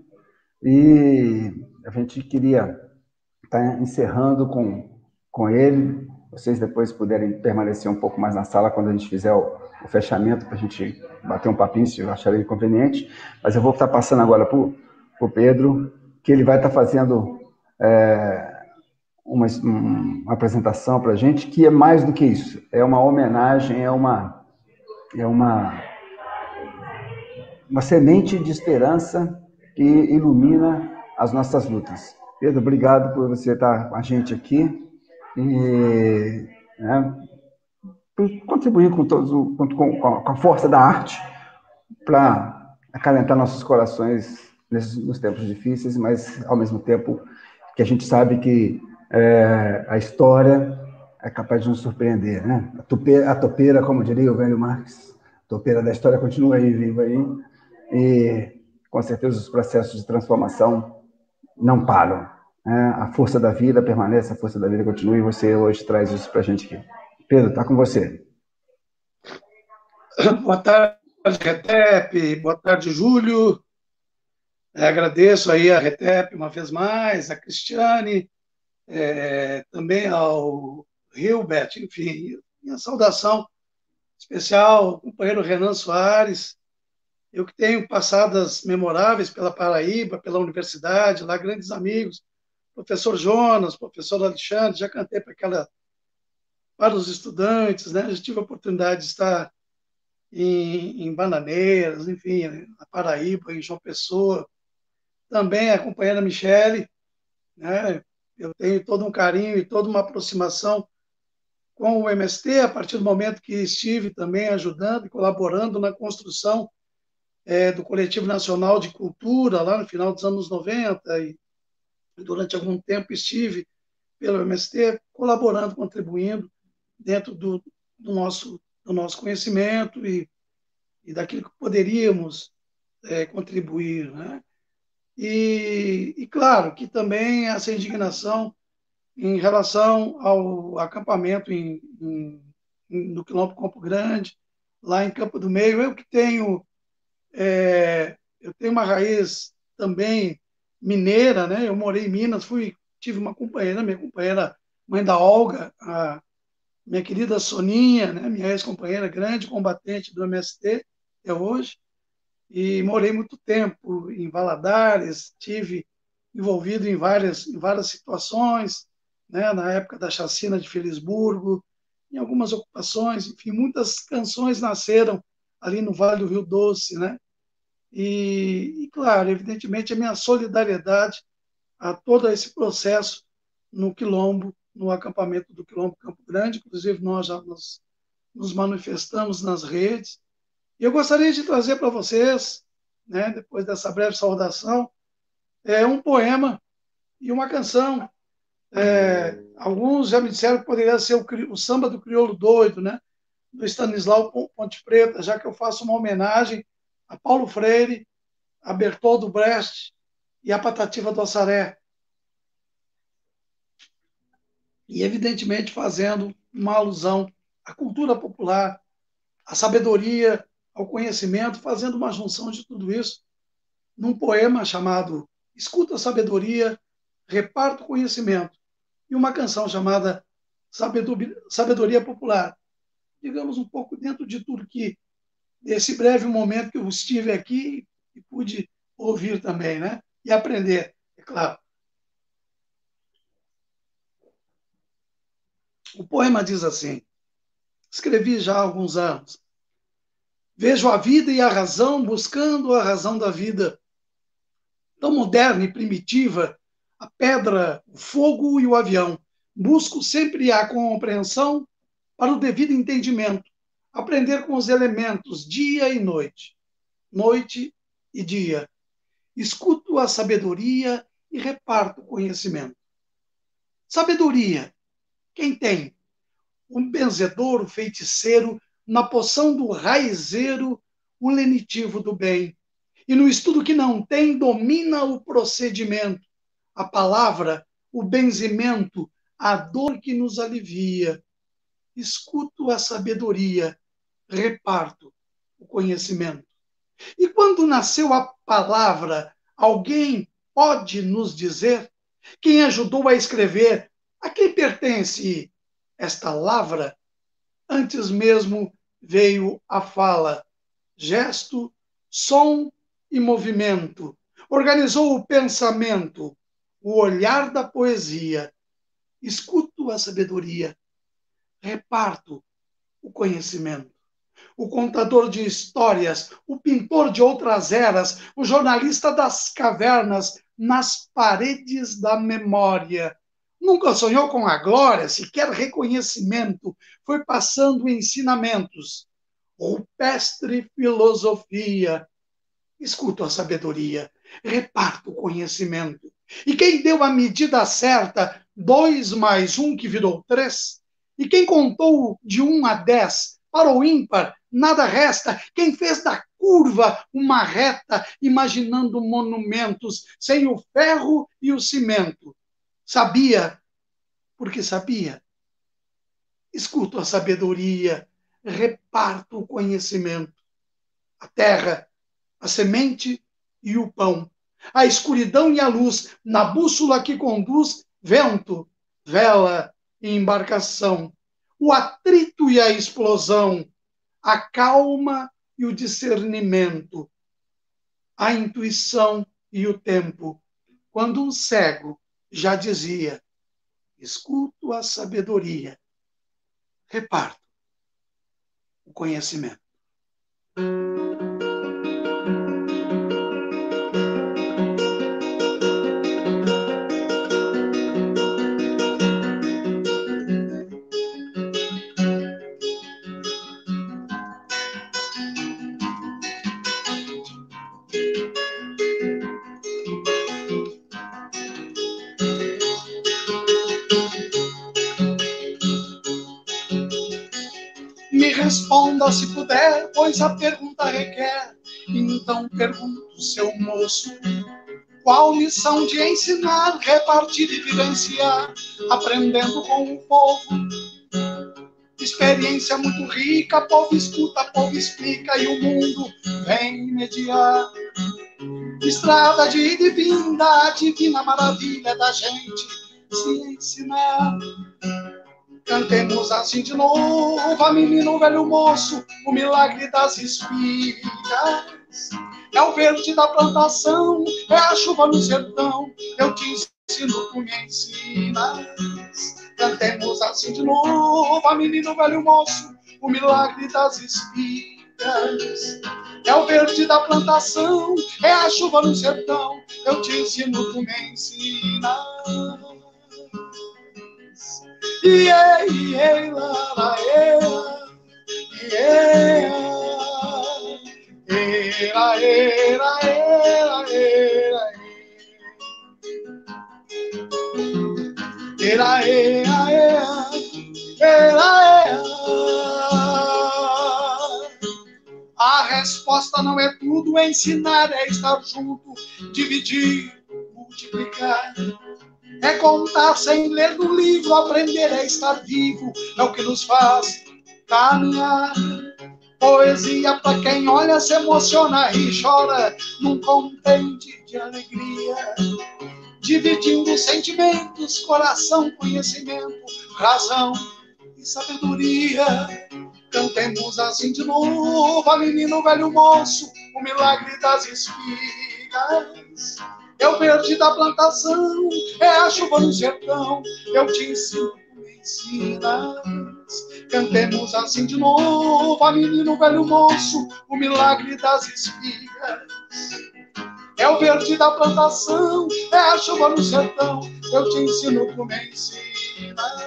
e a gente queria estar encerrando com, com ele. Vocês depois puderem permanecer um pouco mais na sala quando a gente fizer o, o fechamento, para a gente bater um papinho, se eu achar ele conveniente, mas eu vou estar passando agora para o Pedro, que ele vai estar fazendo é, Uma, uma apresentação para a gente, que é mais do que isso, é uma homenagem, é uma, é uma, uma semente de esperança que ilumina as nossas lutas. Pedro, obrigado por você estar com a gente aqui e, né, por contribuir com, todos, com, com a força da arte para acalentar nossos corações nesses, nos tempos difíceis, mas ao mesmo tempo que a gente sabe que É, a história é capaz de nos surpreender, né? A topeira, a topeira, como diria o velho Marx, a topeira da história continua aí, viva aí, e com certeza os processos de transformação não param, né? A força da vida permanece, a força da vida continua, e você hoje traz isso para a gente aqui. Pedro, está com você. Boa tarde, RETEP, boa tarde, Júlio. É, agradeço aí a RETEP uma vez mais, a Cristiane, É, também ao Hilbert, enfim, minha saudação especial ao companheiro Renan Soares, eu que tenho passadas memoráveis pela Paraíba, pela universidade, lá grandes amigos, professor Jonas, professor Alexandre, já cantei para aquela para os estudantes, né? Já tive a oportunidade de estar em, em Bananeiras, enfim, na Paraíba, em João Pessoa, também acompanhando a Michele, né? Eu tenho todo um carinho e toda uma aproximação com o M S T, a partir do momento que estive também ajudando e colaborando na construção é, do Coletivo Nacional de Cultura, lá no final dos anos noventa, e durante algum tempo estive pelo M S T, colaborando, contribuindo dentro do, do, nosso, do nosso conhecimento e, e daquilo que poderíamos é, contribuir, né? E, e, claro, que também essa indignação em relação ao acampamento em, em, em, no Quilombo Campo Grande, lá em Campo do Meio, eu que tenho é, eu tenho uma raiz também mineira, né? Eu morei em Minas, fui, tive uma companheira, minha companheira, mãe da Olga, a minha querida Soninha, né? Minha ex-companheira, grande combatente do M S T até hoje, e morei muito tempo em Valadares, tive envolvido em várias, em várias situações, né? Na época da chacina de Felisburgo, em algumas ocupações, enfim, muitas canções nasceram ali no Vale do Rio Doce, né? E, e, claro, evidentemente, a minha solidariedade a todo esse processo no Quilombo, no acampamento do Quilombo Campo Grande, inclusive nós já nos, nos manifestamos nas redes. E eu gostaria de trazer para vocês, né, depois dessa breve saudação, é, um poema e uma canção. É, alguns já me disseram que poderia ser o, o Samba do Crioulo Doido, né, do Stanislau Ponte Preta, já que eu faço uma homenagem a Paulo Freire, a Bertoldo Brecht e a Patativa do Assaré. E, evidentemente, fazendo uma alusão à cultura popular, à sabedoria, ao conhecimento, fazendo uma junção de tudo isso num poema chamado Escuta a Sabedoria, Reparta o Conhecimento, e uma canção chamada Sabedoria Popular. Digamos, um pouco dentro de tudo que, desse breve momento que eu estive aqui e pude ouvir também, né? E aprender, é claro. O poema diz assim, escrevi já há alguns anos. Vejo a vida e a razão buscando a razão da vida. Tão moderna e primitiva, a pedra, o fogo e o avião. Busco sempre a compreensão para o devido entendimento. Aprender com os elementos, dia e noite. Noite e dia. Escuto a sabedoria e reparto o conhecimento. Sabedoria. Quem tem? O benzedor, o feiticeiro, na poção do raizeiro, o lenitivo do bem. E no estudo que não tem, domina o procedimento, a palavra, o benzimento, a dor que nos alivia. Escuto a sabedoria, reparto o conhecimento. E quando nasceu a palavra, alguém pode nos dizer? Quem ajudou a escrever? A quem pertence esta lavra? Antes mesmo veio a fala, gesto, som e movimento. Organizou o pensamento, o olhar da poesia. Escuto a sabedoria, reparto o conhecimento. O contador de histórias, o pintor de outras eras, o jornalista das cavernas, nas paredes da memória. Nunca sonhou com a glória, sequer reconhecimento, foi passando ensinamentos. Rupestre filosofia. Escuto a sabedoria, reparto o conhecimento. E quem deu a medida certa, dois mais um que virou três? E quem contou de um a dez, para o ímpar, nada resta. Quem fez da curva uma reta, imaginando monumentos, sem o ferro e o cimento. Sabia, porque sabia. Escuto a sabedoria, reparto o conhecimento. A terra, a semente e o pão. A escuridão e a luz, na bússola que conduz, vento, vela e embarcação. O atrito e a explosão, a calma e o discernimento. A intuição e o tempo. Quando um cego já dizia, escuto a sabedoria, reparto o conhecimento. Responda se puder, pois a pergunta requer. Então pergunto, seu moço, qual missão de ensinar, repartir e vivenciar, aprendendo com o povo? Experiência muito rica, povo escuta, povo explica, e o mundo vem mediar. estrada de divina, divina maravilha da gente se ensinar. Cantemos assim de novo, a menino, velho moço, o milagre das espigas. É o verde da plantação, é a chuva no sertão, eu te ensino, tu me ensinas. Cantemos assim de novo, a menino, velho moço, o milagre das espigas. É o verde da plantação, é a chuva no sertão, eu te ensino, tu me ensinas. Iê, iê, lá, lá, iê, iê, era, era, era, era, era, era, era, era. A resposta não é tudo, ensinar é estar junto, dividir, multiplicar. É contar sem ler no livro, aprender é estar vivo, é o que nos faz caminhar. Poesia para quem olha, se emociona e chora num contente de alegria. Dividindo sentimentos, coração, conhecimento, razão e sabedoria. Cantemos assim de novo, a menino, velho moço, o milagre das espigas. É o verde da plantação, é a chuva no sertão, eu te ensino, tu me ensinas. Cantemos assim de novo, a menino, velho moço, o milagre das espigas. É o verde da plantação, é a chuva no sertão, eu te ensino, tu me ensinas.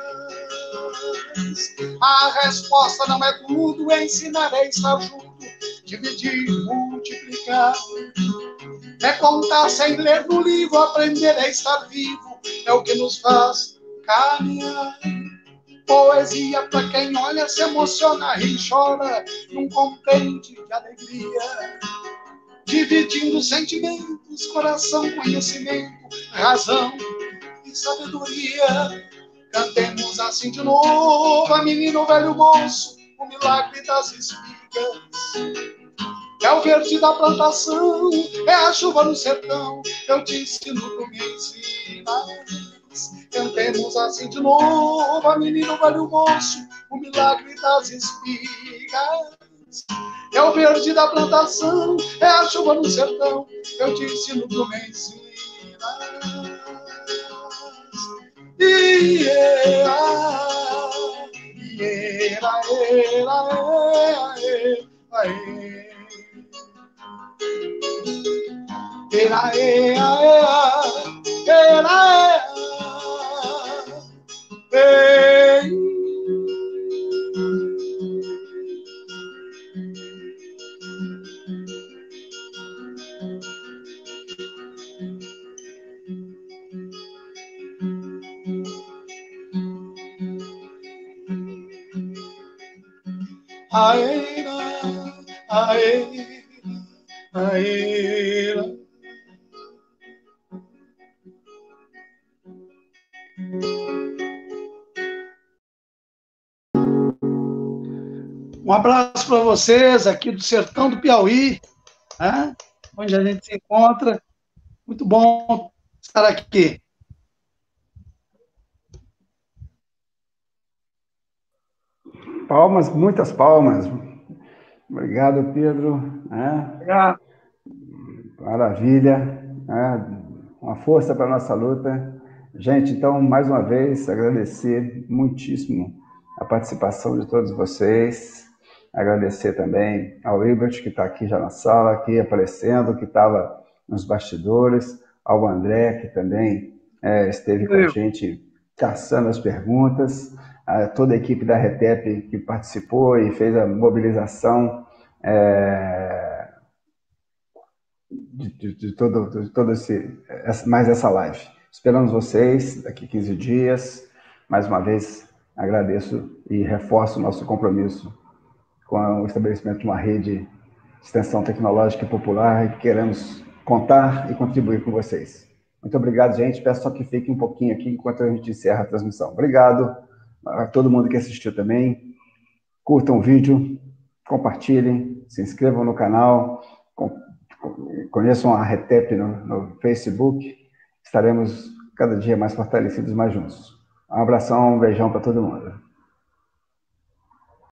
A resposta não é tudo, ensinar é estar junto, dividir, multiplicar. É contar sem ler no livro, aprender é estar vivo, é o que nos faz caminhar. Poesia para quem olha, se emociona e chora num contente de alegria. Dividindo sentimentos, coração, conhecimento, razão e sabedoria. Cantemos assim de novo, a menino, velho moço, o milagre das espigas. É o verde da plantação, é a chuva no sertão, eu te ensino, tu me ensinas. Cantemos assim de novo, a menino, velho moço, o milagre das espigas. É o verde da plantação, é a chuva no sertão, eu te ensino, tu me ensinas. Iê-a, iê-ra, iê-ra, iê-ra, iê-ra. Era, era, era, era, ei. Aera, aera, aera. Um abraço para vocês aqui do sertão do Piauí, né? Onde a gente se encontra. Muito bom estar aqui. Palmas, muitas palmas. Obrigado, Pedro. É, Obrigado. Maravilha. É, uma força para a nossa luta. Gente, então, mais uma vez, agradecer muitíssimo a participação de todos vocês. Agradecer também ao Hilbert, que está aqui já na sala, aqui aparecendo, que estava nos bastidores, ao André, que também é, esteve com a gente caçando as perguntas, a toda a equipe da RETEP que participou e fez a mobilização é, de, de, de, todo, de todo esse, mais essa live. Esperamos vocês daqui a quinze dias. Mais uma vez, agradeço e reforço o nosso compromisso com o estabelecimento de uma rede de extensão tecnológica e popular e queremos contar e contribuir com vocês. Muito obrigado, gente. Peço só que fique um pouquinho aqui enquanto a gente encerra a transmissão. Obrigado a todo mundo que assistiu também. Curtam o vídeo, compartilhem, se inscrevam no canal, conheçam a RETEP no, no Facebook, estaremos cada dia mais fortalecidos, mais juntos. Um abração, um beijão para todo mundo.